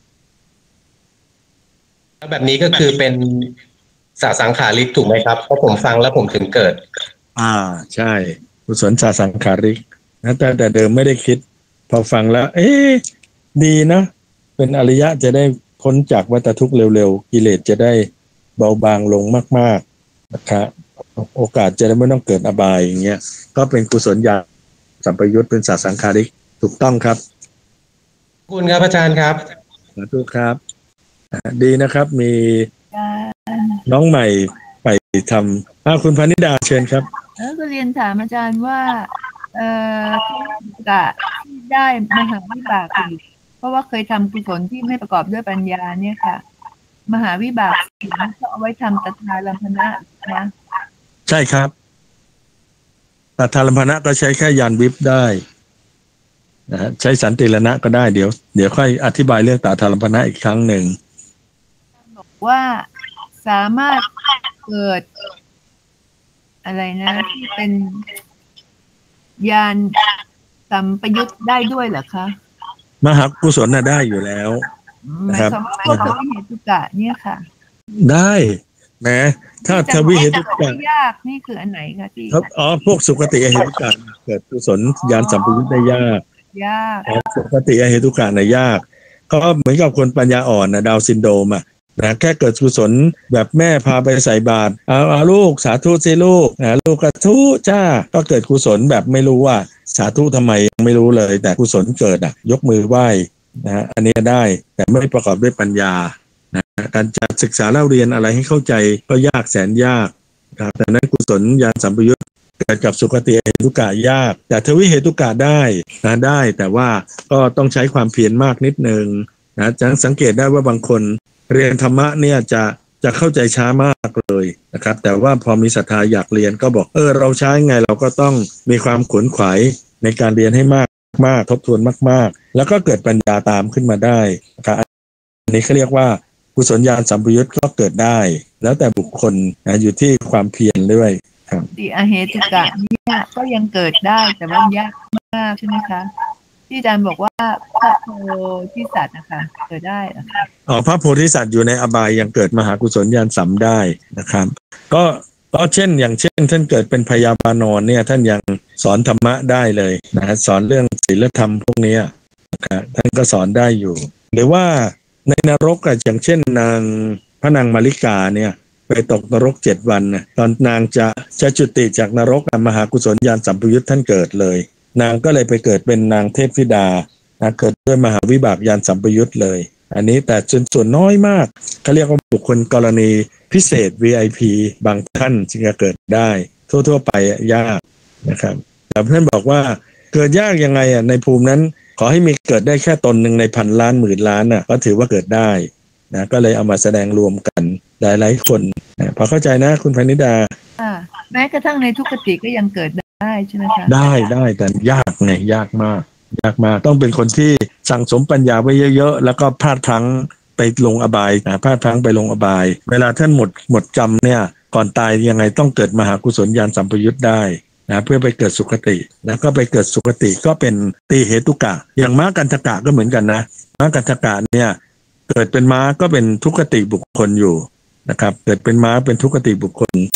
แบบนี้ก็คือเป็นสสังขาริกถูกไหมครับเพราะผมฟังแล้วผมถึงเกิดอ่าใช่กุศลสสังขาริกนะแต่แต่เดิมไม่ได้คิดพอฟังแล้วเอ๊ะดีนะเป็นอริยะจะได้พ้นจากวัฏทุกข์เร็วๆกิเลสจะได้เบาบางลงมากๆนะครับโอกาสจะได้ไม่ต้องเกิดอบายอย่างเงี้ยก็เป็นกุศลญาณสัมปยุตเป็นสสังขาริกถูกต้องครับขอบคุณครับอาจารย์ครับสาธุครับดีนะครับมีน้องใหม่ไปทำอ้าวคุณพนิดาเชิญครับแล้วก็เรียนถามอาจารย์ว่าเอ่อกะที่ได้มหาวิบากอีกเพราะว่าเคยทำกุศลที่ไม่ประกอบด้วยปัญญาเนี่ยค่ะมหาวิบากสิ่งนั้นก็เอาไว้ทำตัทธาลัมพนะนะใช่ครับตัทธาลัมพนะก็ใช้แค่ยานวิปได้นะใช้สันติรณะก็ได้เดี๋ยวเดี๋ยวค่อยอธิบายเรื่องตัทธาลัมพนะอีกครั้งหนึ่งบอกว่าสามารถเกิดอะไรนะที่เป็นญาณสัมปยุตได้ด้วยเหรอคะมหากุศลน่ะได้อยู่แล้วนะครับมหาวิเหตุกะเนี่ยค่ะได้แม้ถ้าทวิเหตุกะยากนี่คืออันไหนคะที่ครับอ๋อพวกสุคติอเหตุกะเกิดกุศลญาณสัมปยุตได้ยากยากสุคติอเหตุกะน่ะยากก็เหมือนกับคนปัญญาอ่อนนะดาวซินโดรมอ่ะนะแค่เกิดกุศลแบบแม่พาไปใส่บาตรเอาเอาลูกสาธุสิลูกนะลูกกระทุจ้าก็เกิดกุศลแบบไม่รู้ว่าสาธุทำไมยังไม่รู้เลยแต่กุศลเกิดอ่ะยกมือไหว้นะอันนี้ได้แต่ไม่ประกอบด้วยปัญญานะการจะศึกษาเล่าเรียนอะไรให้เข้าใจก็ยากแสนยากครับดังนั้นกุศลญาณสัมปยุตเกิดกับสุคติอเหตุกะยากแต่ทวิเหตุกะได้นะได้แต่ว่าก็ต้องใช้ความเพียรมากนิดนึงนะจะสังเกตได้ว่าบางคนเรียนธรรมะเนี่ยจะจะเข้าใจช้ามากเลยนะครับแต่ว่าพอมีศรัทธาอยากเรียนก็บอกเออเราช้าไงเราก็ต้องมีความขวนขวายในการเรียนให้มากมากทบทวนมากๆแล้วก็เกิดปัญญาตามขึ้นมาได้นะครับอันนี้เขาเรียกว่ากุศลญาณสัมปยุตก็เกิดได้แล้วแต่บุคคลนะอยู่ที่ความเพียรด้วยครับติอเหตุกะเนี่ยก็ยังเกิดได้แต่ว่ายากมากใช่ไหมคะที่อาจารย์บอกว่าพระโพธิสัตว์นะคะเกิดได้นะคะอ๋อพระโพธิสัตว์อยู่ในอบายยังเกิดมหากุศลญาณสัมได้นะครับก็ก็เช่นอย่างเช่นท่านเกิดเป็นพยาบาลนเนี่ยท่านยังสอนธรรมะได้เลยนะสอนเรื่องศีลธรรมพวกนี้นะครับท่านก็สอนได้อยู่หรือว่าในนรกอะอย่างเช่นนางพระนางมาริกาเนี่ยไปตกนรกเจ็ดวันนะตอนนางจะจะจุติจากนรกมหากุศลญาณสัมปยุตท่านเกิดเลยนางก็เลยไปเกิดเป็นนางเทพธิดานะเกิดด้วยมหาวิบากญาณสัมปยุตเลยอันนี้แต่ส่วนส่วนน้อยมากเขาเรียกว่าบุคคลกรณีพิเศษ วี ไอ พี บางท่านจึงจะเกิดได้ทั่วๆไปยากนะครับแต่เพื่อนบอกว่าเกิดยากยังไงอ่ะในภูมินั้นขอให้มีเกิดได้แค่ตนหนึ่งในพันล้านหมื่นล้านน่ะก็ถือว่าเกิดได้นะก็เลยเอามาแสดงรวมกันหลายๆคนนะพอเข้าใจนะคุณพนิดาแม้กระทั่งในทุกขติก็ยังเกิดได้ใช่ไหมคะได้ได้แต่ยากไงยากมากยากมากต้องเป็นคนที่สั่งสมปัญญาไว้เยอะๆแล้วก็พลาดพลั้งไปลงอบายนะพลาดพลั้งไปลงอบายเวลาท่านหมดหมดจำเนี่ยก่อนตายยังไงต้องเกิดมหากุศลญาณสัมปยุตได้นะเพื่อไปเกิดสุคติแล้วก็ไปเกิดสุคติก็เป็นตีเหตุกะอย่างม้ากันทกะก็เหมือนกันนะม้ากันทกะเนี่ยเกิดเป็นม้าก็เป็นทุกขติบุคคลอยู่นะครับเกิดเป็นม้าเป็นทุกขติบุคคลแต่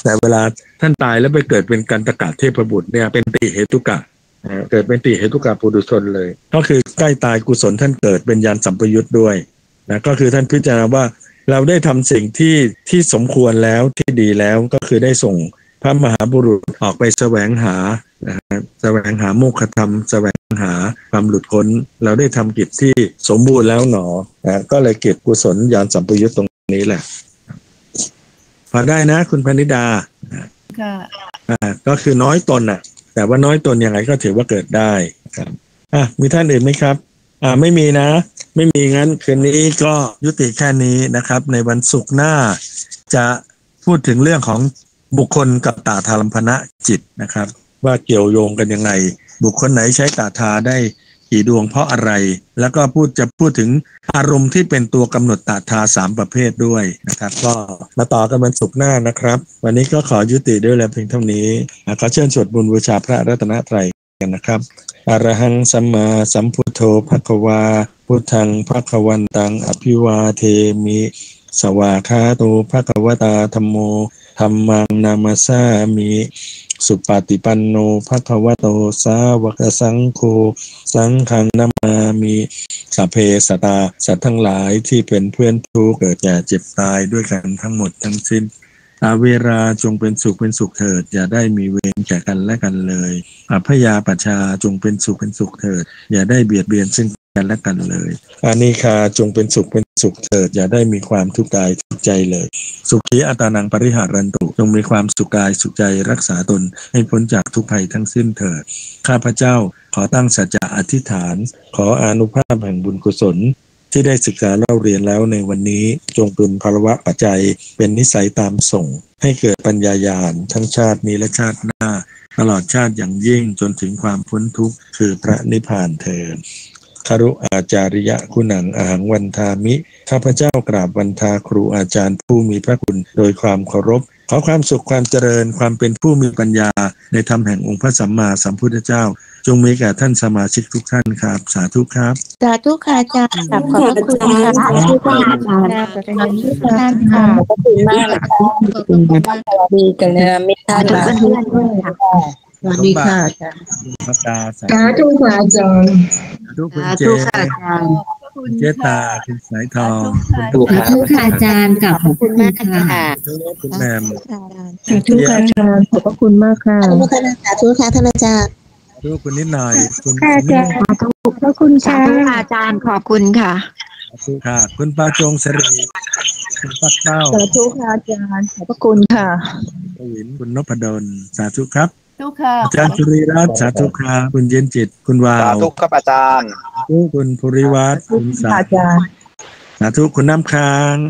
แต่เวลาท่านตายแล้วไปเกิดเป็นกันตกะเทพบุตรเนี่ยเป็นติเหตุกะเกิดเป็นติเหตุกะปุถุชนเลยก็คือใกล้ตายกุศลท่านเกิดเป็นญาณสัมปยุตด้วยนะก็คือท่านพิจารณาว่าเราได้ทำสิ่งที่ที่สมควรแล้วที่ดีแล้วก็คือได้ส่งพระมหาบุรุษออกไปแสวงหานะฮะแสวงหาโมฆะธรรมแสวงหาความหลุดพ้นเราได้ทำกิจที่สมบูรณ์แล้วหนอนะก็เลยเกิดกุศลญาณสัมปยุตตรงนี้แหละพอได้นะคุณพนิดาค่ะอ่าก็คือน้อยตนน่ะแต่ว่าน้อยตนยังไงก็ถือว่าเกิดได้ครับอ่ะมีท่านอื่นไหมครับอ่าไม่มีนะไม่มีงั้นคืนนี้ก็ยุติแค่นี้นะครับในวันศุกร์หน้าจะพูดถึงเรื่องของบุคคลกับตาทารัมภณจิตนะครับว่าเกี่ยวโยงกันยังไงบุคคลไหนใช้ตาทาได้กี่ดวงเพราะอะไรแล้วก็พูดจะพูดถึงอารมณ์ที่เป็นตัวกำหนดตาทาสามประเภทด้วยนะครับก็มาต่อกันวันศุกร์หน้านะครับวันนี้ก็ขอยุติด้วยแล้วเพียงเท่านี้ขอเชิญสวดบุญบูชาพระรัตนตรัยกันนะครับอรหังสัมมาสัมพุทโธภควาพุทธังภควันตังอภิวาเทมิสวากขาโตภควตาธัมโมธัมมังนามัสสามิสุปฏิปันโนภควโตสาวกสังโฆสังฆังนามามิสัพเพสัตตาสัตว์ทั้งหลายที่เป็นเพื่อนทุกข์เกิดแก่เจ็บตายด้วยกันทั้งหมดทั้งสิ้นอาเวราจงเป็นสุขเป็นสุขเถิดอย่าได้มีเวรแก่กันและกันเลยอัพยาปัชชาจงเป็นสุขเป็นสุขเถิดอย่าได้เบียดเบียนซึ่งกันและกันเลยอานิคาจงเป็นสุขเป็นสุขเถิดอย่าได้มีความทุกข์กายทุกข์ใจเลยสุขีอัตานังปริหารันตุจงมีความสุขกายสุขใจรักษาตนให้พ้นจากทุกภัยทั้งสิ้นเถิดข้าพเจ้าขอตั้งสัจจะอธิษฐานขออานุภาพแห่งบุญกุศลที่ได้ศึกษาเล่าเรียนแล้วในวันนี้จงเป็นภาวะปัจจัยเป็นนิสัยตามส่งให้เกิดปัญญาญาณทั้งชาตินี้และชาติหน้าตลอดชาติอย่างยิ่งจนถึงความพ้นทุกข์คือพระนิพพานเถิดคารุอาจาริยะคุณังอาหังวันทามิข้าพเจ้ากราบวันทาครูอาจารย์ผู้มีพระคุณโดยความเคารพขอความสุขความเจริญความเป็นผู้มีปัญญาในธรรมแห่งองค์พระสัมมาสัมพุทธเจ้าจงมีแก่ท่านสมาชิกทุกท่านครับสาธุครับสาธุค่ะอาจารย์ขอบคุณค่ะสาธุค่ะอาจารย์ขอบคุณค่ะขอบคุณมากค่ะขอบคุณมากดีกันนะไม่ตายกันเพื่อนด้วยค่ะสวัสดีค่ะอาจารย์สาธุค่ะอาจารย์สาธุคุณเจคุณเจตาคุณสายทองคุณตุ๊กค่ะอาจารย์ขอบคุณมากค่ะคุณแมมสาธุค่ะอาจารย์ขอบคุณมากค่ะสาธุค่ะท่านอาจารย์ดูคุณนิดหน่อยคุณอาจารย์ขอบคุณค่ะอาจารย์ขอบคุณค่ะสาธุค่ะคุณปาจงเสรีคุณปักเป้าสาธุค่ะอาจารย์ขอบคุณค่ะคุณวินคุณนพดลสาธุครับสาธุค่ะอาจารย์สุริรัตน์สาธุครับคุณเย็นจิตคุณวาวสาธุครับอาจารย์คุณภูริวัฒน์คุณสาอาจารย์สาธุคุณน้ำค้าง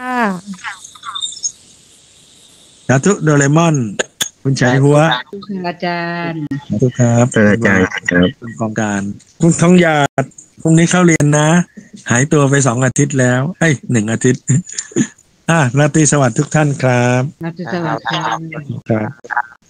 สาธุโดเรมอนคุณชัยหัวอาจารย์ขอบคุณครับอาจารย์ครับคุณกองการคุณทองหยาดพรุ่งนี้เข้าเรียนนะหายตัวไปสองอาทิตย์แล้วเอ้ยหนึ่งอาทิตย์อ่ะราตรีสวัสดิ์ทุกท่านครับราตรีสวัสดิ์ครับ